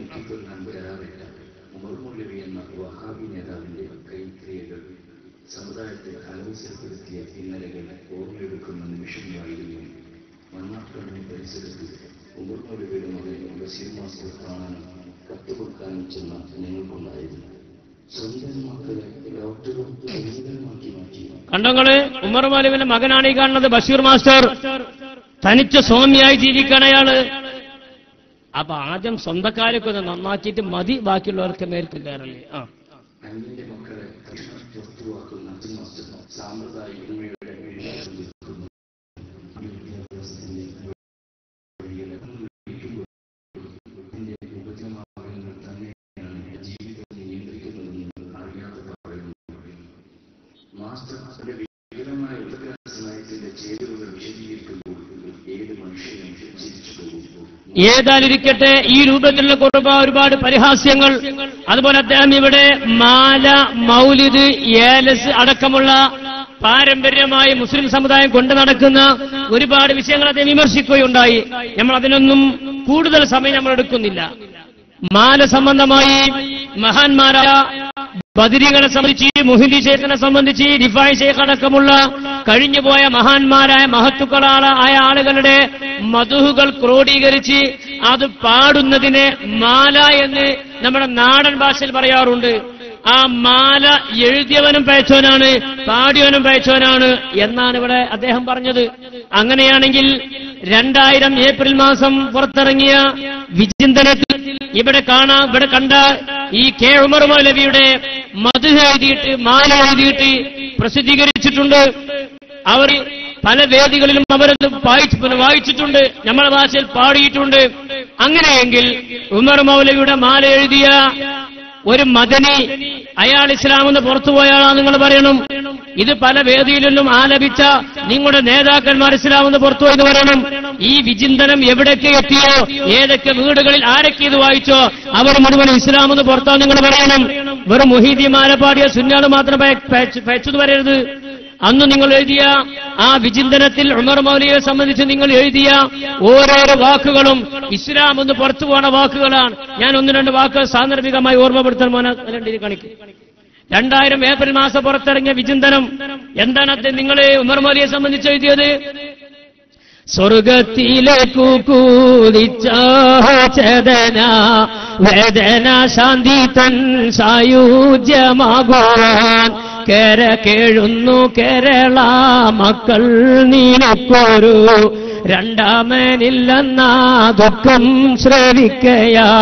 സമുദായത്തെ അലവസരപ്പെടുത്തിയ ഇന്നലകൾ ഓർമ്മയെടുക്കുന്ന നിമിഷങ്ങളായിരുന്നു. മണ്ണാർക്കാടിന്റെ പരിസരത്ത് ഉമർ മൗലവിയുടെ മകൻ ബഷീർ മാസ്റ്റർ കാണാനും കത്ത് കൊടുക്കാനും ചെന്ന ഞങ്ങൾക്കുണ്ടായിരുന്നു. സ്വന്തം മക്കളെ ഡോക്ടറും സൈനികരുമാക്കി മാറ്റി. കണ്ടങ്ങള് ഉമർ മൗലവിന്റെ മകനാണ് ഈ കാണുന്നത് ബഷീർ മാസ്റ്റർ. തനിച്ച സ്വാമിയായി ജീവിക്കാൻ അയാള്. അപ്പൊ ആദ്യം സ്വന്തക്കാരൊക്കെ ഒന്ന് നന്നാക്കിയിട്ട് മതി ബാക്കിയുള്ളവർക്ക് മേൽക്ക് കയറല്ലേ. അന്യന്റെ മക്കളെ പുറത്തുവാക്കുന്ന സാമ്പ്രദായികതയുടെ ഉപജമാകങ്ങൾ തന്നെയാണ് ജീവിതത്തെ നിയന്ത്രിക്കുന്നതെന്ന് അറിയാതെ പറയുന്നു. മാസ്റ്റർ വികലമായ ഉദകനത്തിന്റെ ചേരുവകൾ വിശദീകരിക്കുമ്പോൾ ഏത് മനുഷ്യനും ചിരിച്ചു പോകും. ഏതാലിരിക്കട്ടെ, ഈ രൂപത്തിലുള്ള ഒരുപാട് പരിഹാസ്യങ്ങൾ. അതുപോലെ അദ്ദേഹം ഇവിടെ മാല, മൗലിദ്, ഏലസ് അടക്കമുള്ള പാരമ്പര്യമായി മുസ്ലിം സമുദായം കൊണ്ടു നടക്കുന്ന ഒരുപാട് വിഷയങ്ങൾ അദ്ദേഹം വിമർശിക്കുകയുണ്ടായി. നമ്മൾ അതിനൊന്നും കൂടുതൽ സമയം നമ്മൾ എടുക്കുന്നില്ല. മാല സംബന്ധമായി മഹാന്മാരായ ബദരികളെ സംബന്ധിച്ച്, മുഹിന്ദി ശേഖനെ സംബന്ധിച്ച്, റിഫായി ശേഖ് അടക്കമുള്ള കഴിഞ്ഞുപോയ മഹാന്മാരായ മഹത്തുക്കളായ ആളുകളുടെ മധുഹുകൾ ക്രോഡീകരിച്ച് അത് പാടുന്നതിനെ മാല എന്ന് നമ്മുടെ നാടൻ ഭാഷയിൽ പറയാറുണ്ട്. ആ മാല എഴുതിയവനും പയച്ചവനാണ്, പാടിയവനും പയച്ചവനാണ് എന്നാണ് ഇവിടെ അദ്ദേഹം പറഞ്ഞത്. അങ്ങനെയാണെങ്കിൽ 2000 ഏപ്രിൽ മാസം പുറത്തിറങ്ങിയ വിചിന്തനത്തിൽ ഇവിടെ കണ്ട ഈ കെ ഉമർ മൗലവിയുടെ മദ്ഹ് എഴുതിയിട്ട്, മാല എഴുതിയിട്ട് പ്രസിദ്ധീകരിച്ചിട്ടുണ്ട്. അവർ പല വേദികളിലും അവരത് വായിച്ചിട്ടുണ്ട്, നമ്മുടെ ഭാഷയിൽ പാടിയിട്ടുണ്ട്. അങ്ങനെയെങ്കിൽ ഉമർ മൗലവിയുടെ മാല എഴുതിയ ഒരു മദനി അയാൾ ഇസ്ലാമെന്ന് പുറത്തുപോയാളാണ് നിങ്ങൾ പറയണം. ഇത് പല വേദിയിലും ആലപിച്ച നിങ്ങളുടെ നേതാക്കന്മാർ ഇസ്ലാമെന്ന് പുറത്തുപോയെന്ന് പറയണം. ഈ വിചിന്തനം എവിടേക്ക് എത്തിയോ, ഏതൊക്കെ വീടുകളിൽ ആരൊക്കെ ഇത് വായിച്ചോ അവർ മുഴുവൻ ഇസ്ലാമെന്ന് പുറത്താന്ന് നിങ്ങൾ പറയണം. വെറും മുഹീദി മാല പാടിയ സുന്നാള് മാത്രം പയച്ചത് വരരുത്. അന്ന് നിങ്ങൾ എഴുതിയ ആ വിചിന്തനത്തിൽ ഉമർ മൗലവിയെ സംബന്ധിച്ച് നിങ്ങൾ എഴുതിയ ഓരോരോ വാക്കുകളും ഇസ്ലാം എന്ന് പുറത്തു പോണ വാക്കുകളാണ്. ഞാൻ 1-2 വാക്കുകൾ സാന്ദർഭികമായി ഓർമ്മപ്പെടുത്താൻ കാണിക്കും. 2000 ഏപ്രിൽ മാസം പുറത്തിറങ്ങിയ വിചിന്തനം എന്താണ് നിങ്ങൾ ഉമർ മൗലവിയെ സംബന്ധിച്ച് എഴുതിയത്? സ്വർഗത്തിലേക്കു കൂതിച്ച ചേതന വേദന ശാന്തി തൻ സായുജ്യമാകുവാൻ കേര കേഴുന്നു കേരള മക്കൾ നീനക്കൊരു രണ്ടാമനില്ലെന്ന ദുഃഖം ശ്രവിക്കയാൽ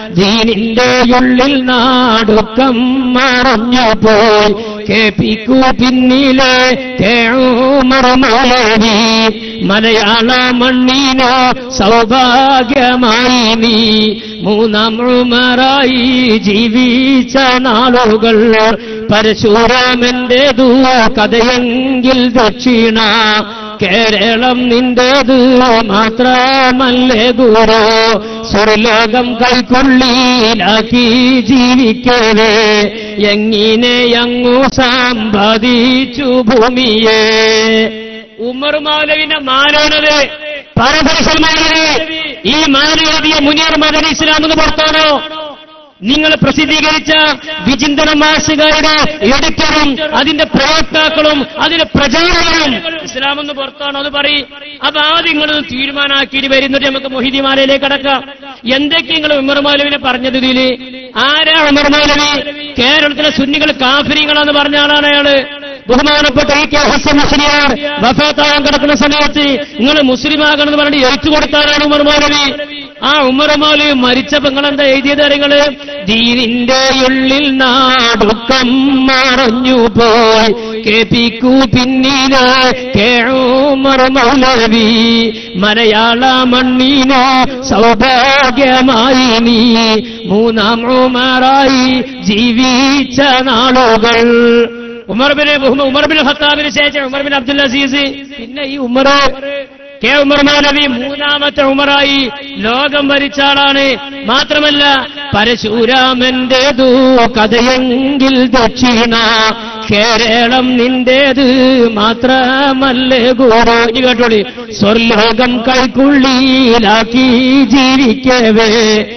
ദീനിന്റെ ഉള്ളിൽ നാടുക്കം മറഞ്ഞു പോയി കേൾപ്പിക്കൂ പിന്നിലെ ഉമർ മൗലവി മലയാള മണ്ണിനോ സൗഭാഗ്യമായി നീ മൂന്നാം ഉമറായി ജീവിച്ച നാളുകൾ പരശുരാമന്റേതു കഥയെങ്കിൽ ദക്ഷിണ കേരളം നിന്റേത് മാത്രമല്ലേ ഗുരു സ്വർലോകം കൈക്കൊള്ളിലാക്കി ജീവിക്കവേ എങ്ങനെയങ്ങു സമ്പാദിച്ചു ഭൂമിയെ. ഉമർ മൗലവിന്റെ മാലാണത്, പരദർശൻ മൗലവി. ഈ മാല എഴുതിയ മുനീർ മദനി ഇസ്ലാം എന്ന് പുറത്താണോ? നിങ്ങൾ പ്രസിദ്ധീകരിച്ച വിചിന്തന മാസികയുടെ എഡിറ്ററും അതിന്റെ പ്രയോക്താക്കളും അതിന്റെ പ്രചാരകരും ഇസ്ലാമെന്ന് പുറത്താണോ? അത് പറയും. അപ്പൊ ആദ്യം നിങ്ങളൊന്ന് തീരുമാനമാക്കിയിട്ട് വരുന്നിട്ട് നമുക്ക് മൊഹീദിമാലയിലേക്ക് കടക്കാം. എന്തൊക്കെ നിങ്ങൾ ഉമർ മൗലവിനെ പറഞ്ഞത്? ഇതില് ആരാ ഉമർ മൗലവി? കേരളത്തിലെ സുന്നികൾ കാഫിരികളാന്ന് പറഞ്ഞ ആളാണ് അയാള്. ബഹുമാനപ്പെട്ട ഇ കെ ഹസൻ മുസ്ലിയാർ വഫാത്താകാൻ കിടക്കുന്ന സമയത്ത് നിങ്ങൾ മുസ്ലിമാകണമെന്ന് പറഞ്ഞ് എഴുത്തു കൊടുത്താലാണ് ഉമർ മൗലവി. ആ ഉമർ മൗലവി മരിച്ചപ്പോ നിങ്ങളെന്താ എഴുതിയത്? നിങ്ങള് ദീനിന്റെ ഉള്ളിൽ നാടുക്കം മറഞ്ഞു പോയി കേൾപ്പിക്കൂ പിന്നിലെ ഉമർ മൗലവി മലയാള മണ്ണിനോ സൗഭാഗ്യമായി നീ മൂന്നാം ഉമറായി ജീവിച്ച നാളുകൾ. ഉമർ ബിൻ ഖത്താബിന് ശേഷം ഉമർ ബിൻ അബ്ദുൽ അസീസ്, പിന്നെ ഈ ഉമർ കെ ഉമർ മൗലവി മൂന്നാമത്തെ ഉമറായി ലോകം ഭരിച്ച ആളാണ്. മാത്രമല്ല പരശുരാമന്റേതു കഥയെങ്കിൽ ദക്ഷിണ കേരളം നിന്റേത് മാത്രമല്ലേ ഗുരു. ഇനി കേട്ടോളി. സ്വർലോകം കൈക്കുള്ളിലാക്കി ജീവിക്കവേ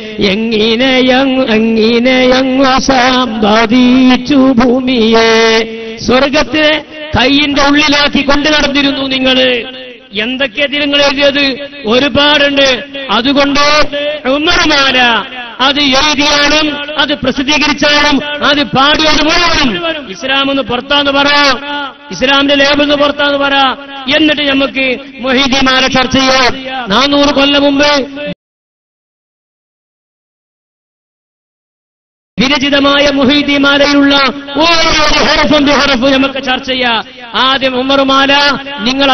എങ്ങനെയങ്ങു സമ്പാദിച്ചു ഭൂമിയെ. സ്വർഗത്തെ കൈയിന്റെ ഉള്ളിലാക്കി കൊണ്ടു നടന്നിരുന്നു നിങ്ങൾ. എന്തൊക്കെ നിങ്ങൾ എഴുതിയത്? ഒരുപാടുണ്ട്. അതുകൊണ്ട് ഉമർമാല അത് എഴുതിയാലും അത് പ്രസിദ്ധീകരിച്ചാലും അത് പാടിയത് മുഴുവനും ഇസ്ലാമെന്ന് പുറത്താന്ന് പറ, ഇസ്ലാമിന്റെ ലേബെന്ന് പുറത്താന്ന് പറ. എന്നിട്ട് നമുക്ക് മൊഹീദിമാല ചർച്ച ചെയ്യാം. 400 കൊല്ലം മുമ്പ് വിരചിതമായ മുഹീദിമാലയിലുള്ള ഓരോ ഹറഫും ബിഹറഫും നമുക്ക് ചർച്ച ചെയ്യാം. ആദ്യം ഉമർമാല നിങ്ങൾ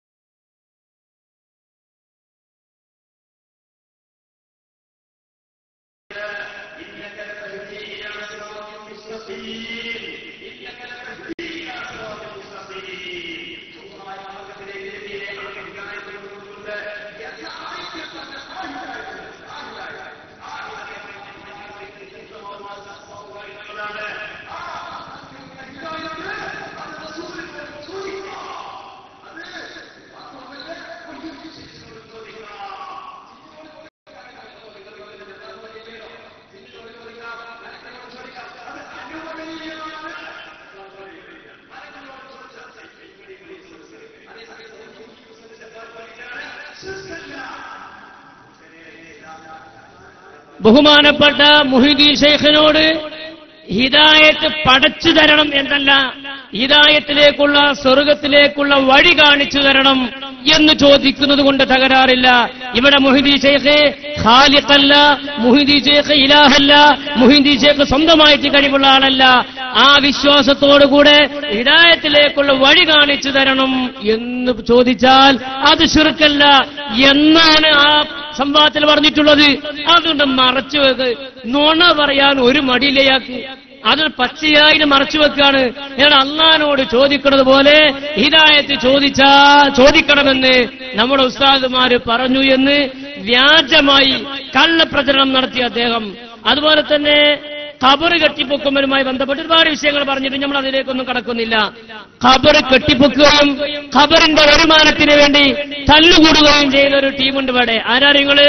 ബഹുമാനപ്പെട്ട മുഹീദ്ദീൻ ശൈഖിനോട് ഹിദായത്ത് പടച്ചു തരണം എന്നല്ല, ഹിദായത്തിലേക്കുള്ള സ്വർഗത്തിലേക്കുള്ള വഴി കാണിച്ചു തരണം എന്ന് ചോദിക്കുന്നത് കൊണ്ട് തകരാറില്ല. ഇവിടെ മുഹീദ്ദീൻ ശൈഖ് ഖാലിഖല്ല, മുഹീദ്ദീൻ ശൈഖ് ഇലാഹല്ല, മുഹീദ്ദീൻ ശൈഖ് സ്വന്തമായിട്ട് കഴിവുള്ള ആളല്ല. ആ വിശ്വാസത്തോടുകൂടെ ഹിദായത്തിലേക്കുള്ള വഴി കാണിച്ചു തരണം എന്ന് ചോദിച്ചാൽ അത് ശിർക്കല്ല എന്നാണ് ആ സംവാദത്തിൽ പറഞ്ഞിട്ടുള്ളത്. അതുകൊണ്ട് മറച്ചു വെക്ക്, നുണ പറയാൻ ഒരു മടിയിലയാക്ക്, അത് പച്ചയായി മറച്ചു വെക്കാണ്. ഞാൻ അള്ളാഹിനോട് ചോദിക്കുന്നത് പോലെ ഹിദായത്ത് ചോദിക്കണമെന്ന് നമ്മുടെ ഉസ്താദുമാര് പറഞ്ഞു എന്ന് വ്യാജമായി കള്ളപ്രചരണം നടത്തിയ അദ്ദേഹം. അതുപോലെ തന്നെ ഖബർ കെട്ടിപ്പൊക്കുന്നതുമായി ബന്ധപ്പെട്ട് ഒരുപാട് വിഷയങ്ങൾ പറഞ്ഞിട്ട് നമ്മൾ അതിലേക്കൊന്നും കടക്കുന്നില്ല. ഖബർ കെട്ടിപ്പൊക്കുകയും ഖബറിന്റെ വരുമാനത്തിന് വേണ്ടി തല്ലുകൂടുകയും ചെയ്യുന്ന ഒരു ടീമുണ്ട് ഇവിടെ. ആരാ നിങ്ങള്?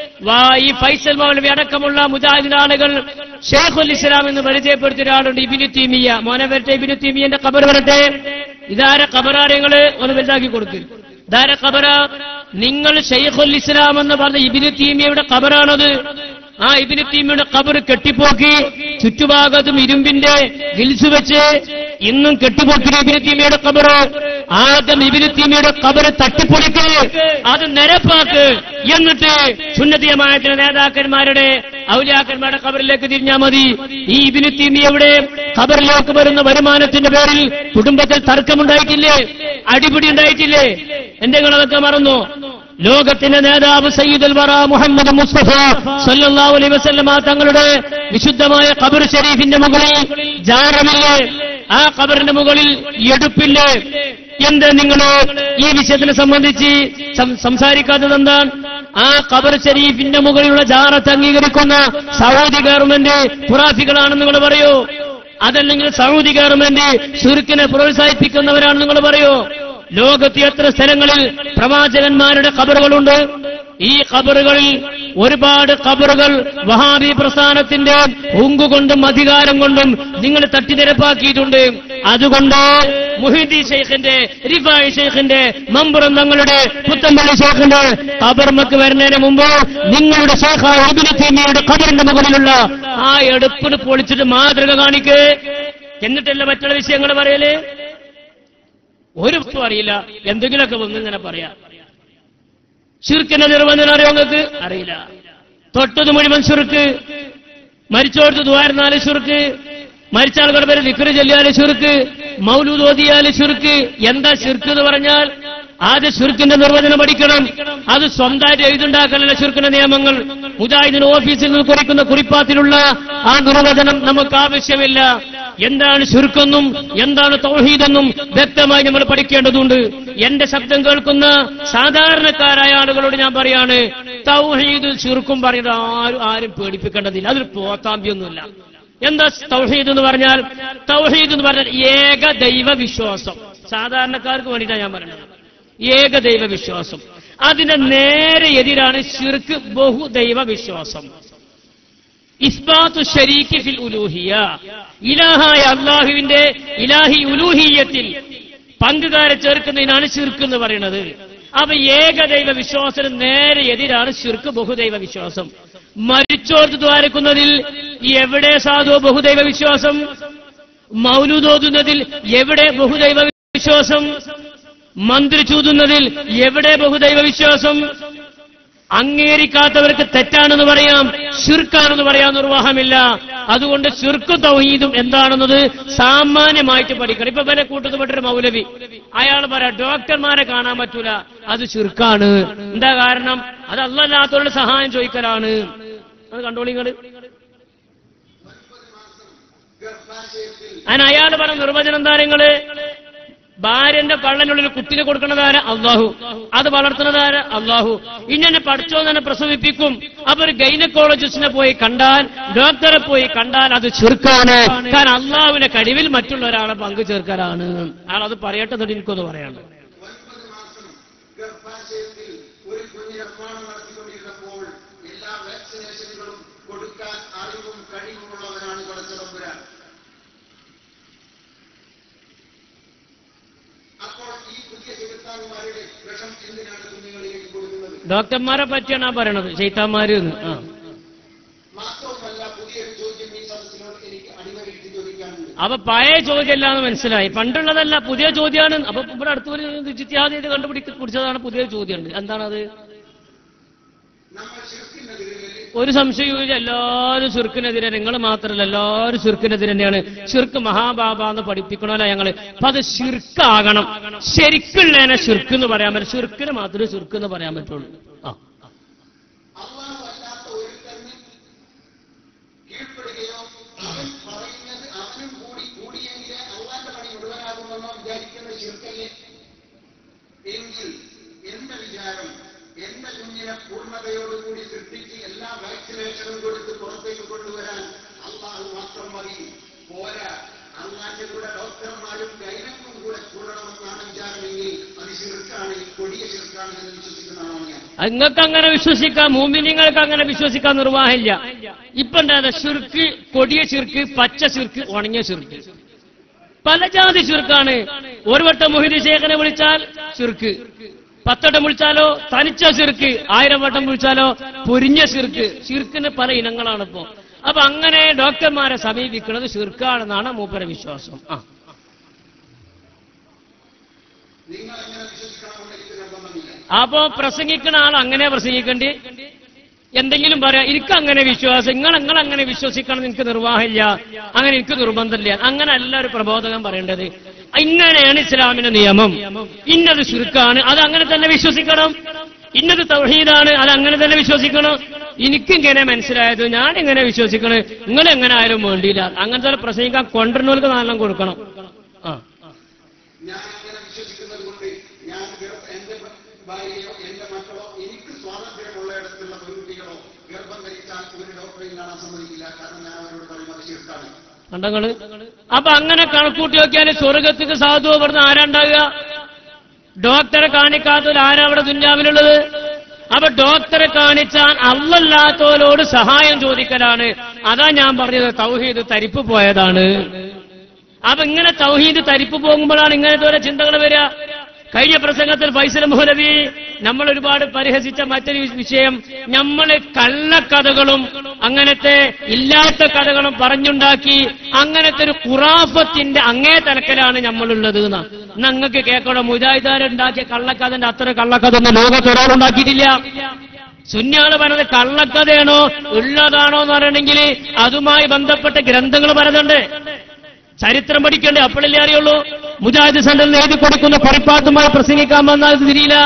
ഈ ഫൈസൽ മൗലവി അടക്കമുള്ള മുജാഹിദ് ആളുകൾ ഷെയ്ഖുൽ ഇസ്ലാം എന്ന് പരിചയപ്പെടുത്തിയ ഒരാളുണ്ട്, ഇബ്നു തീമിയ. മോനെ വരട്ടെ, ഇബ്നു തീമിയന്റെ ഖബർ വരട്ടെ. ഇതാര ഖബറാ? നിങ്ങള് ഒന്ന് വലുതാക്കി കൊടുക്കും. ഇതാര ഖബറാ? നിങ്ങൾ ഷെയ്ഖുൽ ഇസ്ലാം എന്ന് പറഞ്ഞ ഇബ്നു തീമിയയുടെ ഖബറാണത്. ആ ഇബ്നു തീമിയുടെ ഖബർ കെട്ടിപ്പോക്കി ചുറ്റുഭാഗത്തും ഇരുമ്പിന്റെ ഗിൽസ് വെച്ച് ഇന്നും കെട്ടിപ്പോക്കി ഇബ്നു തീമിയയുടെ ഖബർ. ആദ്യം ഇബ്നു തീമിയയുടെ ഖബർ തട്ടിപ്പൊളിക്ക്, അത് നിരപ്പാക്ക്, എന്നിട്ട് സുന്നത്തി ജമാഅത്തിന്റെ നേതാക്കന്മാരുടെ ഔലിയാക്കന്മാരുടെ ഖബറിലേക്ക് തിരിഞ്ഞാൽ മതി. ഈ ഇബ്നു തൈമിയ്യയുടെ ഖബറിലേക്ക് വരുന്ന വരുമാനത്തിന്റെ പേരിൽ കുടുംബത്തിൽ തർക്കമുണ്ടായിട്ടില്ലേ? അടിപിടി ഉണ്ടായിട്ടില്ലേ? എന്തെങ്കിലതൊക്കെ മറന്നു? ലോകത്തിന്റെ നേതാവ് സയ്യിദുൽ വറ മുഹമ്മദ് മുസ്തഫ സല്ലല്ലാഹു അലൈഹി വസല്ലമ തങ്ങളുടെ വിശുദ്ധമായ ഖബർ ഷരീഫിന്റെ മുകളിൽ ജാറമില്ലേ? ആ ഖബറിന്റെ മുകളിൽ എടുപ്പില്ലേ? എന്താ നിങ്ങൾ ഈ വിഷയത്തിനെ സംബന്ധിച്ച് സംസാരിക്കാത്തത് എന്താണ്? ആ ഖബർ ഷരീഫിന്റെ മുകളിലുള്ള ജാറത്ത് അംഗീകരിക്കുന്ന സൗദി ഗവൺമെന്റ് ഖുറാഫികളാണെന്ന് നിങ്ങൾ പറയൂ? അതല്ലെങ്കിൽ സൗദി ഗവൺമെന്റ് ശിർക്കിനെ പ്രോത്സാഹിപ്പിക്കുന്നവരാണെന്ന് നിങ്ങൾ പറയൂ? ലോകത്ത് എത്ര സ്ഥലങ്ങളിൽ പ്രവാചകന്മാരുടെ ഖബറുകളുണ്ട്? ഈ ഖബറുകളിൽ ഒരുപാട് ഖബറുകൾ വഹാബി പ്രസ്ഥാനത്തിന്റെ ഉങ്കുകൊണ്ടും അധികാരം കൊണ്ടും നിങ്ങൾ തട്ടിനിരപ്പാക്കിയിട്ടുണ്ട്. അതുകൊണ്ട് മുഹീദ്ദീൻ ശൈഖിന്റെ, റിഫായി ശൈഖിന്റെ, മമ്പുറം തങ്ങളുടെ, പുത്തമ്പള്ളി ശൈഖിന്റെ ഖബർമക്ക് വരുന്നതിന് മുമ്പ് നിങ്ങളുടെ ശൈഖായ ഇബ്നു തൈമിയ്യയുടെ ഖബറിന്റെ മുകളിലുള്ള ആ എടുപ്പിന് പൊളിച്ചിട്ട് മാതൃക കാണിക്ക്. എന്നിട്ടല്ല മറ്റുള്ള വിഷയങ്ങൾ പറയല്. ഒരു വസ്തു അറിയില്ല, എന്തെങ്കിലുമൊക്കെ വന്ന് ഇങ്ങനെ പറയാം. ശിർക്കിന്റെ നിർവചനം അറിയോ നിങ്ങൾക്ക്? അറിയില്ല. തൊട്ടത് മുഴുവൻ ശിർക്ക്, മരിച്ചോടത്ത് ദുആയിരുന്നാല് ശിർക്ക്, മരിച്ച ആളുകളുടെ പേര് ദിക്ർ ചൊല്ലിയാല് ശിർക്ക്, മൗലൂദ് ഓതിയാല് ശിർക്ക്. എന്താ ശിർക്ക് എന്ന് പറഞ്ഞാൽ ആദ്യ ശിർക്കിന്റെ നിർവചനം പഠിക്കണം. അത് സ്വന്തമായിട്ട് എഴുതുണ്ടാക്കാനുള്ള ശിർക്കിന്റെ നിയമങ്ങൾ മുജാഹിദിന്റെ ഓഫീസിൽ നിന്ന് കുറിക്കുന്ന കുറിപ്പാത്തിലുള്ള ആ നിർവചനം നമുക്ക് ആവശ്യമില്ല. എന്താണ് ശിർക്കെന്നും എന്താണ് തൗഹീദെന്നും വ്യക്തമായി നമ്മൾ പഠിക്കേണ്ടതുണ്ട്. എന്റെ ശബ്ദം കേൾക്കുന്ന സാധാരണക്കാരായ ആളുകളോട് ഞാൻ പറയാണ്, തൗഹീദ് ശിർക്കും പറയുന്നത് ആരും പേടിപ്പിക്കേണ്ടതില്ല. അതൊരു പോത്താമ്പിയൊന്നുമില്ല. എന്താ തൗഹീദ് എന്ന് പറഞ്ഞാൽ? തൗഹീദ് എന്ന് പറഞ്ഞാൽ ഏകദൈവ വിശ്വാസം. സാധാരണക്കാർക്ക് വേണ്ടിയിട്ടാണ് ഞാൻ പറയുന്നത്. ഏകദൈവ വിശ്വാസം. അതിന്റെ നേരെ എതിരാണ് ശിർക്ക് ബഹുദൈവ വിശ്വാസം. ഇസ്ബാത്തു ശരീക്ക് ഫിൽ ഉലൂഹിയ, ഇലാഹായ അല്ലാഹുവിന്റെ ഇലാഹി ഉലൂഹിയത്തിൽ പങ്കുകാരെ ചേർക്കുന്നതിനാണ് ശിർക്ക് എന്ന് പറയുന്നത്. അപ്പൊ ഏകദൈവ വിശ്വാസത്തിന് നേരെ എതിരാണ് ശിർക്ക് ബഹുദൈവ വിശ്വാസം. മരിച്ചോർത്ത് ദ്വാരക്കുന്നതിൽ എവിടെ സാധു ബഹുദൈവ വിശ്വാസം? മൗലൂദ് ഓതുന്നതിൽ എവിടെ ബഹുദൈവ വിശ്വാസം? മന്ത്രി ചൂതുന്നതിൽ എവിടെ ബഹുദൈവ വിശ്വാസം? അംഗീകരിക്കാത്തവർക്ക് തെറ്റാണെന്ന് പറയാം, ശിർക്കാണെന്ന് പറയാൻ നിർവാഹമില്ല. അതുകൊണ്ട് ശിർക്കും തൗഹീദും എന്താണെന്നത് സാമാന്യമായിട്ട് പഠിക്കണം. ഇപ്പൊ വരെ കൂട്ടത്തിൽപ്പെട്ടൊരു മൗലവി, അയാൾ പറയാം ഡോക്ടർമാരെ കാണാൻ പറ്റൂല, അത് ശിർക്കാണ്. എന്താ കാരണം? അത് അല്ലാത്തവരുടെ സഹായം ചോദിക്കലാണ്. അത് കണ്ടോളിങ്ങൾ. അതിന് അയാൾ പറഞ്ഞ നിർവചനം എന്താ? നിങ്ങള് ഭാര്യന്റെ പള്ളനുള്ളിൽ കുട്ടിനെ കൊടുക്കുന്നതാര? അള്ളാഹു. അത് വളർത്തുന്നതാര? അള്ളാഹു. ഇങ്ങനെ പഠിച്ചോ തന്നെ പ്രസവിപ്പിക്കും. അപ്പൊ ഒരു ഗൈനക്കോളജിസ്റ്റിനെ പോയി കണ്ടാൽ, ഡോക്ടറെ പോയി കണ്ടാൽ അത് ശിർക്കാണ്. കാരണം അള്ളാഹുവിന്റെ കഴിവിൽ മറ്റുള്ള ഒരാളെ പങ്കു ചേർക്കലാണ്. അയാൾ അത് പറയട്ടെ, എന്നിട്ട് എനിക്കൊന്ന് പറയാനുണ്ട്. എല്ലാ വാക്സിനേഷനുകളും കൊടുക്കാൻ അറിവും കഴിവുമുള്ളവരാണ് പടച്ചതമ്പുരാൻ. അപ്പോൾ ഈ പുതിയ ചെകുത്താന്മാരുടെ വിഷം എന്തിനാണ് കുഞ്ഞുങ്ങളിലേക്ക് കൊടുക്കുന്നത്? ഡോക്ടർമാരെ പറ്റിയാണ് പറയണത്, ശൈത്താന്മാര്. മാത്രവുമല്ല, പുതിയൊരു ചോദ്യം ഈ സദസ്സിനോട് എനിക്ക് അടിവരയിട്ട് ചോദിക്കാനുണ്ട്. അപ്പൊ പഴയ ചോദ്യമല്ലാന്ന് മനസ്സിലായി, പണ്ടുള്ളതല്ല, പുതിയ ചോദ്യമാണ്. അപ്പൊ ഇവിടെ അടുത്തൊരു ജിത്യാദിയായിട്ട് കണ്ടുപിടിച്ചതാണ് പുതിയ ചോദ്യമുണ്ട്. എന്താണത്? നമ്മൾ ശിർക്കിനെതിരെ ഒരു സംശയവും എല്ലാവരും ശിർക്കിനെതിരെ, നിങ്ങൾ മാത്രമല്ല എല്ലാവരും ശിർക്കിനെതിരെ തന്നെയാണ്. ശിർക്ക് മഹാബാബ എന്ന് പഠിപ്പിക്കണമല്ലോ ഞങ്ങള്. അപ്പൊ അത് ശിർക്കാകണം. ശരിക്കുള്ളതിനെ ശിർക്ക് എന്ന് പറയാൻ പറ്റും, ശിർക്കിന് മാത്രമേ ശിർക്ക് എന്ന് പറയാൻ പറ്റുള്ളൂ. അള്ളാഹു അല്ലാത്ത ഒരുത്തന് കീഴ്പ്പെടുകയോ അവൻ പറയുന്നത് അവനും കൂടിയെങ്കിലേ അള്ളാന്റെ പണി മുഴുവനാകുമെന്നോ വിചാരിക്കുന്ന ശിർക്കല്ലേ? എങ്കിൽ എന്റെ വിചാരം, എന്റെ കുഞ്ഞിനെ പൂർണ്ണതയോടുകൂടി സൃഷ്ടിച്ച് എല്ലാ വാക്സിനേഷനും കൊടുത്ത് പുറത്തേക്ക് കൊണ്ടുവരാൻ അള്ളാഹു മാത്രം മതി. പോരാ, അള്ളാന്റെ കൂടെ ഡോക്ടർമാരും ഗൈനക്കും കൂടെ കൂടണമെന്നാണ് വിചാരമെങ്കിൽ അത് ശിർക്കാണ്, കൊടിയ ശിർക്കാണ് എന്ന് വിശ്വസിക്കുന്നതാണോ ഞാൻ? നിങ്ങൾക്ക് അങ്ങനെ വിശ്വസിക്കാം, മുഅ്മിനീങ്ങൾക്ക് അങ്ങനെ വിശ്വസിക്കാൻ നിർവാഹമില്ല. ഇപ്പൊ എന്താ ശിർക്ക്? കൊടിയ ശിർക്ക്, പച്ച ശിർക്ക്, ഉണങ്ങിയ ശിർക്ക്, പല ജാതി ശിർക്കാണ്. ഒരു വട്ടം മുഹീദ്ദീൻ ശൈഖിനെ വിളിച്ചാൽ ശിർക്ക്, 10 വട്ടം വിളിച്ചാലോ തനിച്ച ശിർക്ക്, 1000 വട്ടം വിളിച്ചാലോ പൊരിഞ്ഞ ശിർക്ക്. ശിർക്കിന് പല ഇനങ്ങളാണ് ഇപ്പോ. അപ്പൊ അങ്ങനെ ഡോക്ടർമാരെ സമീപിക്കുന്നത് ശിർക്കാണെന്നാണ് മൂപ്പര വിശ്വാസം. നിങ്ങൾ എങ്ങനെ വിശ്വസിക്കണമെന്ന് എനിക്ക് നിർബന്ധമില്ല. അപ്പോ പ്രസംഗിക്കുന്ന ആൾ അങ്ങനെ പ്രസംഗിക്കേണ്ടി. എന്തെങ്കിലും പറയാം, എനിക്ക് അങ്ങനെ വിശ്വാസം, നിങ്ങൾ അങ്ങനെ വിശ്വസിക്കണം, എനിക്ക് നിർവാഹമില്ല, അങ്ങനെ എനിക്ക് നിർബന്ധമില്ല. അങ്ങനെ അല്ല ഒരു പ്രബോധകൻ പറയേണ്ടത്. ഇങ്ങനെയാണ് ഇസ്ലാമിന്റെ നിയമം, ഇന്നത് ശിർക്കാണ്, അത് അങ്ങനെ തന്നെ വിശ്വസിക്കണം. ഇന്നത് തൗഹീദാണ്, അത് അങ്ങനെ തന്നെ വിശ്വസിക്കണം. എനിക്കിങ്ങനെ മനസ്സിലായത്, ഞാൻ എങ്ങനെ വിശ്വസിക്കണം, നിങ്ങൾ എങ്ങനെ ആയാലും വേണ്ടിയില്ല. അങ്ങനത്തെ പ്രസംഗിക്കാൻ കൊണ്ടുവരുന്നവർക്ക് നാലെണ്ണം കൊടുക്കണം. ഞാൻ അങ്ങനെ വിശ്വസിക്കുന്നത് കൊണ്ട് ഞാൻ എന്റെ ഭാര്യയോ എന്റെ മക്കളോ എനിക്ക് സ്വാതന്ത്ര്യമുള്ളയിടത്തുള്ള പെൺകുട്ടികളോ ഗർഭം ധരിച്ചാൽ ഒരു ഡോക്ടറെയും കാണാൻ സമ്മതിക്കില്ല. കാരണം ഞാൻ അവരോട് പറയും അത് ശിർക്കാണ്. കണ്ടങ്ങള്? അപ്പൊ അങ്ങനെ കണക്കൂട്ടി നോക്കിയാൽ സ്വർഗത്തിക്ക് സാധുവോ ഇവിടുന്ന് ആരാണ്ടാകുക? ഡോക്ടറെ കാണിക്കാത്തവർ ആരാ അവിടെ ദുന്യാവിലുള്ളത്? അപ്പൊ ഡോക്ടറെ കാണിച്ചാൽ അള്ളല്ലാത്തവരോട് സഹായം ചോദിക്കലാണ്. അതാ ഞാൻ പറഞ്ഞത് തൗഹീദ് തരിപ്പ് പോയതാണ്. അപ്പൊ ഇങ്ങനെ തൗഹീദ് തരിപ്പ് പോകുമ്പോഴാണ് ഇങ്ങനത്തെ ഓരോ ചിന്തകൾ വരിക. കഴിഞ്ഞ പ്രസംഗത്തിൽ ഫൈസൽ മൗലവി നമ്മൾ ഒരുപാട് പരിഹസിച്ച മറ്റൊരു വിഷയം, നമ്മള് കള്ളക്കഥകളും അങ്ങനത്തെ ഇല്ലാത്ത കഥകളും പറഞ്ഞുണ്ടാക്കി അങ്ങനത്തെ ഒരു ഖുറാഫത്തിന്റെ അങ്ങേ തലക്കലാണ് നമ്മളുള്ളത്. നിങ്ങൾക്ക് കേൾക്കണം, മുജാഹിദാരുണ്ടാക്കിയ കള്ളക്കഥന്റെ അത്ര കള്ളക്കഥ ഒന്നും ലോകത്ത് ഒരാളുണ്ടാക്കിയിട്ടില്ല. സുന്നിയാള് പറഞ്ഞത് കള്ളക്കഥയാണോ ഉള്ളതാണോ എന്ന് പറയണമെങ്കിൽ അതുമായി ബന്ധപ്പെട്ട ഗ്രന്ഥങ്ങൾ പറയുന്നുണ്ട്. ചരിത്രം പഠിക്കണ്ടേ, അപ്പോഴല്ലേ അറിയുള്ളൂ. മുജാഹിദ് സെന്ററിൽ എഴുതി കൊടുക്കുന്ന പരിപ്പാട്ടുമായി പ്രസംഗിക്കാൻ വന്നാൽ തിരിയില്ല.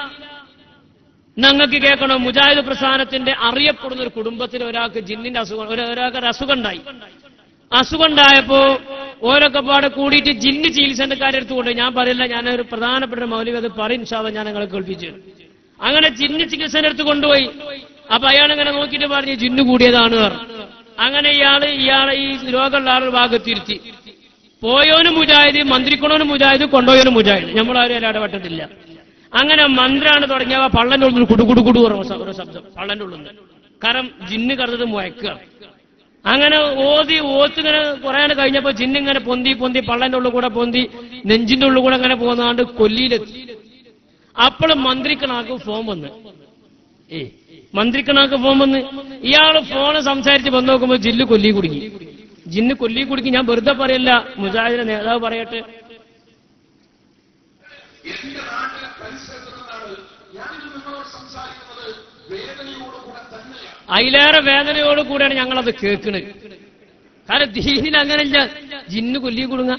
ഞങ്ങൾക്ക് കേൾക്കണം, മുജാഹിദ് പ്രസ്ഥാനത്തിന്റെ അറിയപ്പെടുന്ന ഒരു കുടുംബത്തിൽ ഒരാൾക്ക് ജിന്നിന്റെ ഒരാൾക്ക് അസുഖം ഉണ്ടായി. അസുഖം ഉണ്ടായപ്പോ ഓരോക്കെ പാടെ കൂടിയിട്ട് ജിന്ന് ചികിത്സന്റെ കാര്യം എടുത്തുകൊണ്ട്, ഞാൻ പറയില്ല, ഞാനൊരു പ്രധാനപ്പെട്ട മൗലിക അത് പറയും, ഇൻഷാ അല്ലാഹ് ഞാൻ നിങ്ങളെ കേൾപ്പിച്ചു. അങ്ങനെ ജിന്ന് ചികിത്സന്റെ അടുത്ത് കൊണ്ടുപോയി. അപ്പൊ അയാളിങ്ങനെ നോക്കിയിട്ട് പറഞ്ഞു ജിന്ന് കൂടിയതാണ്. അങ്ങനെ ഇയാളെ ഈ രോഗമുള്ള ആളുടെ ഭാഗത്തിരുത്തി. പോയോനും മുജാഹിദ്, മന്ത്രിക്കണോനും മുജാഹിദ്, കൊണ്ടുപോയോനും മുജാഹിദ്, നമ്മളാരും എല്ലാവരുടെ വട്ടത്തില്ല. അങ്ങനെ മന്ത്രാണ് തുടങ്ങിയവ പള്ളന്റെ ഉള്ളിൽ കുടുകുടുകുടു ഓരോ ശബ്ദം പള്ളന്റെ ഉള്ളിൽ. കാരണം ജിന്ന് കറുത്തത് മുഴക്കുക. അങ്ങനെ ഓത്തിങ്ങനെ കുറയാൻ കഴിഞ്ഞപ്പോ ജിന്നിങ്ങനെ പൊന്തി പള്ളന്റെ ഉള്ളിൽ കൂടെ പൊന്തി നെഞ്ചിന്റെ ഉള്ളിൽ കൂടെ അങ്ങനെ പോകുന്നതാണ്ട് കൊല്ലിയിലെത്തി. അപ്പോഴും മന്ത്രിക്കണാക്ക് ഫോൺ വന്ന് ഇയാള് ഫോണ് സംസാരിച്ച് വന്ന് നോക്കുമ്പോ ജിന്ന് കൊല്ലി കുടുങ്ങി. ഞാൻ വെറുതെ പറയല്ല, മുജാഹിദിന്റെ നേതാവ് പറയട്ടെ. എന്റെ നാട്ടിലെ പരിസരത്ത് നിന്നാണ് ഞാനിത് നിങ്ങളോട് സംസാരിക്കുന്നത്. വേദനയോടുകൂടെ തന്നെയാണ്, അതിലേറെ വേദനയോടുകൂടെയാണ് ഞങ്ങളത് കേൾക്കുന്നത്. കാരണം ദീനിൽ അങ്ങനെയില്ല, ജിന്ന് കൊല്ലി കുടുങ്ങ.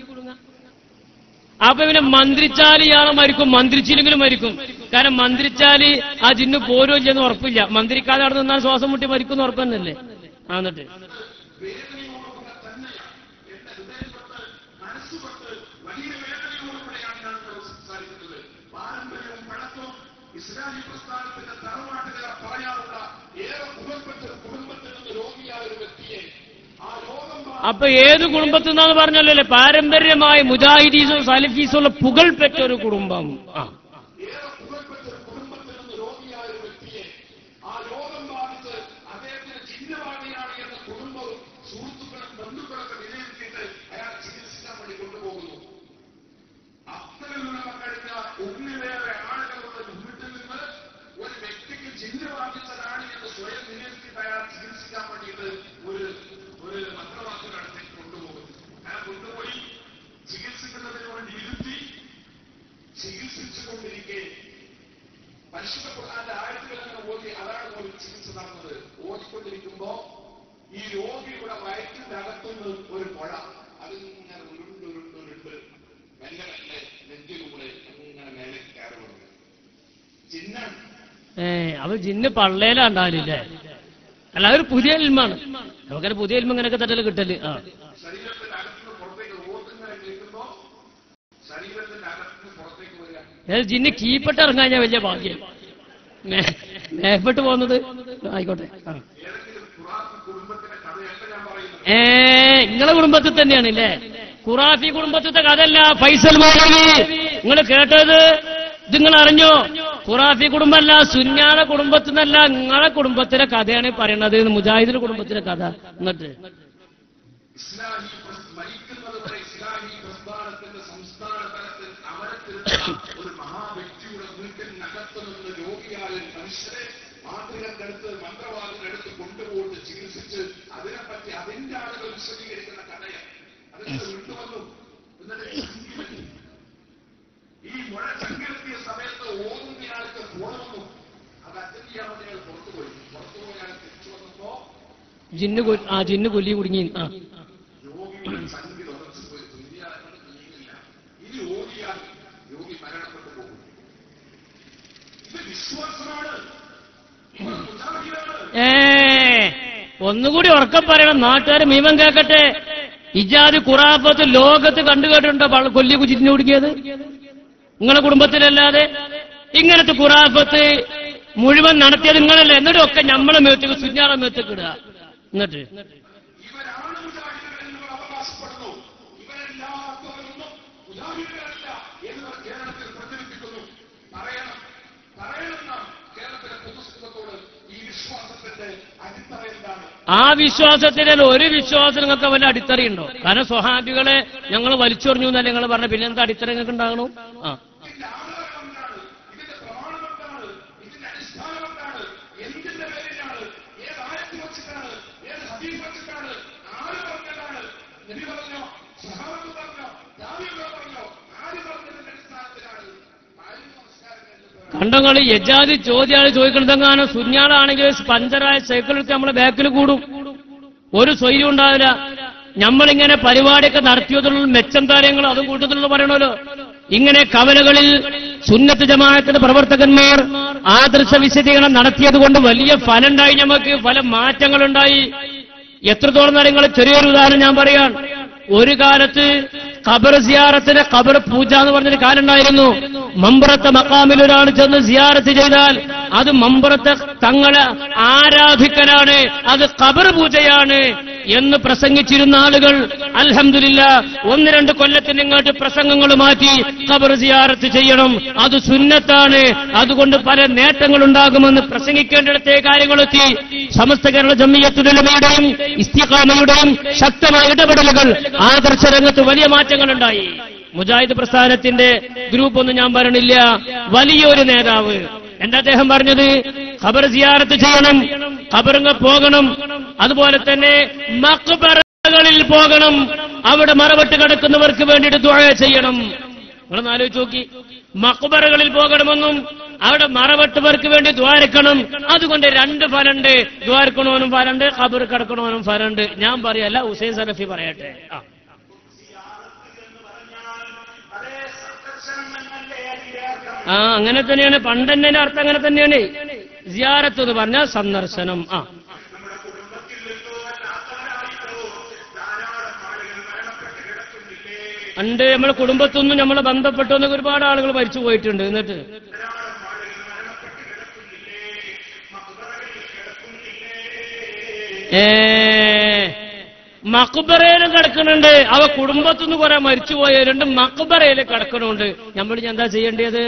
അപ്പൊ പിന്നെ മന്ത്രിച്ചാൽ ഇയാളെ മരിക്കും, മന്ത്രിച്ചില്ലെങ്കിലും മരിക്കും. കാരണം മന്ത്രിച്ചാല് ആ ജിന്ന് പോരോ ഇല്ലെന്ന് ഉറപ്പില്ല. മന്ത്രിക്കാതെ അവിടെ നിന്നാൽ ശ്വാസം മുട്ടി മരിക്കുന്ന ഉറപ്പ് തന്നെയല്ലേ. എന്നിട്ട് വേദനയോടുകൂടെ തന്നെയാണ് എന്റെ ഹൃദയപ്പെട്ട് മനസ്സുപെട്ട് വലിയ വേദനയോടുകൂടെയാണ് ഞാൻ നിങ്ങളോട് സംസാരിക്കുന്നത്. പാരമ്പര്യവും പഴക്കവും ഇസ്ലാമി പ്രസ്ഥാനത്തിന്റെ തറവാട്ടുകാർ പറയാനുള്ള ഏറെ പുകൾപ്പെട്ട ഒരു കുടുംബത്തിൽ നിന്ന് രോഗിയായ ഒരു വ്യക്തിയെ ആ രോഗം അപ്പൊ ഏത് കുടുംബത്തിൽ നിന്നാന്ന് പറഞ്ഞല്ലേ, പാരമ്പര്യമായി മുജാഹിദീസും സലഫീസുള്ള പുകൾപ്പെട്ട ഒരു കുടുംബം. ഏറെ പുകൾപ്പെട്ട ഒരു കുടുംബത്തിൽ നിന്ന് രോഗിയായ ഒരു വ്യക്തിയെ ആ രോഗം ബാധിച്ച് അദ്ദേഹത്തിന് ചിഹ്നവാദിയാണ് എന്ന കുടുംബവും സുഹൃത്തുക്കളും ബന്ധുക്കളൊക്കെ വിലയിരുത്തിയിട്ട് അയാൾ ചികിത്സിക്കാൻ വേണ്ടി കൊണ്ടുപോകുന്നു. അത്തരമുള്ള കഴിഞ്ഞ ഒന്നിലേറെ ആളുകളുള്ള വീട്ടിൽ നിന്ന് ഒരു വ്യക്തിക്ക് ചിഹ്ന ബാധിച്ചതാണ് എന്ന് സ്വയം വിലയിരുത്തിയിട്ട് അയാൾ ചികിത്സിക്കാൻ വേണ്ടിയിട്ട് ഒരു മന്ത്രവാദിയുടെ അടുത്തേക്ക് കൊണ്ടുപോകുന്നു. അയാൾ കൊണ്ടുപോയി ചികിത്സിക്കുന്നതിന് വേണ്ടി ഇരുത്തി ചികിത്സിച്ചുകൊണ്ടിരിക്കെ പരിശുദ്ധ ഖുർആന്റെ ആയത്തുകൾ അങ്ങനെ ഓതി, അതാണ് ഒരു ചികിത്സ നടന്നത്. ഓതിക്കൊണ്ടിരിക്കുമ്പോ ഈ രോഗിയുടെ വയറ്റിന്റെ അകത്തുനിന്ന് ഒരു മുഴ അതിങ്ങനെ ഉരുണ്ട് മെല്ലെ നെഞ്ചിലൂടെ അങ്ങനെ മേലെ കയറുന്നുണ്ട്. ചിഹ്നാണ്. അവ ജിന്ന് പള്ളയിലുണ്ടാവില്ലേ? അല്ല, അതൊരു പുതിയ ഇൽമാണ്. നമുക്കൊരു പുതിയ ഇൽമ ഇങ്ങനെയൊക്കെ തട്ടല് കിട്ടല്. ശരീരത്തിന്റെ അകത്തുനിന്ന് പുറത്തേക്ക് ഓത്തിങ്ങനെ കേൾക്കുമ്പോ ശരീരത്തിന്റെ അകത്തുനിന്ന് പുറത്തേക്ക് വരിക. ജിന്ന് കീപ്പെട്ട് ഇറങ്ങാൻ ഞാൻ വലിയ ഭാഗ്യം. മേപ്പെട്ട് പോകുന്നത് ആയിക്കോട്ടെ. ഏതെങ്കിലും ഖുറാഫി കുടുംബത്തിന്റെ കഥയല്ല ഞാൻ പറയുന്നത്. നിങ്ങളെ കുടുംബത്തിൽ തന്നെയാണല്ലേ? ഖുറാഫി കുടുംബത്തിലെ കഥയല്ല ഫൈസൽ മൗലവി. നിങ്ങൾ കേട്ടത് ഇത് നിങ്ങൾ അറിഞ്ഞോ? ഖുറാഫി കുടുംബമല്ല, സുന്നാടെ കുടുംബത്തിൽ നിന്നല്ല, നിങ്ങളെ കുടുംബത്തിലെ കഥയാണ് പറയണത്. മുജാഹിദിന്റെ കുടുംബത്തിലെ കഥ. എന്നിട്ട് മരിക്കുന്നത് വരെ ഇസ്ലാമി പ്രസ്ഥാനത്തിന്റെ സംസ്ഥാന തലത്തിൽ അമരത്തിലുള്ള ഒരു മഹാവ്യക്തിയുടെ വീട്ടിനകത്ത് നിന്ന് രോഗിയായ മനുഷ്യരെ മാതൃകടുത്ത് മന്ത്രവാദിനടുത്ത് കൊണ്ടുപോയിട്ട് ചികിത്സിച്ച് അതിനെപ്പറ്റി അതിന്റെ ആളുകൾ വിശദീകരിക്കുന്ന കഥയാണ്. അതിന് വിട്ടുവന്നു. എന്നിട്ട് ഈ മുഴ ചങ്കിലെത്തിയ സമയത്ത് ഓടുന്നയാൾക്ക് ഫോൺ വന്നു. അത് അറ്റൻഡ് ചെയ്യാൻ വേണ്ടി അയാൾ പുറത്തുപോയി അയാൾ തിരിച്ചു വന്നപ്പോ ജിന്ന് കൊല്ലി കുടുങ്ങി. യോഗിയുടെ സംഗതി ഉറച്ചു പോയി തുല്യാണെന്ന് നീങ്ങില്ല. ഇനി ഓടിയാൽ യോഗി മരണപ്പെട്ടു പോകും. ഇത് വിശ്വാസമാണ്. ഒന്നുകൂടി ഉറക്കം പറയണം, നാട്ടുകാർ മീമം കേൾക്കട്ടെ. ഇജാതി ഖുറാഫത്ത് ലോകത്ത് കണ്ടുകേട്ടുണ്ടോ കൊല്ലി ജിന്ന് കുടുങ്ങിയത്? നിങ്ങളെ കുടുംബത്തിലല്ലാതെ ഇങ്ങനത്തെ ഖുറാഫത്ത് മുഴുവൻ നടത്തിയത് നിങ്ങളല്ലേ. എന്നിട്ടും ഒക്കെ നമ്മളെ മേത്തേക്ക് സുഞ്ഞാളെ മേത്തേക്ക് ഇടുക. എന്നിട്ട് ഇവരാണ് മുജാഹിദുകൾ എന്ന് അവകാശപ്പെടുന്നു. ഇവരെല്ലാത്തവരൊന്നും മുജാഹിദുകളല്ല എന്ന് കേരളത്തിൽ പ്രചരിപ്പിക്കുന്നു. പറയണം നാം കേരളത്തിലെ പൊതുസമൂഹത്തോട് ഈ വിശ്വാസത്തിന്റെ അടിത്തറ എന്താണ്? ആ വിശ്വാസത്തിന് ഒരു വിശ്വാസം നിങ്ങൾക്ക് വല്ല അടിത്തറയുണ്ടോ? കാരണം സ്വഹാബികളെ ഞങ്ങൾ വലിച്ചെറിഞ്ഞു എന്നല്ല നിങ്ങൾ പറഞ്ഞ, പിന്നെന്താ അടിത്തറ നിങ്ങൾക്ക് ഉണ്ടാകണോ? ഇതിന്റെ ആധാരം എന്താണ്? ഇതിന്റെ പ്രമാണം എന്താണ്? ഇതിന്റെ അടിസ്ഥാനം എന്താണ്? എന്തിന്റെ പേരിലാണ്? ഏത് ആയത്തിൽ വെച്ചിട്ടാണ്? ഏത് ഹദീസ് വെച്ചിട്ടാണ്? ആര് പറഞ്ഞതാണ്? നബി പറഞ്ഞോ? സഹാബത്ത് പറഞ്ഞോ? താബിഈകൾ പറഞ്ഞോ? ആര് പറഞ്ഞതിന്റെ അടിസ്ഥാനത്തിലാണ്? കണ്ടങ്ങൾ യജാതി ചോദ്യമാണ് ചോദിക്കണതെങ്ങാനും സുഞ്ഞാളാണെങ്കിൽ പഞ്ചറായ സൈക്കിളൊക്കെ നമ്മളെ ബാക്കിൽ കൂടും, ഒരു സ്വൈര്യം ഉണ്ടാവില്ല. നമ്മളിങ്ങനെ പരിപാടിയൊക്കെ നടത്തിയതിലുള്ള മെച്ചം കാര്യങ്ങൾ അതും കൂട്ടത്തിലുള്ള പറയണമല്ലോ. ഇങ്ങനെ കവലകളിൽ സുന്നത്ത് ജമാഅത്തിന്റെ പ്രവർത്തകന്മാർ ആദർശ വിശദീകരണം നടത്തിയത് കൊണ്ട് വലിയ ഫലം ഉണ്ടായി, നമുക്ക് പല മാറ്റങ്ങളുണ്ടായി. എത്രത്തോളം നിങ്ങൾ ചെറിയൊരു ഉദാഹരണം ഞാൻ പറയാൻ. ഒരു കാലത്ത് ഖബർ സിയാറത്തിന് ഖബർ പൂജ എന്ന് പറഞ്ഞൊരു കാലം ഉണ്ടായിരുന്നു. മമ്പറത്തെ മക്കാമിൽ ഒരാൾ ചെന്ന് സിയാറത്ത് ചെയ്താൽ അത് മമ്പറത്തെ തങ്ങളെ ആരാധിക്കലാണ്, അത് ഖബർ പൂജയാണ് എന്ന് പ്രസംഗിച്ചിരുന്ന ആളുകൾ അൽഹംദുലില്ലാ 1-2 കൊല്ലത്തിന് ഇങ്ങോട്ട് പ്രസംഗങ്ങൾ മാറ്റി ഖബർ സിയാറത്ത് ചെയ്യണം, അത് സുന്നത്താണ്, അതുകൊണ്ട് പല നേട്ടങ്ങളുണ്ടാകുമെന്ന് പ്രസംഗിക്കേണ്ടിടത്തെ കാര്യങ്ങളെത്തി. സമസ്ത കേരള ജംഇയ്യത്തുൽ ഉലമയുടെയും ഇസ്തിഖാമയുടെയും ശക്തമായ ഇടപെടലുകൾ ആദർശ രംഗത്ത് വലിയ മാറ്റങ്ങളുണ്ടായി. മുജാഹിദ് പ്രസ്ഥാനത്തിന്റെ ഗ്രൂപ്പൊന്നും ഞാൻ പറയണില്ല, വലിയൊരു നേതാവ് എന്താ അദ്ദേഹം പറഞ്ഞത്? ഖബർ സിയാറത്ത് ചെയ്യണം, ഖബറിന് പോകണം, അതുപോലെ തന്നെ മഖ്ബറകളിൽ പോകണം, അവിടെ മറവട്ട് കിടക്കുന്നവർക്ക് വേണ്ടിയിട്ട് ദുആ ചെയ്യണം. നിങ്ങളൊന്ന് ആലോചിച്ച് നോക്കി, മഖ്ബറകളിൽ പോകണമെന്നും അവിടെ മറവട്ടവർക്ക് വേണ്ടി ദ്വാരക്കണം, അതുകൊണ്ട് 2 ഫലമുണ്ട്. ദ്വാരക്കണവനും ഫലമുണ്ട്, ഖബർ കിടക്കണവനും ഫലമുണ്ട്. ഞാൻ പറയല്ല, ഹുസൈൻ സലഫി പറയട്ടെ. അങ്ങനെ തന്നെയാണ്, പണ്ടെന്നെ അർത്ഥം അങ്ങനെ തന്നെയാണ്. സിയാറത്ത് എന്ന് പറഞ്ഞാൽ സന്ദർശനം. ഉണ്ട്, നമ്മളെ കുടുംബത്തൊന്നും നമ്മളെ ബന്ധപ്പെട്ടു എന്നൊക്കെ ഒരുപാട് ആളുകൾ മരിച്ചു പോയിട്ടുണ്ട്. എന്നിട്ട് മഖ്ബറയിലും കിടക്കുന്നുണ്ട്, അവ കുടുംബത്തുനിന്ന് കുറെ മരിച്ചുപോയവരുണ്ട്, മഖ്ബറയിൽ കിടക്കണുണ്ട്. നമ്മൾ എന്താ ചെയ്യേണ്ടത്?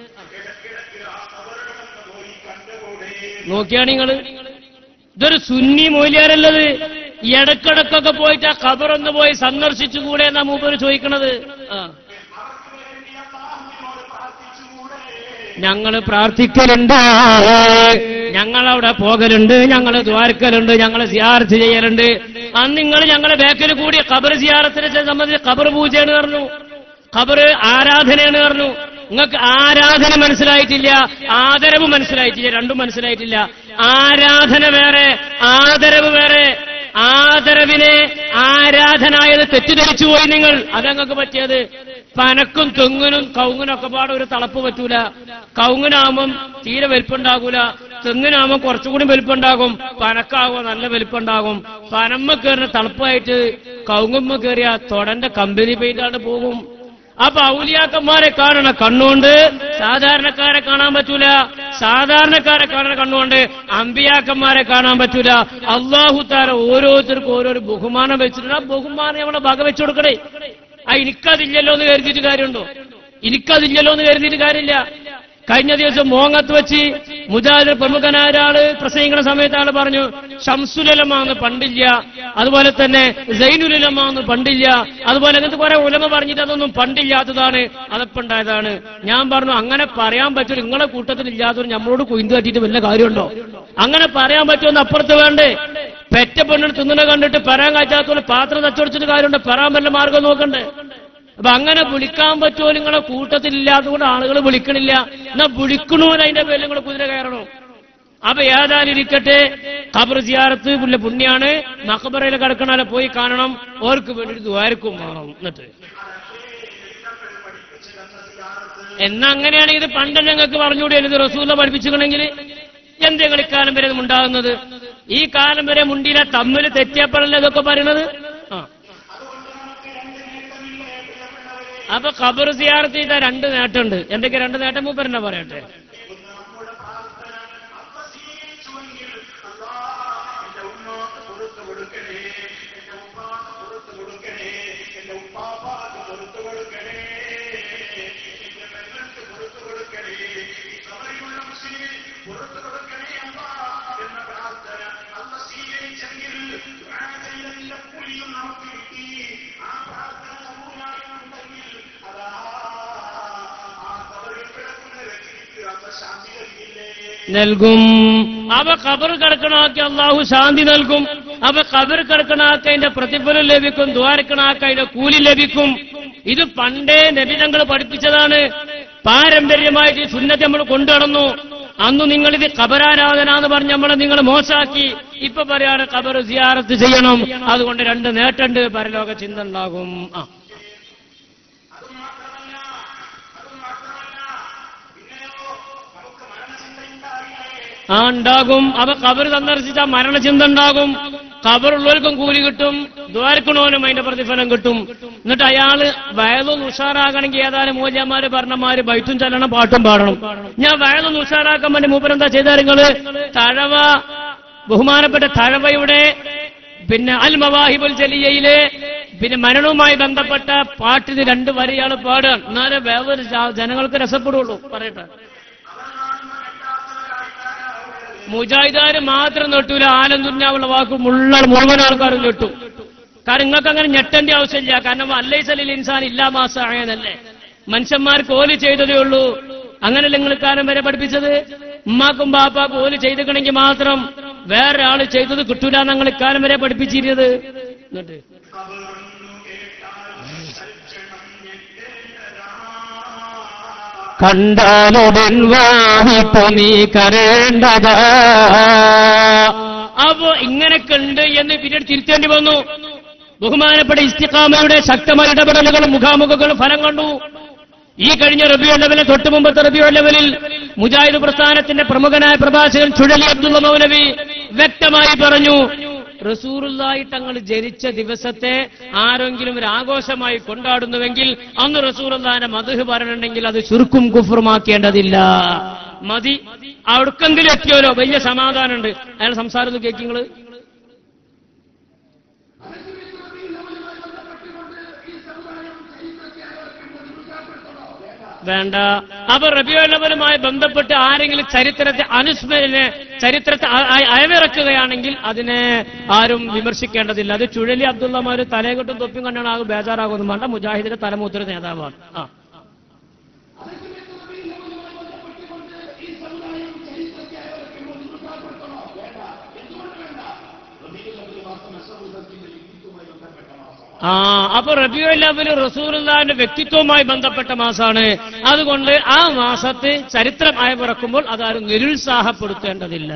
നോക്കിയാണ് നിങ്ങള്, ഇതൊരു സുന്നി മൂല്യാരല്ലത്. ഇടക്കിടക്കൊക്കെ പോയിട്ട് ആ ഖബറൊന്ന് പോയി സന്ദർശിച്ചുകൂടെ എന്നാ മൂപ്പര് ചോദിക്കണത്. ഞങ്ങള് പ്രാർത്ഥിക്കലുണ്ട്, ഞങ്ങളവിടെ പോകലുണ്ട്, ഞങ്ങള് ദ്വാരക്കലുണ്ട്, ഞങ്ങള് സിയാറത്ത് ചെയ്യലുണ്ട്. അന്ന് നിങ്ങൾ ഞങ്ങളെ ബാക്കിൽ കൂടി ഖബർ സിയാറത്തിനെ സംബന്ധിച്ച് ഖബർ പൂജയാണ് പറഞ്ഞു, ഖബർ ആരാധനയാണ് പറഞ്ഞു. നിങ്ങൾക്ക് ആരാധന മനസ്സിലായിട്ടില്ല, ആദരവ് മനസ്സിലായിട്ടില്ല, രണ്ടും മനസ്സിലായിട്ടില്ല. ആരാധന വേറെ, ആദരവ് വേറെ. ആദരവിനെ ആരാധനായത് തെറ്റിദ്ധരിച്ചു പോയി നിങ്ങൾ. അതങ്ങൾക്ക് പറ്റിയത് പനക്കും തെങ്ങിനും കവുങ്ങിനൊക്കെ പാടെ ഒരു തളപ്പ് പറ്റൂല. കവുങ്ങിനാകുമ്പം തീരെ വലിപ്പുണ്ടാകൂല, തെങ്ങിനാകുമ്പോൾ കുറച്ചുകൂടി വലിപ്പുണ്ടാകും, പനക്കാകുമ്പോൾ നല്ല വലിപ്പുണ്ടാകും. പനമ്മ കയറുന്ന തളപ്പായിട്ട് കവുങ്ങുമ്മ കയറിയ തൊടന്റെ കമ്പനി പെയിന്റാണ്ട് പോകും. അപ്പൊ ഔലിയാക്കന്മാരെ കാണണ കണ്ണുകൊണ്ട് സാധാരണക്കാരെ കാണാൻ പറ്റൂല, സാധാരണക്കാരെ കാണണ കണ്ണുകൊണ്ട് അമ്പിയാക്കന്മാരെ കാണാൻ പറ്റൂല. അല്ലാഹു തആല ഓരോരുത്തർക്കും ഓരോരോ ബഹുമാനം വെച്ചിട്ടുണ്ട്. ആ ബഹുമാനം നമ്മളെ വക വെച്ചു കൊടുക്കണേ. എനിക്കതില്ലല്ലോ എന്ന് കരുതിയിട്ട് കാര്യമുണ്ടോ? എനിക്കതില്ലല്ലോ എന്ന് കരുതിയിട്ട് കാര്യമില്ല. കഴിഞ്ഞ ദിവസം മോങ്ങത്ത് വെച്ച് മുജാഹിദ് പ്രമുഖനായ ഒരാള് പ്രസംഗിക്കുന്ന സമയത്ത് ആള് പറഞ്ഞു, ഷംസുലമാന്ന് പണ്ടില്ല, അതുപോലെ തന്നെ സൈനുലമാന്ന് പണ്ടില്ല, അതുപോലെ അങ്ങനത്തെ കുറെ ഉലമ പറഞ്ഞിട്ട് അതൊന്നും പണ്ടില്ലാത്തതാണ്, അതൊക്കെ ഉണ്ടായതാണ്. ഞാൻ പറഞ്ഞു, അങ്ങനെ പറയാൻ പറ്റും. നിങ്ങളെ കൂട്ടത്തിൽ ഇല്ലാത്തവർ നമ്മളോട് കൊയ്തു കട്ടിയിട്ട് വല്ല കാര്യമുണ്ടോ? അങ്ങനെ പറയാൻ പറ്റുമെന്ന് അപ്പുറത്ത് വേണ്ടേ? പെറ്റ പെണ്ണിന് തിന്നണ കണ്ടിട്ട് പെറാൻ കാറ്റാത്തോലെ പാത്രം തച്ചൊടിച്ചിട്ട് കാര്യമുണ്ട്, പെറാൻ വല്ല മാർഗം നോക്കണ്ടേ? അപ്പൊ അങ്ങനെ വിളിക്കാൻ പറ്റുമോ? നിങ്ങളെ കൂട്ടത്തിൽ ഇല്ലാത്തതുകൊണ്ട് ആളുകൾ വിളിക്കണില്ല. എന്നാ വിളിക്കണോ അതിന്റെ പേരിൽ നിങ്ങൾ കുതിര കയറണോ? അപ്പൊ ഏതാനിരിക്കട്ടെ ഖബർ സിയാറത്ത് പുല്ല പുണ്യാണ്, മഖബറയിൽ കിടക്കണാലെ പോയി കാണണം, ഓർക്ക് വേണ്ടി ദ്വാരക്കും വേണം. എന്നിട്ട് എന്നാ അങ്ങനെയാണെങ്കിൽ ഇത് പണ്ട് ഞങ്ങൾക്ക് പറഞ്ഞുകൂടി ഇത് റസൂല പഠിപ്പിച്ചിട്ടുണ്ടെങ്കിൽ എന്തെങ്കിലും ഇക്കാലം വരെ ഉണ്ടാകുന്നത്? ഈ കാലം വരെ മുണ്ടിയിലെ തമ്മിൽ തെറ്റിയപ്പോഴല്ലേ ഇതൊക്കെ പറയണത്? അപ്പൊ ഖബർ സിയാറത്ത് ചെയ്ത രണ്ട് നേട്ടമുണ്ട്. എന്തൊക്കെ രണ്ട് നേട്ടം മൂപ്പരെന്നെ പറയട്ടെ. നൽകും. അവ ഖബർ കിടക്കണാക്കി അള്ളാഹു ശാന്തി നൽകും. അവ ഖബർ കിടക്കണാക്കതിന്റെ പ്രതിഫലം ലഭിക്കും, ദ്വാരക്കണാക്കതിന്റെ കൂലി ലഭിക്കും. ഇത് പണ്ടേ നബിതങ്ങൾ പഠിപ്പിച്ചതാണ്. പാരമ്പര്യമായിട്ട് സുന്നത്ത് നമ്മൾ കൊണ്ടുനടന്നു. അന്ന് നിങ്ങളിത് ഖബറാരാധന എന്ന് പറഞ്ഞ് നമ്മളെ നിങ്ങൾ മോശാക്കി. ഇപ്പൊ പറയാണ് ഖബർ സിയാറത്ത് ചെയ്യണം. അതുകൊണ്ട് രണ്ട് നേട്ടമുണ്ട്, പരലോക ചിന്ത ഉണ്ടാകും. ഉണ്ടാകും. അവ ഖബർ സന്ദർശിച്ച മരണചിന്ത ഉണ്ടാകും. ഖബറുള്ളവർക്കും കൂലി കിട്ടും, ദ്വാരക്കണോനും അതിന്റെ പ്രതിഫലം കിട്ടും. എന്നിട്ട് അയാള് വയലൊന്ന് ഉഷാറാകണമെങ്കിൽ ഏതാനും മൂല്യന്മാര് പറഞ്ഞമാര് ബൈറ്റും ചൊല്ലണം, പാട്ടും പാടണം. ഞാൻ വയലൊന്ന് ഉഷാറാക്കാൻ വേണ്ടി മൂപ്പരെന്താ ചെയ്താൽ നിങ്ങള് തഴവ ബഹുമാനപ്പെട്ട തഴവയുടെ അൽ മവാഹിബുൽ ജലിയയിലെ മരണവുമായി ബന്ധപ്പെട്ട പാട്ടിന് രണ്ട് വരിയാൾ പാടുക. എന്നാലേ വേറൊരു ജനങ്ങൾക്ക് രസപ്പെടുള്ളൂ. പറയട്ടെ, മുജാഹിദാര് മാത്രം നെട്ടൂല, ആലം ദുന്യാവുള്ള വാക്ക് മുഴുവൻ ആൾക്കാരും നെട്ടും. കാരണം നിങ്ങൾക്ക് അങ്ങനെ ഞെട്ടേണ്ട ആവശ്യമില്ല. കാരണം അല്ലൈസലിൽ ഇൻസാൻ ഇല്ലാ മാസായനല്ലേ, മനുഷ്യന്മാർക്ക് ഓല് ചെയ്തതേ ഉള്ളൂ. അങ്ങനെയല്ല നിങ്ങൾ കാലം വരെ പഠിപ്പിച്ചത്. ഉമ്മാക്കും ബാപ്പാക്കും ഓല് ചെയ്തിക്കണമെങ്കിൽ മാത്രം വേറെ ആള് ചെയ്തത് കിട്ടൂല ഞങ്ങൾ ഇക്കാലം വരെ പഠിപ്പിച്ചിരുന്നത്. എന്നിട്ട് കണ്ടാലുടൻ വാഹിപ്പോ നീ കരേണ്ടതാ. അപ്പോ ഇങ്ങനെയൊക്കെ ഉണ്ട് എന്ന് പിന്നീട് തിരുത്തേണ്ടി വന്നു. ബഹുമാനപ്പെട്ട ഇസ്തിഖാമയുടെ ശക്തമായ ഇടപെടലുകളും മുഖാമുഖങ്ങളും ഫലം കണ്ടു. ഈ കഴിഞ്ഞ റബീഉൽ അവ്വലിന് തൊട്ട് മുമ്പത്തെ റബീഉൽ അവ്വലിൽ മുജാഹിദ് പ്രസ്ഥാനത്തിന്റെ പ്രമുഖനായ പ്രഭാഷകൻ ചുഴലി അബ്ദുള്ള മൗലവി വ്യക്തമായി പറഞ്ഞു, റസൂലുള്ളാഹി തങ്ങൾ ജനിച്ച ദിവസത്തെ ആരെങ്കിലും ഒരു ആഘോഷമായി കൊണ്ടാടുന്നുവെങ്കിൽ അന്ന് റസൂലുള്ളാഹിന്റെ മദ്ഹ് പറയണമെങ്കിൽ അത് ശിർക്കും കുഫ്റുമാക്കേണ്ടതില്ല. മതി, അവിടക്കെങ്കിലും എത്തിയോലോ, വലിയ സമാധാനമുണ്ട്. അയാൾ സംസാരം കേൾക്കിങ്ങള് വേണ്ട. അപ്പൊ റബീഉൽ അവ്വലുമായി ബന്ധപ്പെട്ട് ആരെങ്കിലും ചരിത്രത്തെ അയവിറക്കുകയാണെങ്കിൽ അതിനെ ആരും വിമർശിക്കേണ്ടതില്ല. അത് ചുഴലി അബ്ദുള്ളമാര് തലയെക്കൊട്ടും തൊപ്പിയും കണ്ടാണ് ആകും ബേജാറാകുന്നു വേണ്ട. മുജാഹിദിന്റെ തലമൂത്ര നേതാവാണ്. അപ്പൊ റബീഉൽ അവ്വൽ റസൂലുള്ളാഹിന്റെ വ്യക്തിത്വവുമായി ബന്ധപ്പെട്ട മാസമാണ്. അതുകൊണ്ട് ആ മാസത്തെ ചരിത്രം അയവിറക്കുമ്പോൾ അതാരും നിരുത്സാഹപ്പെടുത്തേണ്ടതില്ല.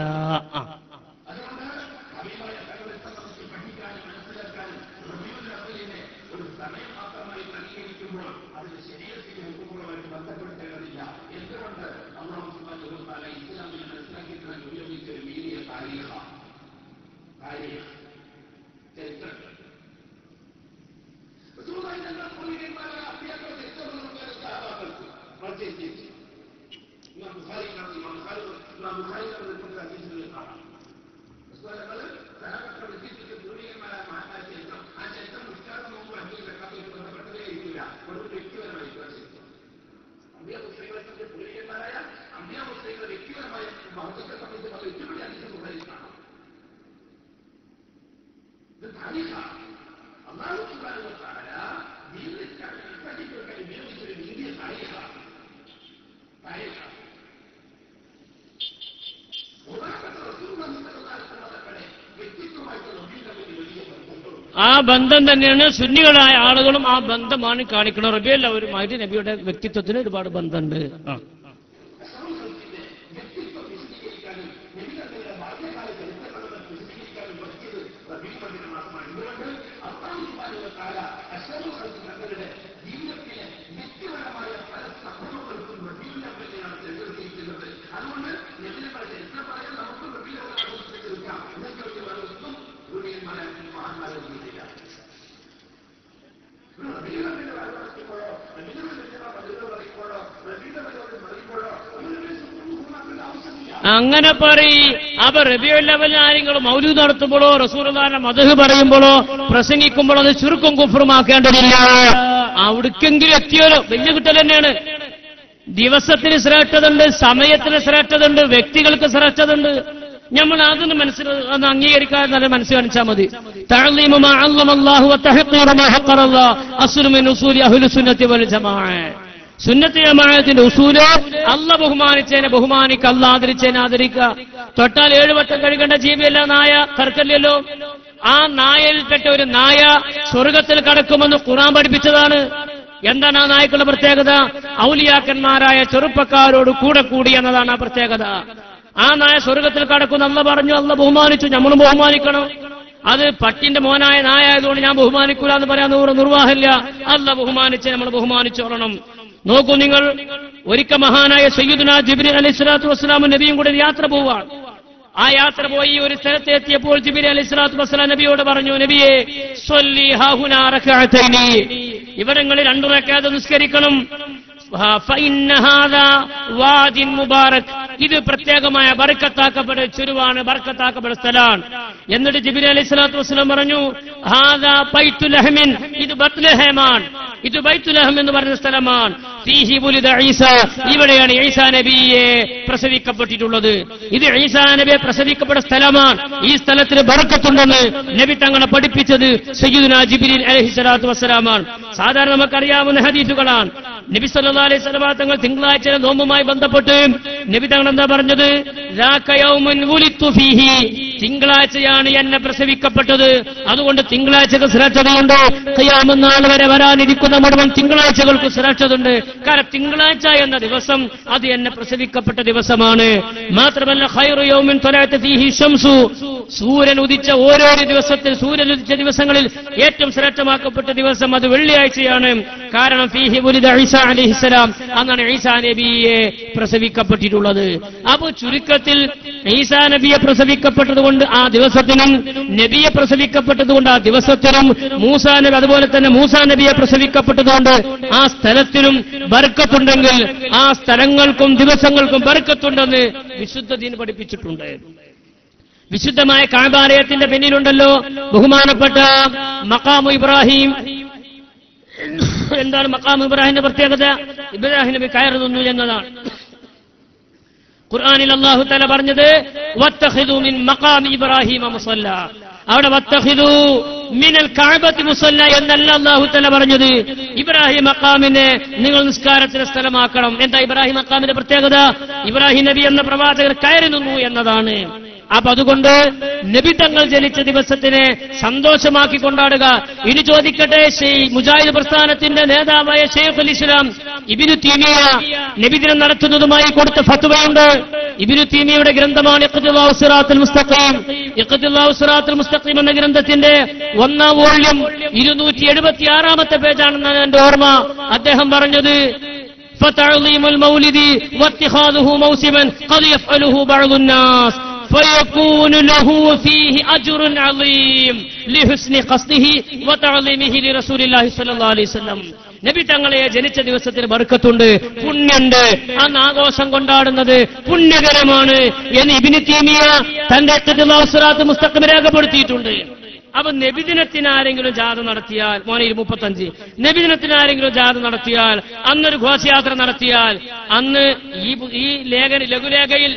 ആ ബന്ധം തന്നെയാണ് സുന്നികളായ ആളുകളും ആ ബന്ധമാണ് കാണിക്കുന്നത്. റബീഉൽ അവ്വലുമായിട്ട് നബിയുടെ വ്യക്തിത്വത്തിന് ഒരുപാട് ബന്ധമുണ്ട്. അങ്ങനെ അപ്പൊ റബീഉൽ അവ്വൽ ആരെങ്കിലും മൗലൂദ് നടത്തുമ്പോഴോ റസൂലുള്ളാഹിന്റെ മദ്ഹ് പറയുമ്പോഴോ പ്രസംഗിക്കുമ്പോഴോ അത് ശിർക്കും കുഫ്റുമാക്കേണ്ടതില്ല. അവിടേക്കെങ്കിലും എത്തിയാലോ വലിയ കിട്ടൽ തന്നെയാണ്. ദിവസത്തിന് ശ്രേഷ്ഠതയുണ്ട്, സമയത്തിന് ശ്രേഷ്ഠതയുണ്ട്, വ്യക്തികൾക്ക് ശ്രേഷ്ഠതയുണ്ട്. നമ്മൾ അതൊന്ന് ഒന്ന് അംഗീകരിക്കാൻ നല്ല മനസ്സ് കാണിച്ചാൽ മതി. തഅ്ലീമു മാ അല്ലമല്ലാഹു വ തഹ്ഖീറു മാ ഹഖറല്ലാഹ് അസ്ലു മിൻ ഉസൂലി അഹ്ലി സുന്നത്തി വൽ ജമാഅ. സുന്നത്ത് ജമാഅത്തിന്റെ ഉസൂല് അല്ലാഹ് ബഹുമാനിച്ചതിനെ ബഹുമാനിക്കുക, അല്ലാഹ് ആദരിച്ചതിനെ ആദരിക്കുക. തൊട്ടാൽ 7 വട്ടം കഴുകേണ്ട ജീവിയല്ല നായ, തർക്കമില്ലല്ലോ. ആ നായയിൽപ്പെട്ട ഒരു നായ സ്വർഗത്തിൽ കടക്കുമെന്ന് ഖുർആൻ പഠിപ്പിച്ചതാണ്. എന്താണ് ആ നായ്ക്കളുടെ പ്രത്യേകത? ഔലിയാക്കന്മാരായ ചെറുപ്പക്കാരോട് കൂടെ കൂടി എന്നതാണ് ആ പ്രത്യേകത. ആ നായ സ്വർഗത്തിൽ കടക്കുന്നു അല്ലാഹ് പറഞ്ഞു, അല്ലാഹ് ബഹുമാനിച്ചു, നമ്മളും ബഹുമാനിക്കണം. അത് പട്ടിന്റെ മോനായ നായ ആയതുകൊണ്ട് ഞാൻ ബഹുമാനിക്കൂല എന്ന് പറയാൻ നിർവാഹമില്ല. അല്ലാഹ് ബഹുമാനിച്ച് നമ്മൾ ബഹുമാനിച്ചോളണം. നോക്കൂ നിങ്ങൾ, ഒരിക്കൽ മഹാനായ സയ്യിദുനാ ജിബ്രീൽ അലൈഹിസ്സലാത്തു വസ്സലാം നബിയും കൂടെ യാത്ര പോവാണ്. ആ യാത്ര പോയി ഒരു സ്ഥലത്ത് എത്തിയപ്പോൾ ജിബ്രീൽ അലൈഹിസ്സലാത്തു വസ്സലാം നബിയോട് പറഞ്ഞു, നബിയെ സ്വല്ലി ഹാഹുനാ റകഅതൈനി, ഇവിടങ്ങളിൽ 2 റക്അത്ത് നിസ്കരിക്കണം. ഫഇന്ന ഹാദാ വാദിൻ മുബാറക്, ഇത് പ്രത്യേകമായ ബർക്കത്താക്കപ്പെട്ട ചുരുവാണ്, ബർക്കത്താക്കപ്പെട്ട സ്ഥലമാണ്. എന്നിട്ട് ജിബ്രീൽ അലൈഹിസ്സലാത്തു വസ്സലാം പറഞ്ഞു, ഹാദാ ബൈത്തുൽ ലഹ്മിൻ, ഇത് ബത്ലഹേമാണ്, ഇത് ബൈത്തുൽ ലഹം എന്ന് പറയുന്ന സ്ഥലമാണ്. ഫീഹി വുലിദ ഈസ, ഇവിടെയാണ് ഈസാ നബിയെ പ്രസവിക്കപ്പെട്ടിട്ടുള്ളത്. ഇത് ഈസാ നബിയെ പ്രസവിക്കപ്പെട്ട സ്ഥലമാണ്. ഈ സ്ഥലത്തിന് ബർക്കത്തുണ്ടെന്ന് നബി തങ്ങളെ പഠിപ്പിച്ചത് സയ്യിദുനാ ജിബ്രീൽ അലൈഹിസ്സലാത്തു വസ്സലാമാണ്. സാധാരണ നമുക്കറിയാവുന്ന ഹദീസുകളാണ്. നബി സല്ലല്ലാഹു അലൈഹി വസല്ലം തങ്ങൾ തിങ്കളാഴ്ച നോമ്പുമായി ബന്ധപ്പെട്ട് നബി തങ്ങൾ എന്താ പറഞ്ഞത്? ദാക യൗമുൻ വുലിത്തു ഫീഹി, തിങ്കളാഴ്ചയാണ് എന്നെ പ്രസവിക്കപ്പെട്ടത്, അതുകൊണ്ട് തിങ്കളാഴ്ചക്ക് ശ്രേഷ്ഠതയുണ്ട്. ഖിയാമത്ത് നാൾ വരെ വരാനിരിക്കുന്ന മുഴുവൻ തിങ്കളാഴ്ചകൾക്ക് ശ്രേഷ്ഠതയുണ്ട്. കാരണം തിങ്കളാഴ്ച എന്ന ദിവസം അത് എന്നെ പ്രസവിക്കപ്പെട്ട ദിവസമാണ്. മാത്രമല്ല ഖൈറു യൗമിൻ തലഅത ഫീഹി ശംസു, സൂര്യൻ ഉദിച്ച ഓരോരോ ദിവസത്തിൽ, സൂര്യൻ ഉദിച്ച ദിവസങ്ങളിൽ ഏറ്റവും ശ്രേഷ്ഠമാക്കപ്പെട്ട ദിവസം അത് വെള്ളിയാഴ്ചയാണ്. കാരണം ഫീഹി വുലിദ ഈസ അലൈഹിസ്സലാം, അന്നാണ് ഈസാ നബിയെ പ്രസവിക്കപ്പെട്ടിട്ടുള്ളത്. അപ്പോൾ ചുരുക്കത്തിൽ ഈസാ നബിയെ പ്രസവിക്കപ്പെട്ടതുകൊണ്ട് ആ ദിവസത്തിനും, നബിയെ പ്രസവിക്കപ്പെട്ടതുകൊണ്ട് ആ ദിവസത്തിനും, മൂസാ നബി അതുപോലെ തന്നെ മൂസാ നബിയെ പ്രസവിക്കപ്പെട്ടതുകൊണ്ട് ആ സ്ഥലത്തിനും ബർക്കത്തുണ്ടെങ്കിൽ ആ സ്ഥലങ്ങൾക്കും ദിവസങ്ങൾക്കും ബർക്കത്തുണ്ടെന്ന് വിശുദ്ധ ദീൻ പഠിപ്പിച്ചിട്ടുണ്ട്. വിശുദ്ധമായ കഅബാലയത്തിന്റെ പിന്നിലുണ്ടല്ലോ ബഹുമാനപ്പെട്ട മഖാമു ഇബ്രാഹിം. എന്താണ് മഖാമു ഇബ്രാഹിമിന്റെ പ്രത്യേകത? ഇബ്രാഹിം നബി കയറി നിന്നു എന്നതാണ്. ഖുർആനിൽ അല്ലാഹു തആല പറഞ്ഞത് വത്തഖിദു മിൻ മഖാമി ഇബ്രാഹിമ മുസല്ല, അവിടെ വത്തഖിദു മിനൽ കഅബത്തി മുസല്ല എന്നല്ല അല്ലാഹു തആല പറഞ്ഞത്. ഇബ്രാഹിം മഖാമിനെ നിങ്ങൾ നിസ്കാരത്തിന്റെ സ്ഥലമാക്കണം. എന്താ ഇബ്രാഹിം മഖാമിന്റെ പ്രത്യേകത? ഇബ്രാഹിം നബി എന്ന പ്രവാചകർ കയറി നിന്നു എന്നതാണ്. അപ്പൊ അതുകൊണ്ട് നബി തങ്ങൾ ജനിച്ച ദിവസത്തിനെ സന്തോഷമാക്കി കൊണ്ടാടുക. ഇനി ചോദിക്കട്ടെ, മുജാഹിദ് പ്രസ്ഥാനത്തിന്റെ നേതാവായ ശൈഖുൽ ഇസ്ലാം ഇബ്നു തൈമിയ നബിദിനം നടത്തുന്നതുമായി കൊടുത്ത ഫത്വയുണ്ട്. ഇബ്നു തൈമിയയുടെ ഗ്രന്ഥമാണ് ഇഖ്തിദാഉ സിറാത്തുൽ മുസ്തഖീം. ഇഖ്തിദാഉ സിറാത്തുൽ മുസ്തഖീം എന്ന ഗ്രന്ഥത്തിന്റെ 1-ാം വോള്യം 276-ാമത്തെ പേജാണെന്നാണ് എന്റെ ഓർമ്മ. അദ്ദേഹം പറഞ്ഞത് ഫതഅലീമുൽ മൗലിദി വത്തിഖാദുഹു മൗസിമൻ ഖദ് യഫ്അലുഹു ബഅദുൻ നാസ് فيكون له فيه أجر عظيم لحسن قصده وتعظيمه لرسول الله صلى الله عليه وسلم. നബി തങ്ങളെ ജനിച്ച ദിവസത്തിന് ബർക്കത്തുണ്ട്, പുണ്യുണ്ട്, അന്ന് ആഘോഷം കൊണ്ടാടുന്നത് പുണ്യകരമാണ് എന്ന് ഇബ്നു തൈമിയ തന്റെ ഇഖ്തിദാഉ സിറാത്തുൽ മുസ്തഖീം രേഖപ്പെടുത്തിയിട്ടുണ്ട്. അപ്പൊ നബിദിനത്തിന് ആരെങ്കിലും ജാഥ നടത്തിയാൽ, മോനെ 35, നബിദിനത്തിന് ആരെങ്കിലും ജാഥ നടത്തിയാൽ, അന്നൊരു ഘോഷയാത്ര നടത്തിയാൽ, അന്ന് ഈ ലഘുലേഖയിൽ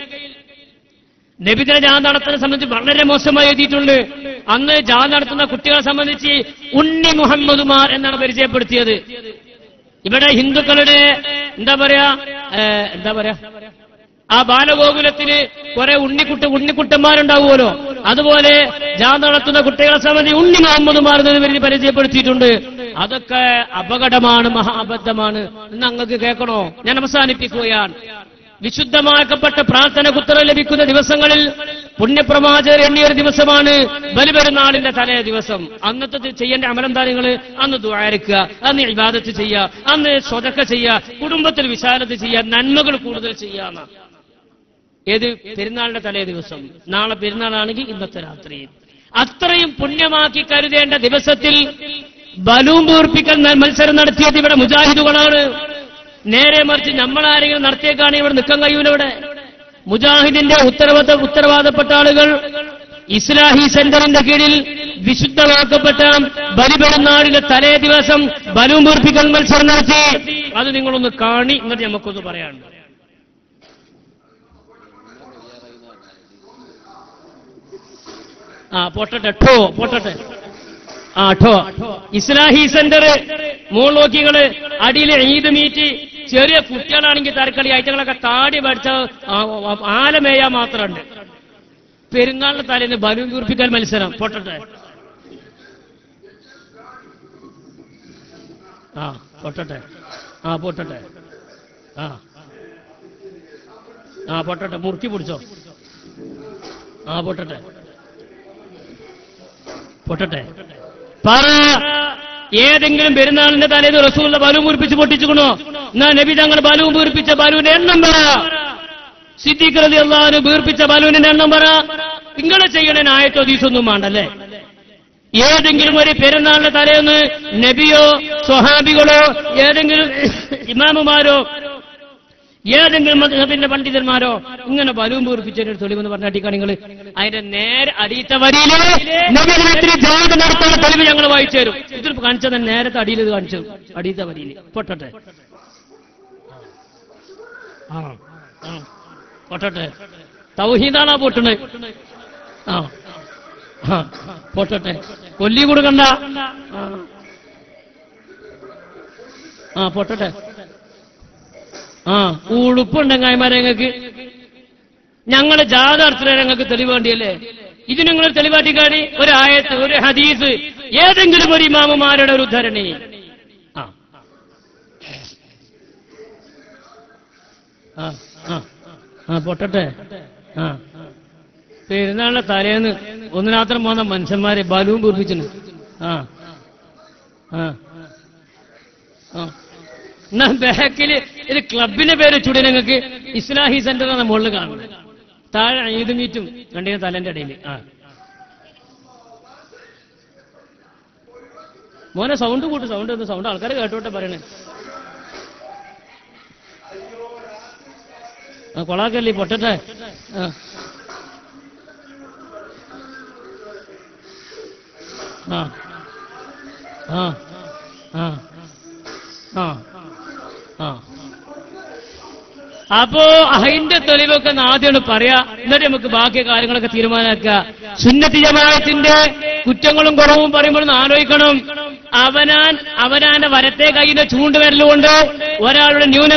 നബിദിന ജാഥ നടത്തുന്നതിനെ സംബന്ധിച്ച് വളരെ മോശമായി എഴുതിയിട്ടുണ്ട്. അന്ന് ജാഥ നടത്തുന്ന കുട്ടികളെ സംബന്ധിച്ച് ഉണ്ണി മുഹമ്മദുമാർ എന്നാണ് പരിചയപ്പെടുത്തിയത്. ഇവിടെ ഹിന്ദുക്കളുടെ എന്താ പറയാ ആ ബാലഗോകുലത്തിന് കുറെ ഉണ്ണിക്കുട്ടന്മാരുണ്ടാവുമല്ലോ, അതുപോലെ ജാഥ നടത്തുന്ന കുട്ടികളെ സംബന്ധിച്ച് ഉണ്ണി മുഹമ്മദുമാർ എന്ന് പരിചയപ്പെടുത്തിയിട്ടുണ്ട്. അതൊക്കെ അപകടമാണ്, മഹാ അബദ്ധമാണ് എന്ന് അങ്ങക്ക് കേൾക്കണോ? ഞാൻ അവസാനിപ്പിക്കുകയാണ്. വിശുദ്ധമാക്കപ്പെട്ട പ്രാർത്ഥനയ്ക്ക് ഉത്തരം ലഭിക്കുന്ന ദിവസങ്ങളിൽ പുണ്യപ്രവാചകർ എണ്ണിയൊരു ദിവസമാണ് ബലിപെരുന്നാളിന്റെ തലേ ദിവസം. അന്നത്തെ ചെയ്യേണ്ട അമലന്താരങ്ങൾ, അന്ന് ദുആഇക്കുക, അന്ന് ഇബാദത്ത് ചെയ്യുക, അന്ന് സ്വതക്ക ചെയ്യുക, കുടുംബത്തിൽ വിശാലത ചെയ്യുക, നന്മകൾ കൂടുതൽ ചെയ്യാന്ന. ഏത് പെരുന്നാളിന്റെ തലേ ദിവസം? നാളെ പെരുന്നാളാണെങ്കിൽ ഇന്നത്തെ രാത്രി. അത്രയും പുണ്യമാക്കി കരുതേണ്ട ദിവസത്തിൽ ബലൂൺ പൂർപ്പിക്കൽ മത്സരം നടത്തിയത് ഇവിടെ മുജാഹിദുകളാണ്. നേരെ മറിച്ച് നമ്മളാരെങ്കിലും നടത്തിയേക്കാണെങ്കിൽ ഇവിടെ നിൽക്കാൻ കഴിയൂല. ഇവിടെ മുജാഹിദിന്റെ ഉത്തരവാദപ്പെട്ട ആളുകൾ ഇസ്ലാഹി സെന്ററിന്റെ കീഴിൽ വിശുദ്ധമാക്കപ്പെട്ട ബലിപെരുന്നാളിലെ തലേ ദിവസം ബലൂൺ പൂർപ്പിക്കൽ മത്സരം നടത്തി. അത് നിങ്ങളൊന്ന് കാണി, എന്നിട്ട് നമുക്കൊന്ന് പറയാനുണ്ട്. പൊട്ടട്ടെ. ഇസ്ലാഹി സെന്റർ മോളോക്കികള് അടിയിലെ ഈദ് മീറ്റ് ചെറിയ കുട്ടികളാണെങ്കിൽ തരക്കളി ഐറ്റങ്ങളൊക്കെ താടി പഠിച്ച ആലമേയ മാത്രമുണ്ട്. പെരുന്നാളിന്റെ തലേന്ന് ബലൂൺ പൂർപ്പിക്കൽ മത്സരം. പൊട്ടട്ടെ. പൊട്ടട്ടെ. മുറുക്കി പിടിച്ചോ. പൊട്ടട്ടെ. പറ, ഏതെങ്കിലും പെരുന്നാളിന്റെ തലേന്ന് റസൂലുള്ള ബലൂൺ പൂർപ്പിച്ച് പൊട്ടിച്ചുകൊണ്ടോ? എന്നാ നബി തങ്ങൾ ബലൂൺ പൂർപ്പിച്ച ബലൂന്റെ എണ്ണം പറ. സിദ്ദീഖ് റളിയല്ലാഹു അൻഹു പൂർപ്പിച്ച ബലൂനിന്റെ എണ്ണം പറ. ഇങ്ങനെ ചെയ്യണേന് ആയത്തോ ഹദീസൊന്നും വേണ്ടല്ലേ. ഏതെങ്കിലും ഒരു പെരുന്നാളിന്റെ തലേന്ന് നബിയോ സ്വഹാബികളോ ഏതെങ്കിലും ഇമാമുമാരോ ഏതെങ്കിലും മദ്ഹബിന്റെ പണ്ഡിതന്മാരോ ഇങ്ങനെ ബലൂൺ പൂർപ്പിച്ചതിന് തെളിവെന്ന് പറഞ്ഞാട്ടിക്കാണ് നിങ്ങൾ. അതിന്റെ നേരെ അടിയത്തെ വരിയില് നബിയിലെ ജാഥ നടത്തുന്ന തെളിവ് ഞങ്ങൾ വായിച്ചു തരും. ഇതിൽ കാണിച്ചത് നേരത്തെ അടിയിൽ ഇത് കാണിച്ചു. അടിയത്തെ വരിയില് പൊട്ടട്ടെ. തൗഹീദാണാ പൊട്ടണേ. പൊട്ടട്ടെ. കൊല്ലി കൊടുക്കണ്ട. പൊട്ടട്ടെ. ഉളുപ്പുണ്ടെങ്കിൽ ഞങ്ങൾക്ക് ഞങ്ങള് ജാഥ നടത്തുന്ന ഞങ്ങൾക്ക് തെളിവ് വേണ്ടിയല്ലേ. ഇത് നിങ്ങൾ തെളിവാറ്റിക്കാടി ഒരു ആയത്ത്, ഒരു ഹദീസ്, ഏതെങ്കിലും ഒരു ഇമാമുമാരുടെ ഒരു ഉദ്ധരണി. പൊട്ടട്ടെ. പെരുന്നാളിന്റെ തലേന്ന് ഒന്നിനാത്രം പോന്ന മനുഷ്യന്മാരെ ബലൂൺ പൂർപ്പിച്ചു. എന്നാ ബാക്കില് ഒരു ക്ലബിന്റെ പേര് ചൂടി ഞങ്ങൾക്ക് ഇസ്ലാഹി സെന്റർ എന്ന മുകളിൽ കാണുന്നത്. താഴെ ഈദ് മീറ്റും രണ്ടിനും തലേന്റെ ഇടയിൽ. മോനെ സൗണ്ട് കൂട്ടും. സൗണ്ട് ആൾക്കാർ കേട്ടോട്ടെ പറയണേ. കൊളാക്കല്ലേ. പൊട്ടട്ടെ. അപ്പോ അതിന്റെ തെളിവൊക്കെ ആദ്യമാണ് പറയാ. എന്നിട്ട് നമുക്ക് ബാക്കി കാര്യങ്ങളൊക്കെ തീരുമാനാക്കുക. സുന്നത്തി ജമാഅത്തിന്റെ കുറ്റങ്ങളും കുറവും പറയുമ്പോൾ ആലോചിക്കണം. അവനാന്റെ വരത്തെ കൈയിന്റെ ചൂണ്ടുവരലുകൊണ്ട് ഒരാളുടെ ന്യൂനത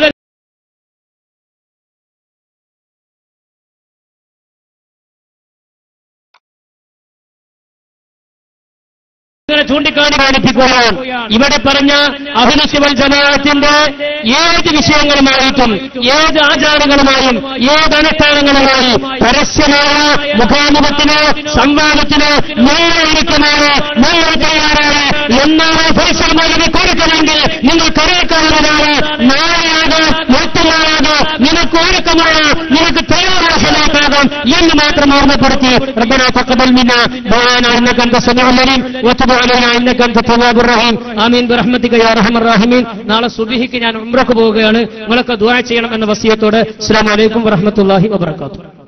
ചൂണ്ടിക്കാണിപ്പിക്കുകയാണ്. ഇവിടെ പറഞ്ഞ അഹ്ലുസുന്നത്തി വൽ ജമാഅത്തിന്റെ ഏത് വിഷയങ്ങളുമായിട്ടും ഏത് ആചാരങ്ങളുമായും ഏത് അനുഷ്ഠാനങ്ങളുമായി പരസ്യമായ മുഖാമുഖത്തിന് സംവാദത്തിന് നേരിടുന്നതാണ് നിങ്ങൾ തയ്യാറാണ്. എന്നാണ് ഫൈസൽമാരെ കൊടുക്കണമെങ്കിൽ നിങ്ങൾ കരയക്കാവുന്നതാണ്. നാളെയാകെ മറ്റന്നാളാകെ നിനക്ക് ഒരുക്കമാണ്, നിനക്ക് തയ്യാറുള്ള സമയത്താകും എന്ന് മാത്രം ഓർമ്മപ്പെടുത്തി റബ്ബനാ തഖബ്ബൽ മിന്നാ ദുആനാ ഇന്നക അൻത സമീഉൽ അലീം വതുബ് അലൈനാ ഇന്നക അൻത തവ്വാബുർ റഹീം ആമീൻ ബിറഹ്മതിക യാ അർഹമർ റഹീമീൻ. നാളെ സുബ്ഹിക്ക് ഞാൻ ഉംറക്ക് പോവുകയാണ്. നിങ്ങളൊക്കെ ദുആ ചെയ്യണം എന്ന വസിയത്തോടെ അസ്സലാമു അലൈക്കും വറഹ്മത്തുള്ളാഹി വബറകാതുഹു.